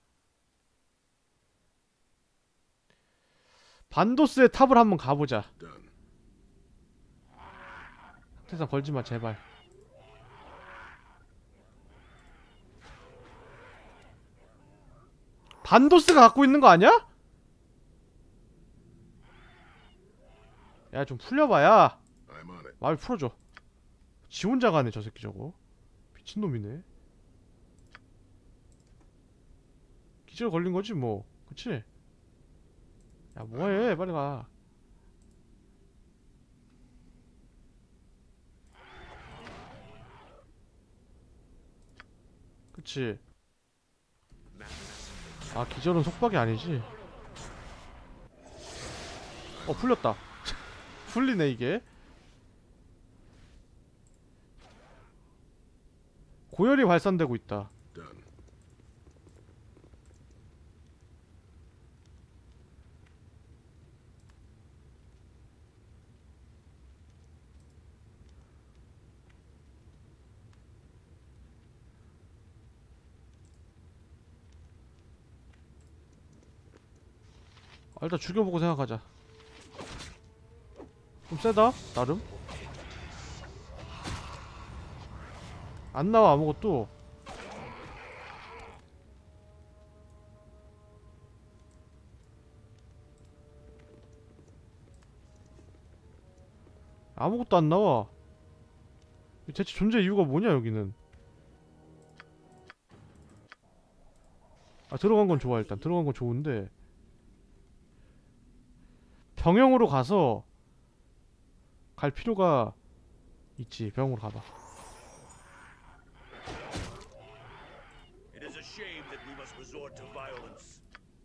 반도스의 탑을 한번 가보자. Done. 상태상 걸지마 제발. 반도스가 갖고 있는 거 아니야? 야 좀 풀려봐야. I'm on it. 말 풀어줘. 지 혼자 가네 저 새끼 저거. 미친놈이네. 기절 걸린 거지 뭐. 그치? 야 뭐해 빨리 가. 그치? 아 기절은 속박이 아니지. 어 풀렸다. 풀리네 이게. 고열이 발산되고 있다. Done. 아, 일단 죽여보고 생각하자. 좀 세다? 나름? 안 나와 아무것도. 아무것도 안 나와. 대체 존재 이유가 뭐냐 여기는. 아 들어간 건 좋아. 일단 들어간 건 좋은데 병영으로 가서 갈 필요가 있지. 병으로 가봐. It is a shame that we must resort to violence.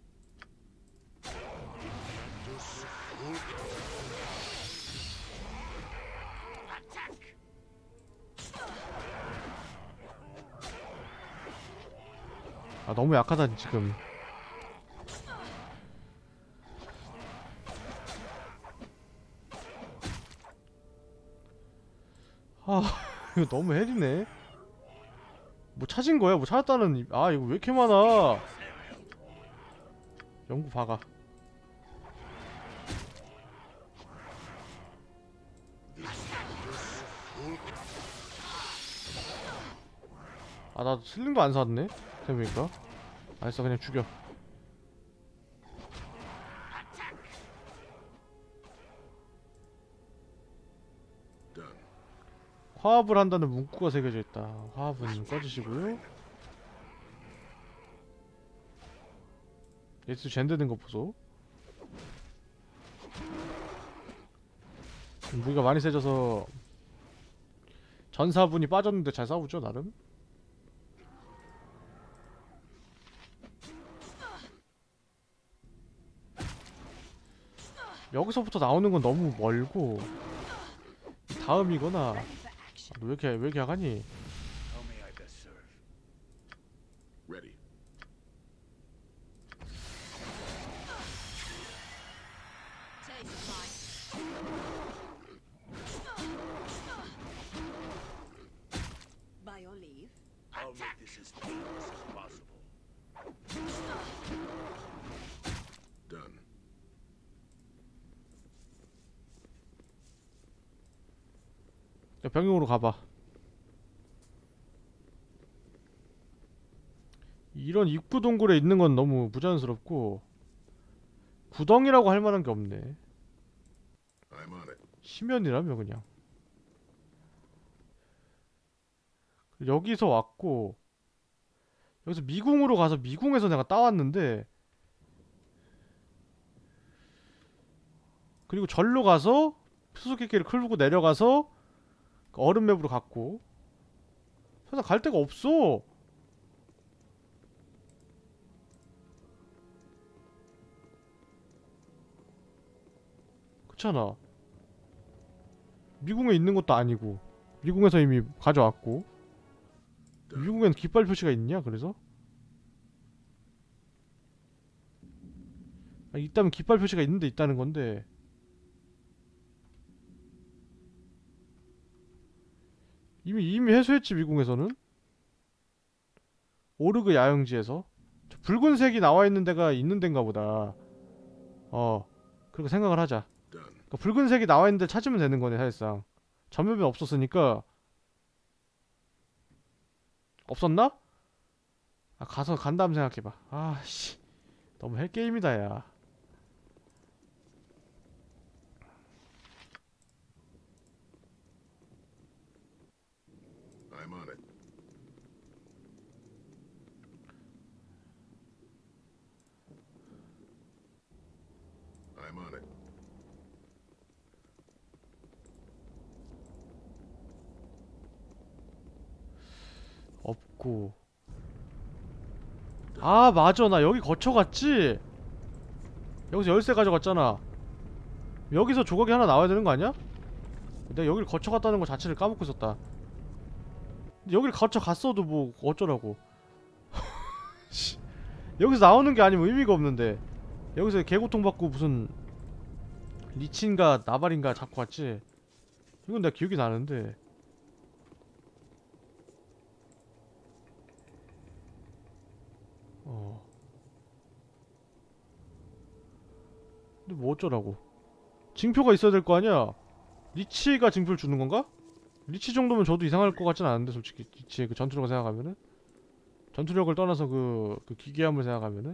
아 너무 약하다 지금. 아 이거 너무 헬이네. 뭐 찾은 거야? 뭐 찾았다는 이- 아 이거 왜 이렇게 많아. 연구 박아. 아 나 슬링도 안 샀네 생각해보니까. 알았어 그냥 죽여. Done. 화합을 한다는 문구가 새겨져 있다. 화합은 꺼주시고요. 예수 젠드된 거 보소. 무기가 많이 세져서 전사분이 빠졌는데 잘 싸우죠 나름. 여기서부터 나오는 건 너무 멀고 다음이거나 Ready for action. 너 왜 이렇게 왜 이렇게 야가니? How may I best serve? Ready. Taste mine. By your leave. I'll make this as painless as possible. Done. 야, 병영으로 가봐. 이런 입구 동굴에 있는 건 너무 부자연스럽고 구덩이라고 할 만한 게 없네. I'm on it. 심연이라며 그냥. 여기서 왔고 여기서 미궁으로 가서 미궁에서 내가 따왔는데 그리고 절로 가서 수수께끼를 끌고 내려가서 얼음맵으로 갔고 세상 갈 데가 없어. 그렇잖아. 미궁에 있는 것도 아니고 미궁에서 이미 가져왔고 미궁에는 깃발 표시가 있냐 그래서? 아, 있다면 깃발 표시가 있는데 있다는 건데 이미 이미 해소했지 미궁에서는. 오르그 야영지에서 저 붉은색이 나와있는 데가 있는 데인가 보다. 어 그렇게 생각을 하자. Done. 그러니까 붉은색이 나와있는 데 찾으면 되는 거네 사실상. 전맵에 없었으니까. 없었나? 아 가서 간 다음 생각해봐. 아씨 너무 헬게임이다 야. I'm on it. I'm on it. 없고. 아 맞아 나 여기 거쳐갔지. 여기서 열쇠 가져갔잖아. 여기서 조각이 하나 나와야 되는 거 아니야? 내가 여기를 거쳐갔다는 거 자체를 까먹고 있었다. 근데 여기를 거쳐갔어도 뭐 어쩌라고. 여기서 나오는 게 아니면 의미가 없는데 여기서 개고통받고 무슨 리친가 나발인가 잡고 왔지. 이건 내가 기억이 나는데. 어. 근데 뭐 어쩌라고. 징표가 있어야 될 거 아니야. 리치가 징표를 주는 건가? 리치 정도면 저도 이상할 것 같진 않은데 솔직히 리치의 그 전투력을 생각하면은 전투력을 떠나서 그, 그 기괴함을 생각하면은.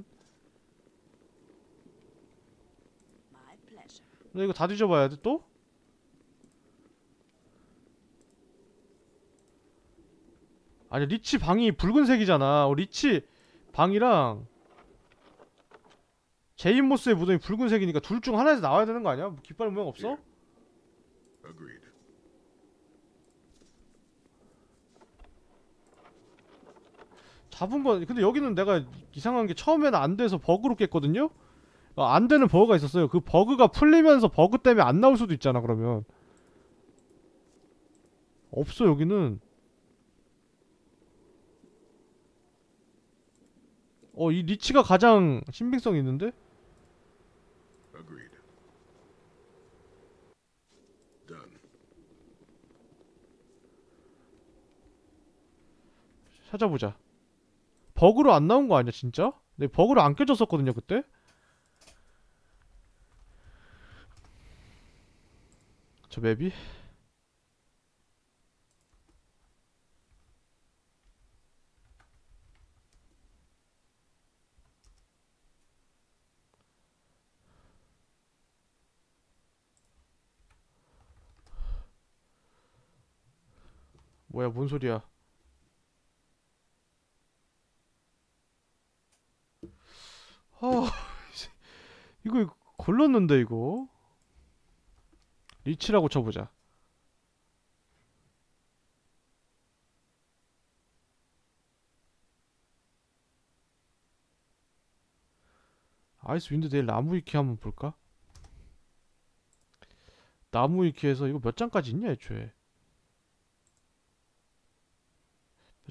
My pleasure. 근데 이거 다 뒤져봐야 돼 또? 아니 리치 방이 붉은색이잖아. 어, 리치 방이랑 제인모스의 무덤이 붉은색이니까 둘 중 하나에서 나와야 되는 거 아니야? 뭐 깃발 모양 없어? Agreed. 잡은 건 근데 여기는 내가 이상한 게 처음에는 안 돼서 버그로 깼거든요? 어, 안 되는 버그가 있었어요. 그 버그가 풀리면서 버그 때문에 안 나올 수도 있잖아 그러면. 없어 여기는. 어 이 리치가 가장 신빙성이 있는데? Agreed. Done. 찾아보자. 버그로 안 나온 거 아니야 진짜? 내 버그로 안 껴졌었거든요 그때? 저 맵이? 뭐야 뭔 소리야. 아 이거 걸렀는데 이거. 리치라고 쳐보자. 아이스 윈드 데일 나무 위키 한번 볼까? 나무 위키에서 이거 몇 장까지 있냐 애초에.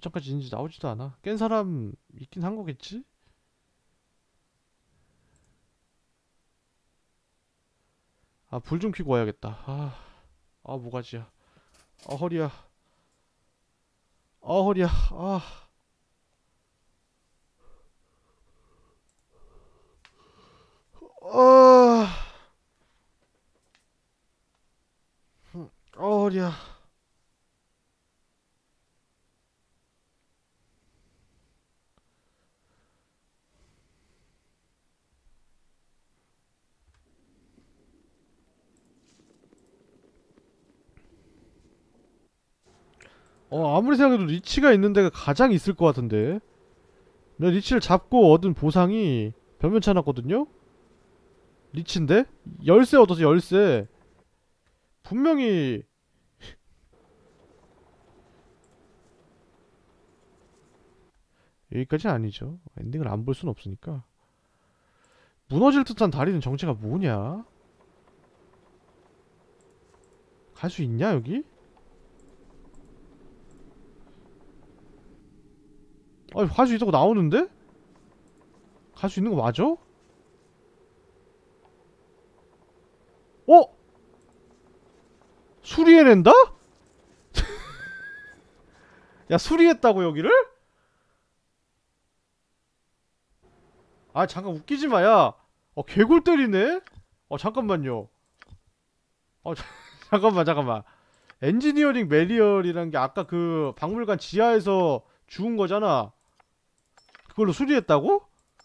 전까지 있는지 나오지도 않아. 깬 사람 있긴 한 거겠지? 아, 불 좀 켜고 와야겠다. 아, 아 모가지야. 아 허리야. 아 허리야. 아. 아. 아 허리야. 어 아무리 생각해도 리치가 있는 데가 가장 있을 것 같은데. 내가 리치를 잡고 얻은 보상이 변변치 않았거든요? 리치인데? 열쇠 얻어서 열쇠. 분명히 여기까지는 아니죠. 엔딩을 안 볼 순 없으니까. 무너질 듯한 다리는 정체가 뭐냐? 갈 수 있냐 여기? 아니 갈 수 있다고 나오는데? 갈 수 있는 거 맞아? 어? 수리해낸다? 야 수리했다고 여기를? 아 잠깐 웃기지 마야. 어 개골 때리네? 어 잠깐만요. 어 자, 잠깐만 잠깐만. 엔지니어링 매리얼이란 게 아까 그 박물관 지하에서 주운 거잖아. 그걸로 수리했다고?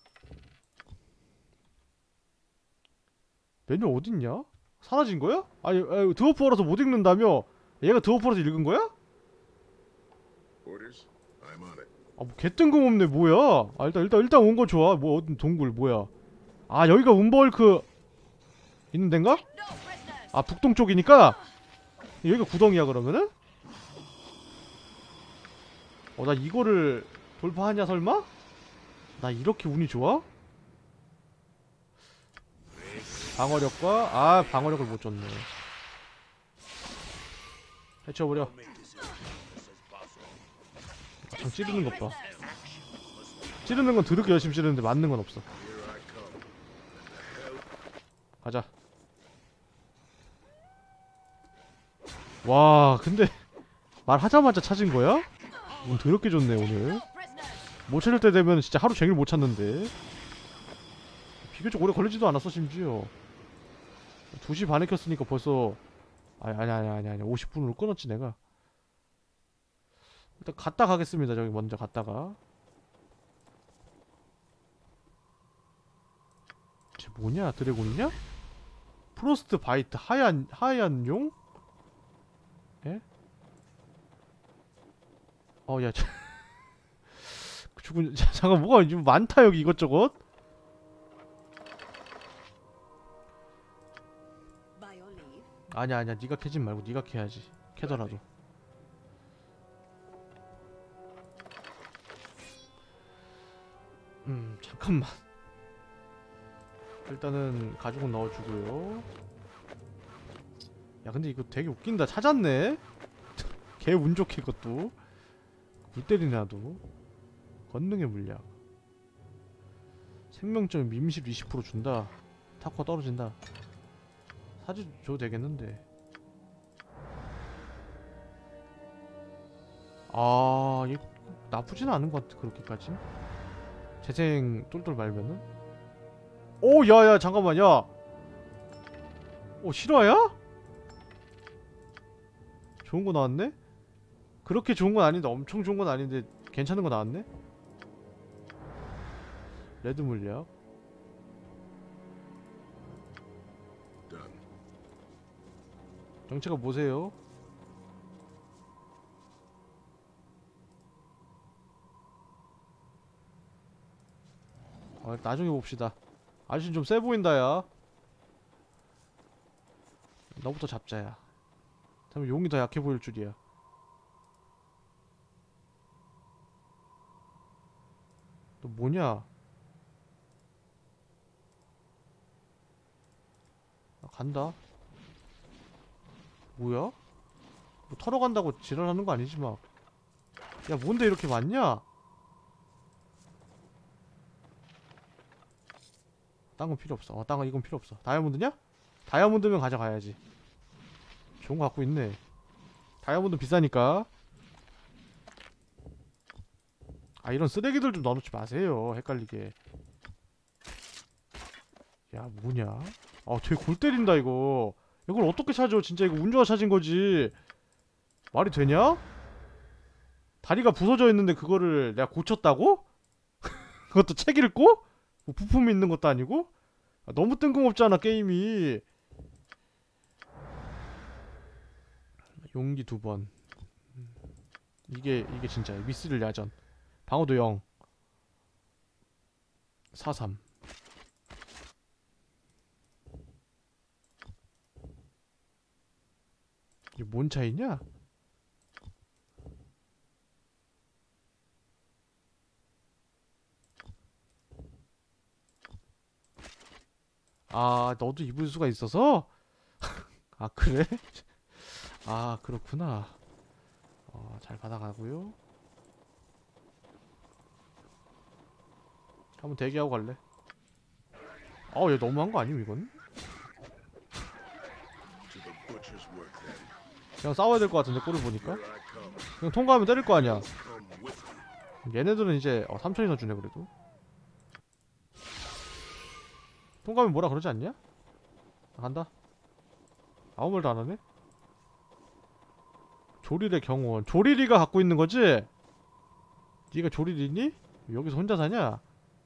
메뉴 어딨냐? 사라진 거야? 아니, 아니 드워프어라서 못 읽는다며? 얘가 드워프어라서 읽은 거야? Orders? I'm on it. 아, 뭐 개뜬금없네 뭐야? 아 일단 일단 일단 온 거 좋아. 뭐 어딘 동굴 뭐야? 아 여기가 움버울크 있는 데인가? 아 북동 쪽이니까 여기가 구덩이야 그러면은? 어 나 이거를 돌파하냐 설마? 나 이렇게 운이 좋아? 방어력과 아 방어력을 못 줬네. 해쳐버려. Make decisions as possible. 참 찌르는 것 봐. 찌르는 건 더럽게 열심히 찌르는데 맞는 건 없어. Here I come. 가자. 와 근데 말하자마자 찾은 거야? 운 더럽게 좋네 오늘. 못 찾을 때 되면 진짜 하루 종일 못 찾는데. 비교적 오래 걸리지도 않았어 심지어. 두 시 반에 켰으니까 벌써 아니 아니 아니 아니 아니 오십 분으로 끊었지 내가. 일단 갔다 가겠습니다. 저기 먼저 갔다가. 쟤 뭐냐 드래곤이냐? 프로스트 바이트 하얀 하얀 용? 예? 어야 죽은 잠깐 뭐가 좀 많다 여기 이것저것. By your leave. 아니야 아니야 니가 캐진 말고 니가 캐야지. 캐더라도. 음 잠깐만. 일단은 가죽은 넣어주고요. 야 근데 이거 되게 웃긴다. 찾았네. 개 운 좋게 이것도. 물 때리네 나도. 권능의 물약. 생명점 밈실 이십 퍼센트 준다. 타코가 떨어진다. 사주 줘도 되겠는데. 아, 얘 나쁘지는 않은 것 같아 그렇게까지. 재생 똘똘 말면은. 오, 야야 잠깐만 야. 오 실화야? 좋은 거 나왔네? 그렇게 좋은 건 아닌데 엄청 좋은 건 아닌데 괜찮은 거 나왔네? 레드 물약. Done. 정체가 뭐세요? 아, 나중에 봅시다. 아저씨 좀 세 보인다 야. 너부터 잡자야. 다음에 용이 더 약해 보일 줄이야. 너 뭐냐? 나 간다. 뭐야? 뭐 털어간다고 지랄하는 거 아니지 막. 야 뭔데 이렇게 많냐? 딴 건 필요 없어. 어, 딴 건 이건 필요 없어. 다이아몬드냐? 다이아몬드면 가져가야지. 좋은 거 갖고 있네. 다이아몬드 비싸니까. 아 이런 쓰레기들 좀 넣어놓지 마세요. 헷갈리게. 야 뭐냐? 아 되게 골 때린다 이거. 이걸 어떻게 찾아? 진짜 이거 운 좋아 찾은 거지. 말이 되냐? 다리가 부서져 있는데 그거를 내가 고쳤다고? 그것도 책 읽고? 뭐 부품이 있는 것도 아니고? 아, 너무 뜬금없잖아 게임이. 용기 두 번. 이게 이게 진짜야. 미스릴 야전. 방어도 영. 사삼. 이게 뭔 차이냐? 아 너도 입을 수가 있어서? 아 그래? 아 그렇구나. 어, 잘 받아가고요. 한번 대기하고 갈래? 아얘 너무한 거 아님 이건? To the butcher's work then. 그냥 싸워야 될 것 같은데 꼴을 보니까. Here I come. 그냥 통과하면 때릴 거 아니야. Come with me. 얘네들은 이제 어, 삼천이나 주네 그래도. 통과하면 뭐라 그러지 않냐? 나 간다. 아무 말도 안 하네. 조릴의 경호원. 조릴이가 갖고 있는 거지? 네가 조릴이니? 여기서 혼자 사냐?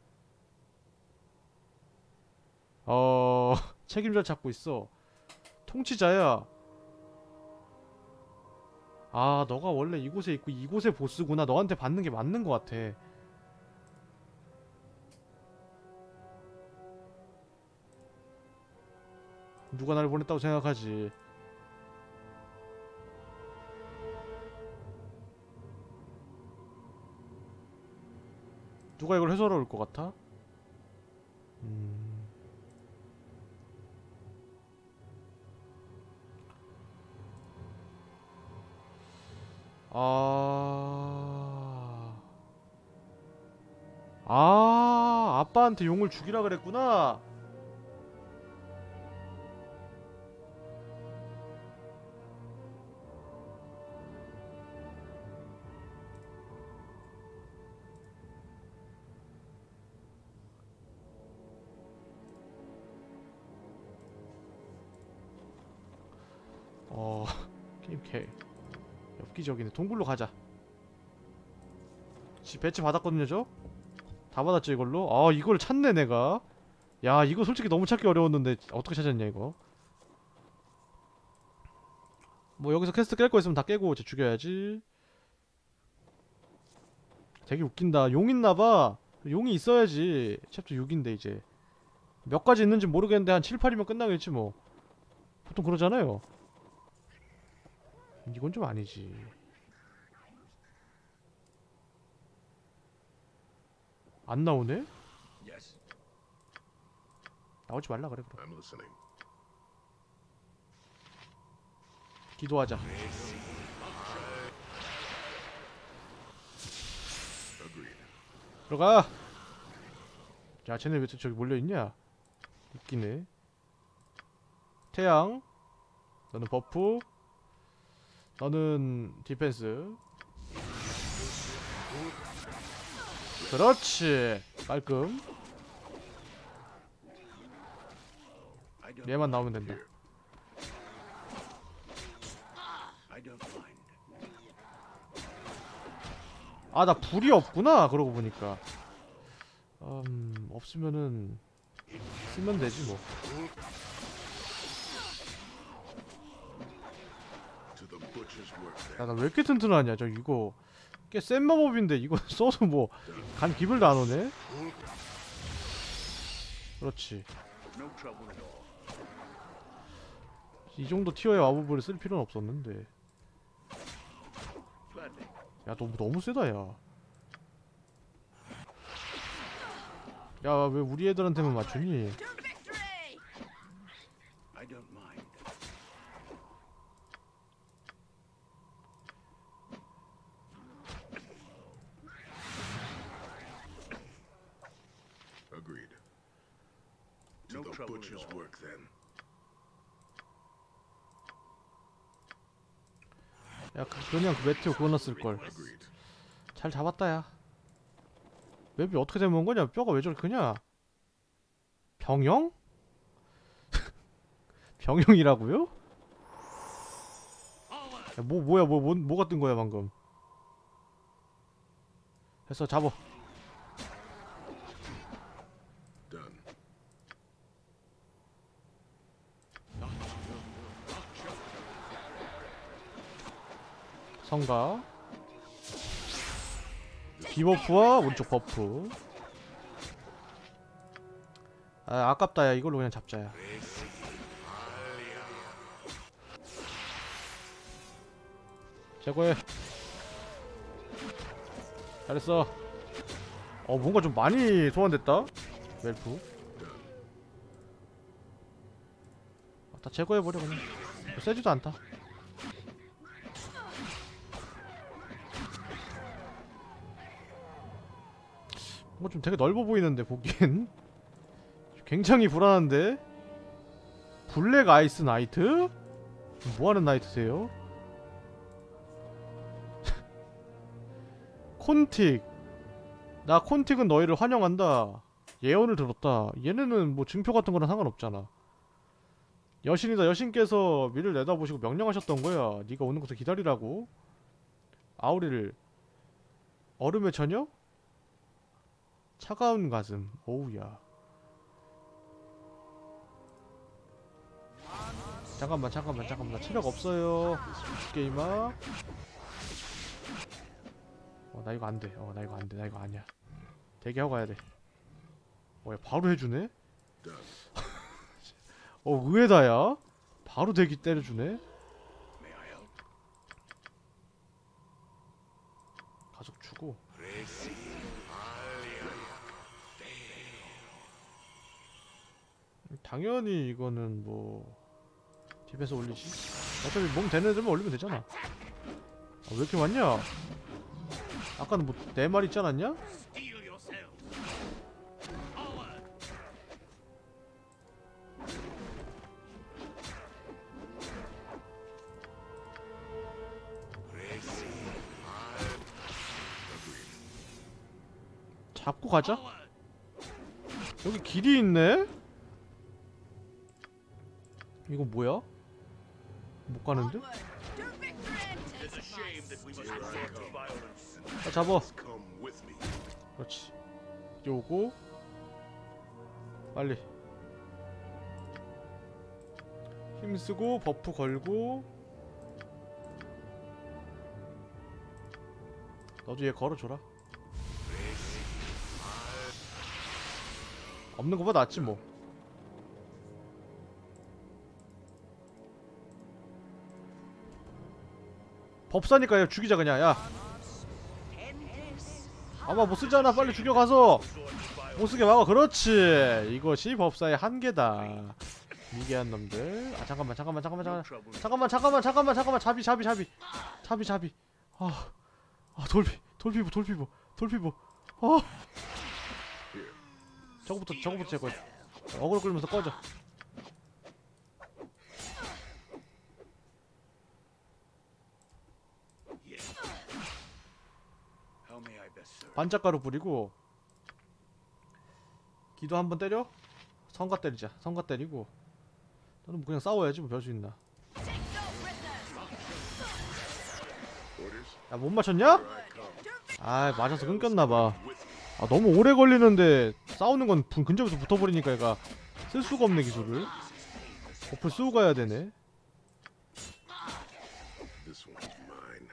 어... 책임자 찾고 있어. 통치자야. 아 너가 원래 이곳에 있고 이곳의 보스구나. 너한테 받는 게 맞는 것 같아. 누가 날 보냈다고 생각하지. 누가 이걸 해설하러 올 것 같아? 음... 아... 아... 아빠한테 용을 죽이라 그랬구나. 어... 게임 개 엽기적이네. 동굴로 가자. 지 배치 받았거든요 저? 다 받았죠 이걸로? 아 이걸 찾네 내가. 야 이거 솔직히 너무 찾기 어려웠는데 어떻게 찾았냐 이거. 뭐 여기서 퀘스트 깰 거 있으면 다 깨고 이제 죽여야지. 되게 웃긴다. 용 있나봐. 용이 있어야지. 챕터 육인데 이제 몇 가지 있는지 모르겠는데 한 칠, 팔이면 끝나겠지 뭐. 보통 그러잖아요. 이건 좀 아니지. 안 나오네? Yes. 나오지 말라 그래 그럼. I'm listening. 기도하자. Agreed. 들어가. 야 쟤네 왜 저기 몰려있냐? 웃기네. 태양 너는 버프, 너는 디펜스. 그렇지. 깔끔. I don't. 얘만 나오면 된다. I don't mind. 아 나 불이 없구나 그러고 보니까. 음 없으면은 쓰면 되지 뭐. To the butcher's work then. 야 나 왜 이렇게 튼튼하냐 저 이거 꽤 센 마법인데 이거 써도 뭐 간 기별도 안 오네. 그렇지. No trouble at all. 이 정도 티어의 마법을 쓸 필요는 없었는데. Gladly. 야 너 너무 세다 야. 야 왜 우리 애들한테만 맞추니? To victory! I don't mind. trouble at butcher's all. work then. 야 그- 그냥 그 메테오 그거 넣었을걸. Agreed. 잘 잡았다 야. 맵이 어떻게 되면 거냐? 뼈가 왜 저렇게 크냐? 병영? 병영이라고요? 야, 뭐 뭐야 뭐, 뭐 뭐가 뜬 거야 방금? 했어 잡어. Done. 성가. 디버프와 오른쪽 버프. 아 아깝다 야. 이걸로 그냥 잡자 야. 제거해. 잘했어. 어 뭔가 좀 많이 소환됐다 멜프. 아, 다 제거해버려 그냥. 세지도 않다. 뭔가 좀 되게 넓어 보이는데 보기엔. 굉장히 불안한데. 블랙 아이스 나이트? 뭐하는 나이트세요? 콘틱. 나 콘틱은 너희를 환영한다. 예언을 들었다. 얘네는 뭐 증표 같은 거랑 상관없잖아. 여신이다. 여신께서 미를 내다보시고 명령하셨던 거야. 네가 오는 것을 기다리라고. 아우리를. 얼음의 처녀? 차가운 가슴. 오우야. 잠깐만 잠깐만 잠깐만. 나 체력 없어요 게임아. 어 나 이거 안돼. 어 나 이거 안돼. 나 이거 아니야. 대기하고 가야돼. 어 야 바로 해주네? 어 의외다 야. 바로 대기 때려주네. May I help? 가속 주고. 당연히 이거는 뭐 딥에서 올리지. 어차피 몸 되는 애들만 올리면 되잖아. 아, 왜 이렇게 많냐? 아까는 뭐 네 마리 있지 않았냐? Steel yourselves. Forward. 잡고 가자. Forward. 여기 길이 있네? 이거 뭐야? 못 가는데? Onward to victory and It is a take shame that we must resort to violence. 아, 잡어. Come with me. 그렇지. 요거 빨리 힘쓰고 버프 걸고. 너도 얘 걸어줘라. 없는 거보다 낫지 뭐. 법사니까 얘 죽이자 그냥. 야 아마 못 쓰잖아. 빨리 죽여가서 못 쓰게 막아. 그렇지. 이것이 법사의 한계다. 미개한 놈들. 아 잠깐만 잠깐만 잠깐만 잠깐만 잠깐만 잠깐만 잠깐만 잠깐만. 잡이 잡이 잡이 잡이 잡이. 아, 아 돌피 돌피부 돌피부 돌피부. 아 저거부터 저거부터 제거해. 어그로 끌면서 꺼져. How may I best serve? 반짝가루 뿌리고 기도 한번 때려. 성가 때리자. 성가 때리고. 너는 뭐 그냥 싸워야지 뭐 별 수 있나. Orders? 야 못 맞췄냐? Here I come. 아 맞아서 끊겼나봐. 아 너무 오래 걸리는데 싸우는 건 분 근접에서 붙어버리니까 얘가 쓸 수가 없네 기술을. 버프를 쓰고 가야 되네. This one's mine.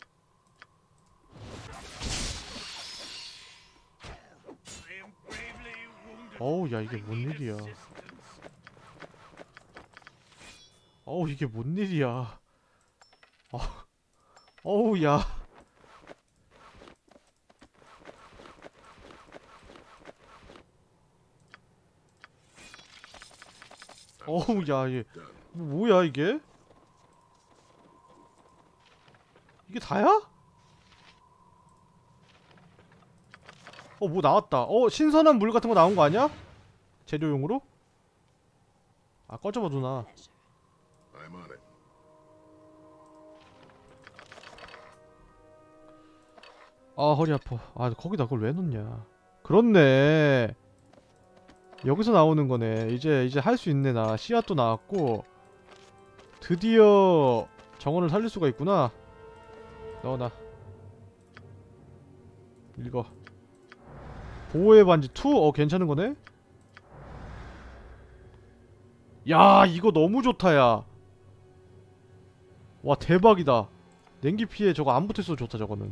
I am bravely wounded. 어우 야 이게 I 뭔 need 일이야. assistance. 어우 이게 뭔 일이야. 어, 어우 야. 어우 야 이게 Done. 뭐야 이게? 이게 다야? 어 뭐 나왔다. 어 신선한 물 같은 거 나온 거 아니야? 재료용으로? 아 꺼져봐 누나. I'm on it. 아 허리 아파. 아 거기다 그걸 왜 넣냐. 그렇네. 여기서 나오는 거네. 이제 이제 할 수 있네. 나 씨앗도 나왔고 드디어 정원을 살릴 수가 있구나. 넣어놔. 읽어. 보호의 반지 투? 어 괜찮은 거네? 야 이거 너무 좋다 야. 와 대박이다. 냉기 피해 저거 안 붙어있어도 좋다 저거는.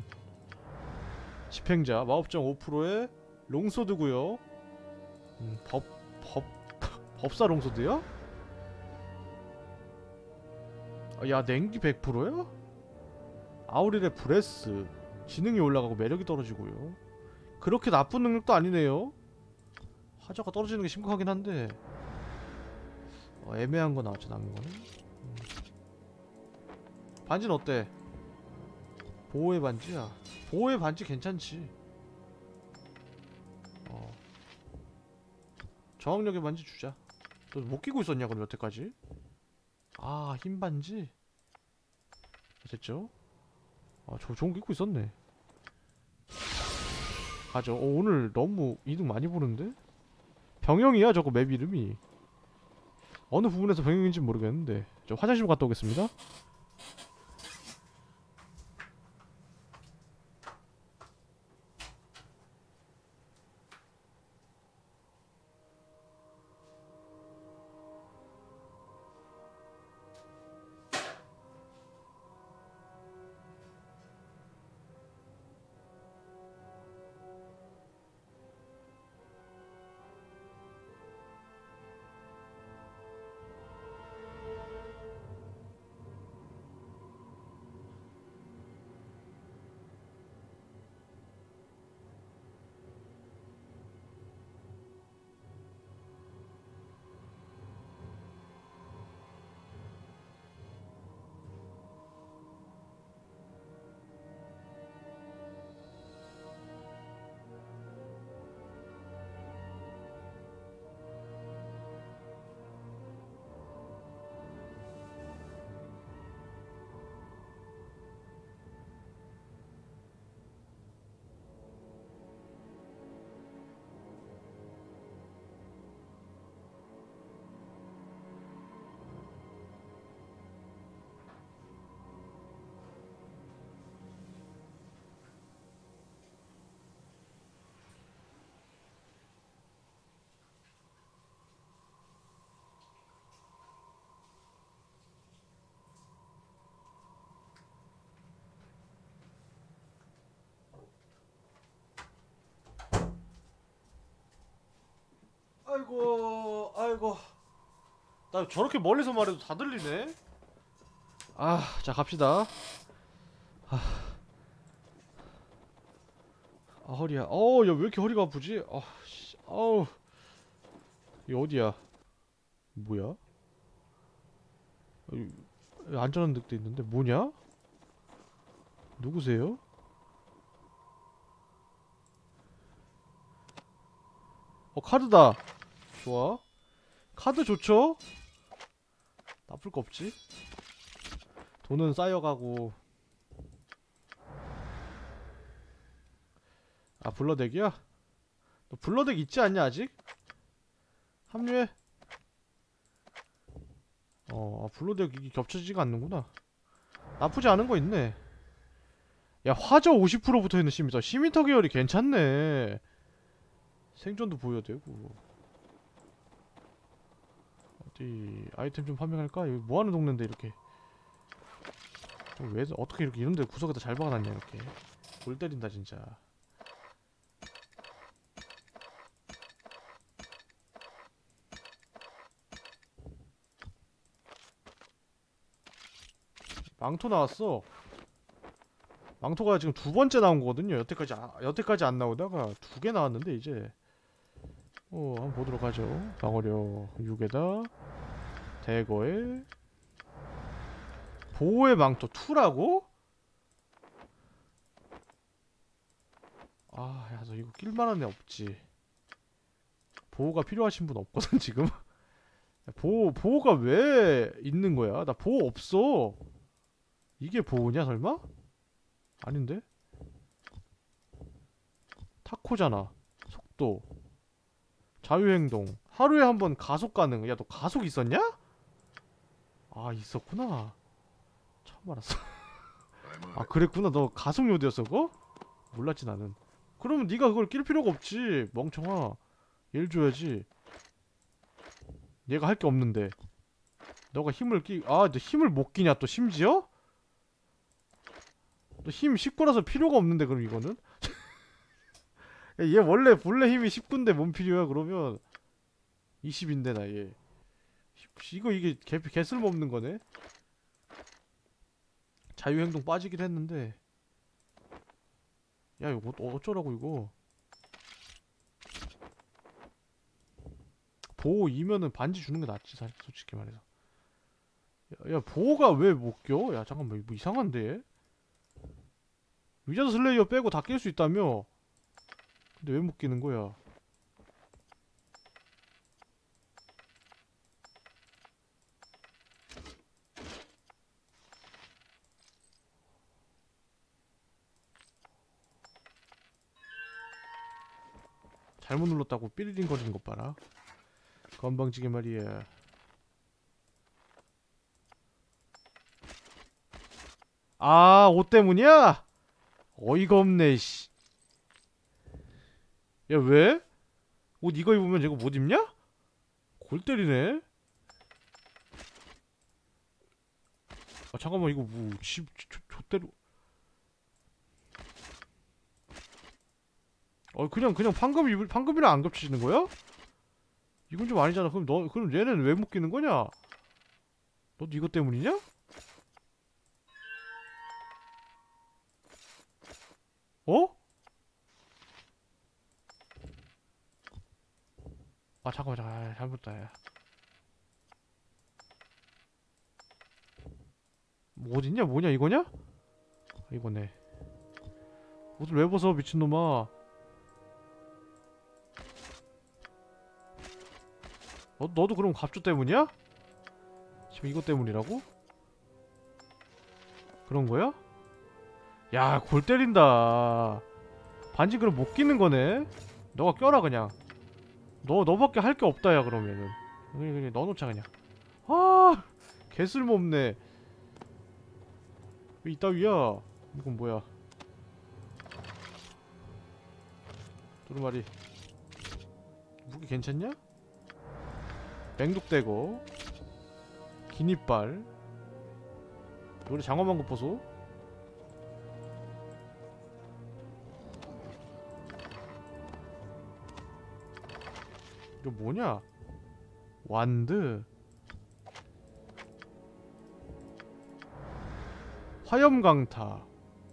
집행자 마법정 오 퍼센트에 롱소드구요. 음, 법... 법... 법사 롱소드야? 아, 야 냉기 백 퍼센트야? 아우릴의 브레스 지능이 올라가고 매력이 떨어지고요. 그렇게 나쁜 능력도 아니네요. 화저가 떨어지는 게 심각하긴 한데 어, 애매한 거 나왔죠 남은 거는. 음. 반지는 어때? 보호의 반지야. 보호의 반지 괜찮지. 어. 저항력의 반지 주자. 너 못 끼고 있었냐 그럼 여태까지? 아 흰 반지? 됐죠? 아 저 좋은 거 끼고 있었네. 가죠. 어, 오늘 너무 이득 많이 보는데? 병영이야 저거 맵 이름이. 어느 부분에서 병영인지 모르겠는데. 저 화장실 갔다 오겠습니다. 아이고 아이고 나 저렇게 멀리서 말해도 다 들리네. 아 자 갑시다. 아, 아 허리야. 어야 왜 이렇게 허리가 아프지? 아 씨. 어우 이 어디야? 뭐야? 여기 안전한 늑대 있는데 뭐냐? 누구세요? 어 카드다. 좋아. 카드 좋죠? 나쁠 거 없지. 돈은 쌓여가고. 아 블러덱이야? 너 블러덱 있지 않냐 아직? 합류해. 어 아, 블러덱 이게 겹쳐지지가 않는구나. 나쁘지 않은 거 있네. 야 화저 오십 퍼센트 붙어있는 시미터. 시미터 계열이 괜찮네. 생존도 보여야 되고. 어디 아이템 좀 판매할까? 여기 뭐하는 동네인데 이렇게. 왜 어떻게 이렇게 이런데 구석에다 잘 박아놨냐 이렇게. 골 때린다 진짜. 망토 나왔어. 망토가 지금 두 번째 나온 거거든요. 여태까지 아, 여태까지 안 나오다가 두 개 나왔는데 이제 어 한번 보도록 하죠. 방어력 육에다 대거에 보호의 망토 이라고? 아, 야, 너 이거 낄만한 애 없지? 보호가 필요하신 분 없거든 지금? 보호, 보호가 왜 있는 거야? 나 보호 없어. 이게 보호냐 설마? 아닌데? 타코잖아. 속도, 자유행동, 하루에 한 번 가속 가능. 야, 너 가속 있었냐? 아, 있었구나. 처음 알았어. I'm on 아, it. 그랬구나. 너 가속 요드였어 그거? 몰랐지 나는. 그러면 네가 그걸 낄 필요가 없지, 멍청아. 얘를 줘야지. 얘가 할 게 없는데. 너가 힘을 끼... 아, 너 힘을 못 끼냐 또 심지어? 너 힘 십구라서 필요가 없는데 그럼 이거는? 야, 얘 원래 본래 힘이 십구인데 뭔 필요야 그러면. 이십인데 나 얘. 이거 이게 개, 개 쓸모없는 거네. 자유행동 빠지긴 했는데. 야, 이거 어- 어쩌라고 이거. 보호 이면은 반지 주는 게 낫지 사실 솔직히 말해서. 야, 야, 보호가 왜 못 껴? 야, 잠깐만, 뭐 이상한데? 위자드 슬레이어 빼고 다 낄 수 있다며? 근데 왜 못 끼는 거야? 잘못 눌렀다고 삐리링 거리는 것 봐라. 건방지게 말이야. 아, 옷 때문이야? 어이가 없네, 씨. 야, 왜? 옷 이거 입으면 이거 못 입냐? 골 때리네? 아, 잠깐만, 이거 뭐, 집, 조, 좆대로. 어, 그냥, 그냥 판금 입을, 판금이랑 안 겹치는 거야? 이건 좀 아니잖아. 그럼 너, 그럼 얘는 왜 못 끼는 거냐? 너도 이것 때문이냐? 어? 아, 잠깐만, 잠깐만. 아, 잘못다, 야. 뭐 어딨냐? 뭐냐, 이거냐? 아, 이거네. 옷을 왜 벗어, 미친놈아. 너, 너도 그럼 갑주 때문이야? 지금 이것 때문이라고? 그런 거야? 야, 골 때린다. 반지 그럼 못 끼는 거네? 너가 껴라, 그냥. 너, 너밖에 할 게 없다, 야, 그러면은. 그냥, 그냥 넣어놓자, 그냥. 아, 개쓸모없네. 왜 이따위야? 이건 뭐야? 두루마리. 무기 괜찮냐? 맹독대고 기니빨 요리 장어망고 보소. 이거 뭐냐? 완드 화염강타.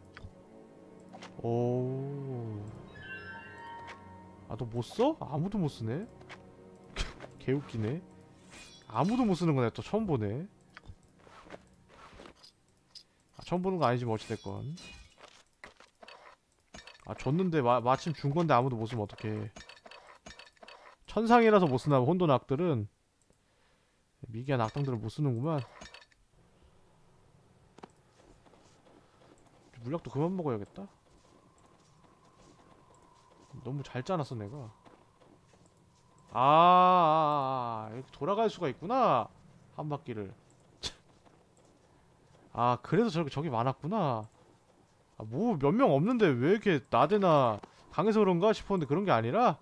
오. 아, 너 못 써? 아무도 못 쓰네. 개웃기네. 아무도 못 쓰는 거네. 또 처음 보네. 아, 처음 보는 거 아니지만 어찌됐건. 아, 줬는데 마, 마침 준 건데 아무도 못 쓰면 어떡해. 천상이라서 못 쓰나 봐. 혼돈 악들은 미개한 악당들은 못 쓰는구만. 물약도 그만 먹어야겠다. 너무 잘 짜놨어 내가. 아, 아, 아, 아, 이렇게 돌아갈 수가 있구나. 한 바퀴를. 아, 그래서 저렇게 적이 많았구나. 아, 뭐 몇 명 없는데 왜 이렇게 나대나 강해서 그런가 싶었는데 그런 게 아니라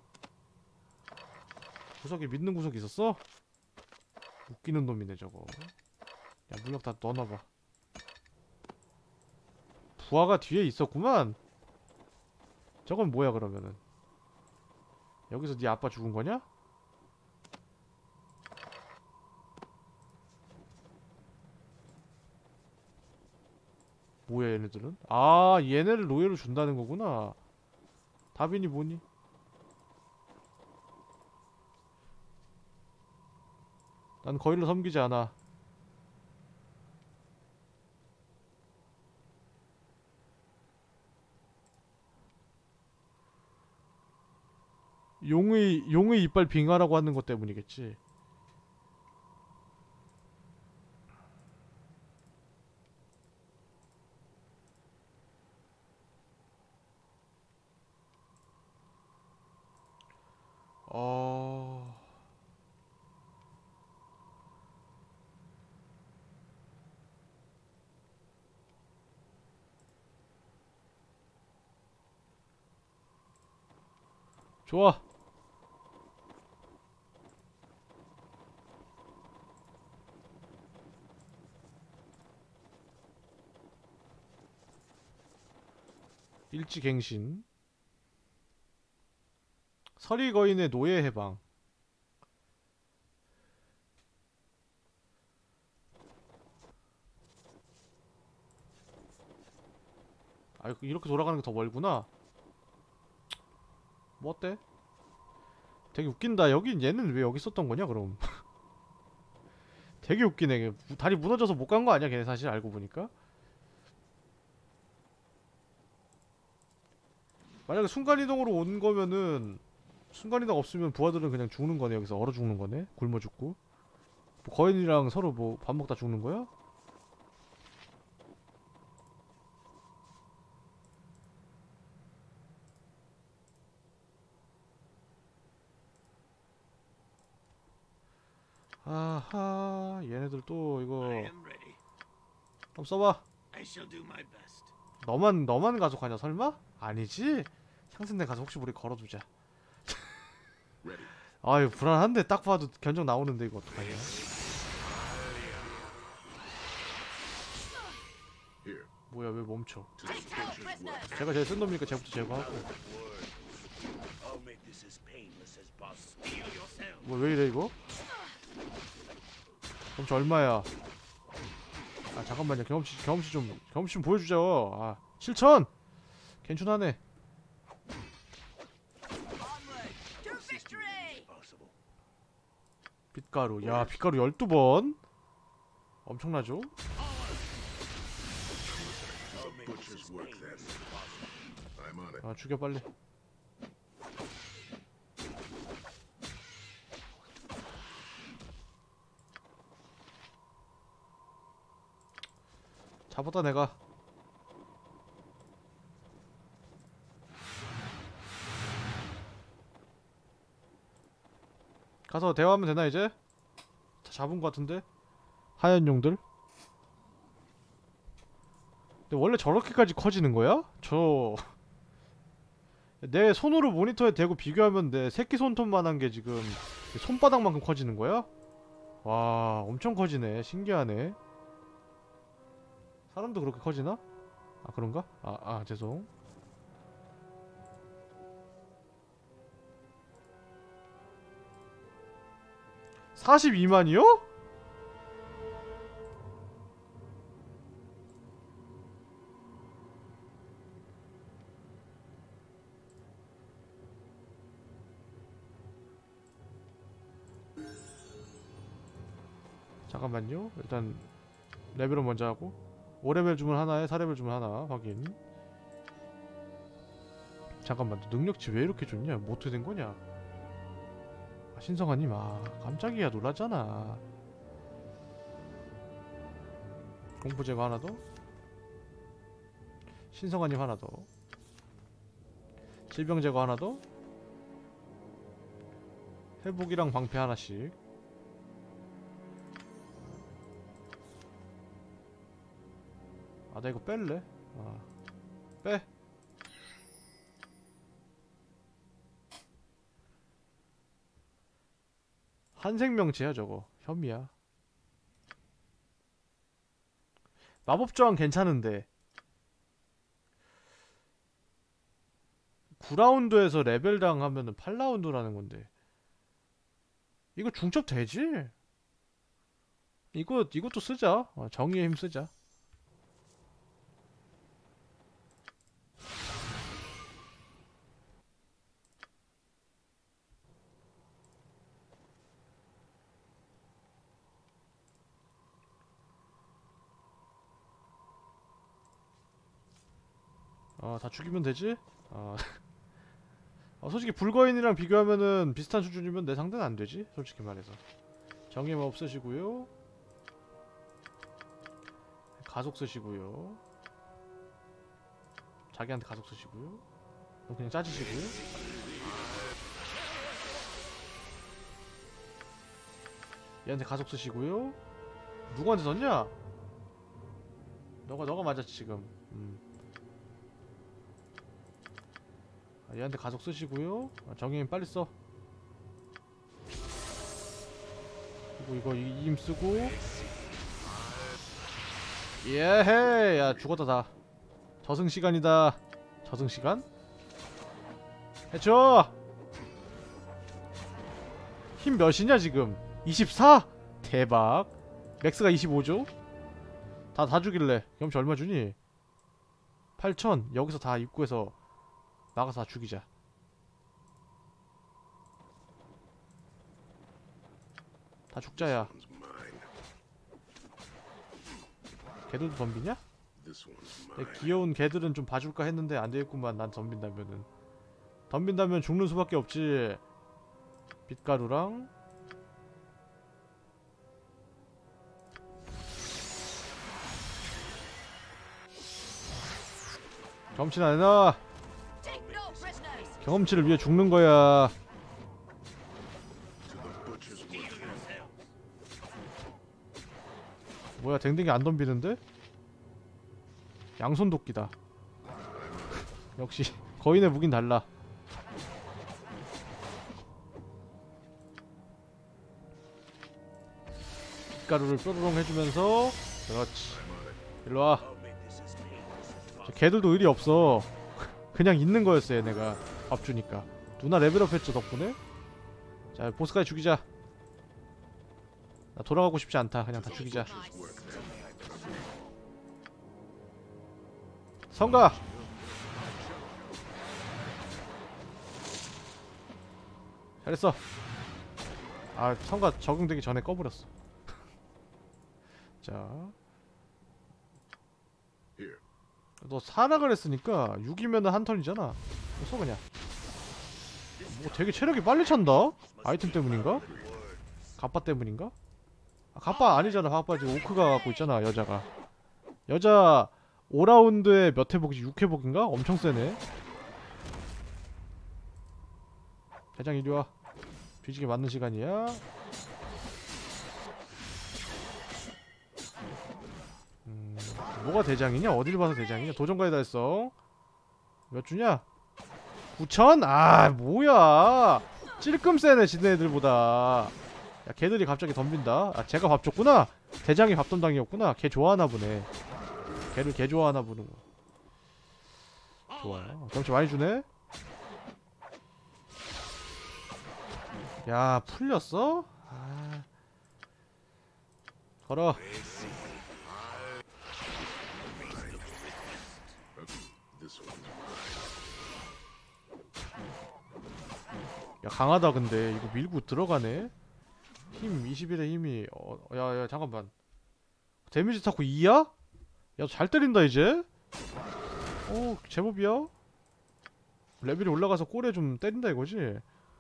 구석에 믿는 구석이 있었어? 웃기는 놈이네 저거. 야, 물약 다 넣어놔봐. 부하가 뒤에 있었구만. 저건 뭐야 그러면은. 여기서 네 아빠 죽은 거냐? 뭐야 얘네들은? 아, 얘네를 노예로 준다는 거구나. 다빈이 뭐니? 난 거일로 섬기지 않아. 용의 용의 이빨 빙하라고 하는 것 때문이겠지. 좋아. 일지갱신. 서리거인의 노예 해방. 아, 이렇게 돌아가는 게 더 멀구나. 뭐 어때? 되게 웃긴다. 여긴 얘는 왜 여기 있었던 거냐 그럼. 되게 웃기네. 다리 무너져서 못 간 거 아니야 걔네 사실 알고 보니까. 만약에 순간이동으로 온 거면은 순간이동 없으면 부하들은 그냥 죽는 거네. 여기서 얼어 죽는 거네. 굶어 죽고. 뭐 거인이랑 서로 뭐 밥 먹다 죽는 거야? 아하, 얘네들 또 이거 I am ready. 한번 써봐. I shall do my best. 너만 너만 가속하냐 설마? 아니지? 상승된 가속 혹시 우리 걸어두자. Ready. 아유 불안한데 딱 봐도 견적 나오는데 이거 어떡하냐. Here. 뭐야 왜 멈춰. To the butcher's work. 제가 제일 센 놈이니까 제부터 제거하고. I'll make this as painless as possible. Heal yourself. 뭐 왜 이래 이거? 경험치 얼마야? 아 잠깐만요. 경험치 경험치 좀 경험치 좀 보여주죠. 아 칠천. 괜찮하네. Onward to victory! Possible. 빛가루. 야 빛가루 열두 번. 엄청나죠? I'll make this Butcher's as work painless then. as possible. I'm on it. 아 죽여 빨리. 잡았다 내가. 가서 대화하면 되나 이제? 다 잡은 것 같은데? 하얀 용들? 근데 원래 저렇게까지 커지는 거야? 저... 내 손으로 모니터에 대고 비교하면 내 새끼 손톱만한 게 지금 손바닥만큼 커지는 거야? 와 엄청 커지네. 신기하네. 사람도 그렇게 커지나? 아 그런가? 아, 아 죄송. 사십이만이요? 잠깐만요. 일단 레벨은 먼저 하고 오 레벨 주문 하나에 사 레벨 주문 하나 확인. 잠깐만 능력치 왜 이렇게 좋냐? 뭐 어떻게 된 거냐? 아, 신성아님 아 깜짝이야 놀랐잖아. 공포 제거 하나 더. 신성아님 하나 더. 질병 제거 하나 더. 회복이랑 방패 하나씩. 아 나 이거 뺄래? 아 빼. 한생명체야 저거. 현미야. 마법 저항 괜찮은데 구 라운드에서 레벨당 하면은 팔 라운드라는 건데 이거 중첩 되지? 이거 이것도 쓰자. 어, 정의의 힘 쓰자. 어, 다 죽이면 되지? 어. 어, 솔직히 불거인이랑 비교하면은 비슷한 수준이면 내 상대는 안 되지? 솔직히 말해서. 정의만 없으시고요. 가속 쓰시고요. 자기한테 가속 쓰시고요. 그럼 그냥 짜지시고요. 얘한테 가속 쓰시고요. 누구한테 썼냐? 너가 너가 맞았지 지금. 음. 아, 얘한테 가속 쓰시고요. 아, 정예인 빨리 써. 그리고 이거 이 힘 쓰고. 예헤. 야 죽었다 다. 저승 시간이다. 저승 시간? 해줘. 힘 몇이냐 지금? 이십사? 대박. 맥스가 이십오죠? 다 다 죽일래. 경험치 얼마 주니? 팔천. 여기서 다 입구에서 나가서 다 죽이자. 다 죽자야. One's mine. 걔들도 덤비냐? This one's 내 mine. 귀여운 걔들은 좀 봐줄까 했는데 안되겠구만. 난 덤빈다면은 덤빈다면 죽는 수밖에 없지. 빛가루랑 경험치는 안 해놔. Take no prisoners. 경험치를 위해 죽는 거야. To the butcher's work. 뭐야 댕댕이 안 덤비는데? 양손 도끼다. 역시 거인의 무긴 달라. 빛가루를 뾰로롱 해주면서 그렇지. 일로와. I'll make this as painless as possible. 걔들도 의리 없어. 그냥 있는 거였어 얘네가. 밥 주니까. 누나 레벨업 했죠 덕분에. 자 보스까지 죽이자. 나 돌아가고 싶지 않다. 그냥 다 죽이자. 성가. 잘했어. 아 성가 적용되기 전에 꺼버렸어. 자, Here. 너 사락을 했으니까 육이면은 한 턴이잖아. 써 그냥. 뭐 되게 체력이 빨리 찬다? 아이템 때문인가? 가빠 때문인가? 아, 가빠 아니잖아. 가빠 지금 오크가 갖고 있잖아. 여자가. 여자 오 라운드에 몇 회복이지? 육 회복인가? 엄청 세네. 대장 이리와. 뒤지게 맞는 시간이야. 음, 뭐가 대장이냐? 어딜 봐서 대장이냐? 도전가에다 했어. 몇 주냐? 구천? 아 뭐야. 찔끔 세네 지네들보다. 야 걔들이 갑자기 덤빈다. 아 제가 밥 줬구나. 대장이 밥 담당이었구나. 걔 좋아하나 보네. 걔를 걔 좋아하나 보는 거. 좋아. 경치 많이 주네. 야 풀렸어? 아. 걸어. This one's mine. 야 강하다 근데 이거 밀고 들어가네. 힘 이십일에 힘이 어, 야야 잠깐만. 데미지 타고 이야? 야 너 잘 때린다 이제. 오 제법이야. 레벨이 올라가서 꼴에 좀 때린다 이거지.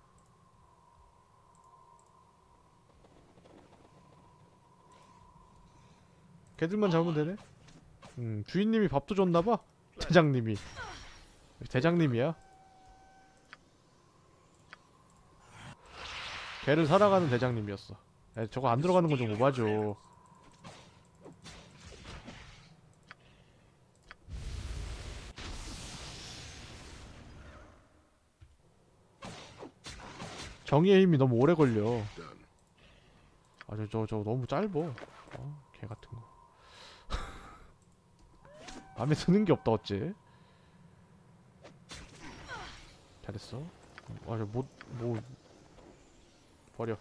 걔들만 잡으면 되네. 음 주인님이 밥도 줬나봐. 대장님이. 대장님이야. 걔를 살아가는 대장님이었어. 야, 저거 안 들어가는 건 좀 오바죠. 정의의 힘이 너무 오래 걸려. Done. 아 저 저 저 너무 짧어. 어, 개 같은 거. 마음에 드는 게 없다 어째. 잘했어. 아저 뭐 뭐 버려.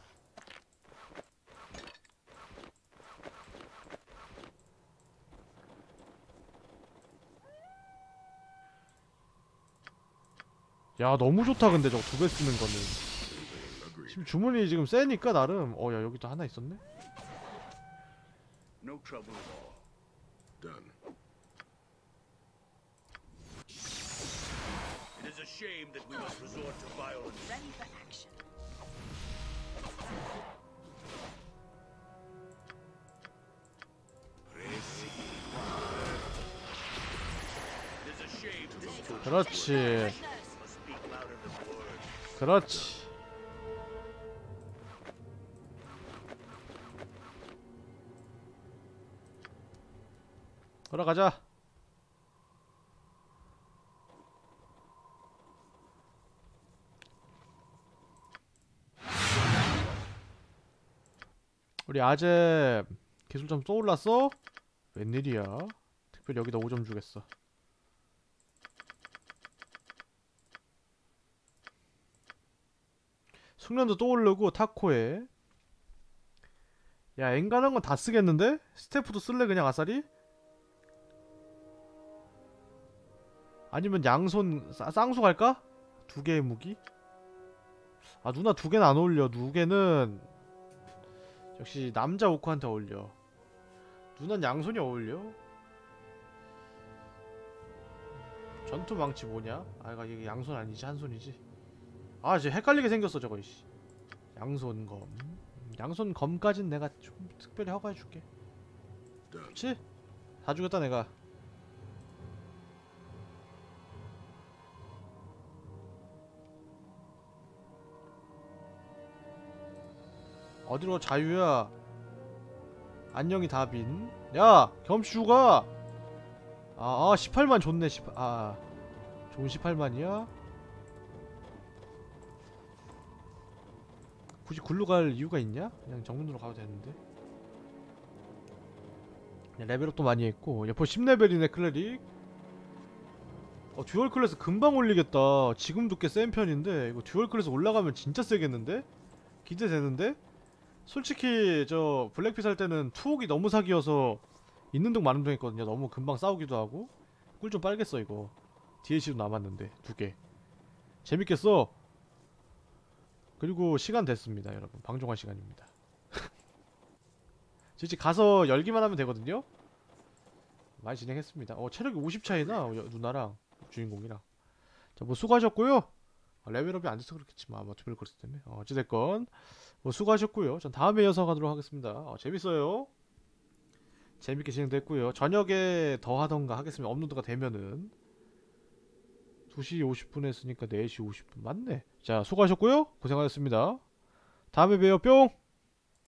야 너무 좋다 근데 저거 두 배 쓰는 거는. Agreed. 지금 주문이 지금 세니까 나름. 어 야 여기도 하나 있었네. No trouble at all. Done. It is a shame that we must resort to violence. Ready for action. It is a shame this fool 그렇지. must speak louder than words. 그렇지. 돌아가자. 우리 아재 기술점 또 올랐어? 웬일이야? 특별히 여기다 오 점 주겠어. 숙련도 또 오르고 타코에. 야, 엔간한 건 다 쓰겠는데? 스태프도 쓸래 그냥 아싸리? 아니면 양손 싸, 쌍수 갈까? 두 개의 무기? 아, 누나 두 개는 안 어울려. 두 개는 역시 남자 오크한테 어울려. 누난 양손이 어울려. 전투 망치 뭐냐? 아, 이게 양손 아니지, 한 손이지. 아, 이제 헷갈리게 생겼어 저거. 이씨. 양손 검. 양손 검까진 내가 좀 특별히 허가해줄게. Done. 그렇지? 다 주겠다 내가. 어디로 자유야? 안녕히 다빈. 야, 겸시 주가. 아, 아 십팔만 좋네. 십팔. 아, 좋은 십팔만이야? 굳이 굴로 갈 이유가 있냐? 그냥 정문으로 가도 되는데. 레벨업도 많이 했고. 야, 벌써 십 레벨이네 클레릭. 어, 듀얼 클래스 금방 올리겠다. 지금도 꽤 센 편인데 이거 듀얼 클래스 올라가면 진짜 세겠는데? 기대되는데? 솔직히 저 블랙핏 할 때는 투옥이 너무 사기여서 있는 둥 마는 둥 했거든요. 너무 금방 싸우기도 하고. 꿀 좀 빨겠어 이거. 디엘씨도 남았는데 두 개. 재밌겠어. 그리고 시간 됐습니다 여러분. 방종할 시간입니다. 솔직히 가서 열기만 하면 되거든요. 많이 진행했습니다. 어, 체력이 오십 차이나 어, 누나랑 주인공이랑. 자, 뭐 수고하셨고요. 아, 레벨업이 안 돼서 그렇겠지만 아마 투벨 코스 때문에. 어, 어찌됐건 뭐 수고하셨고요. 전 다음에 이어서 가도록 하겠습니다. 어, 재밌어요. 재밌게 진행됐고요. 저녁에 더 하던가 하겠습니다. 업로드가 되면은. 두 시 오십 분에 했으니까 네 시 오십 분 맞네. 자, 수고하셨고요. 고생하셨습니다. 다음에 봬요. 뿅.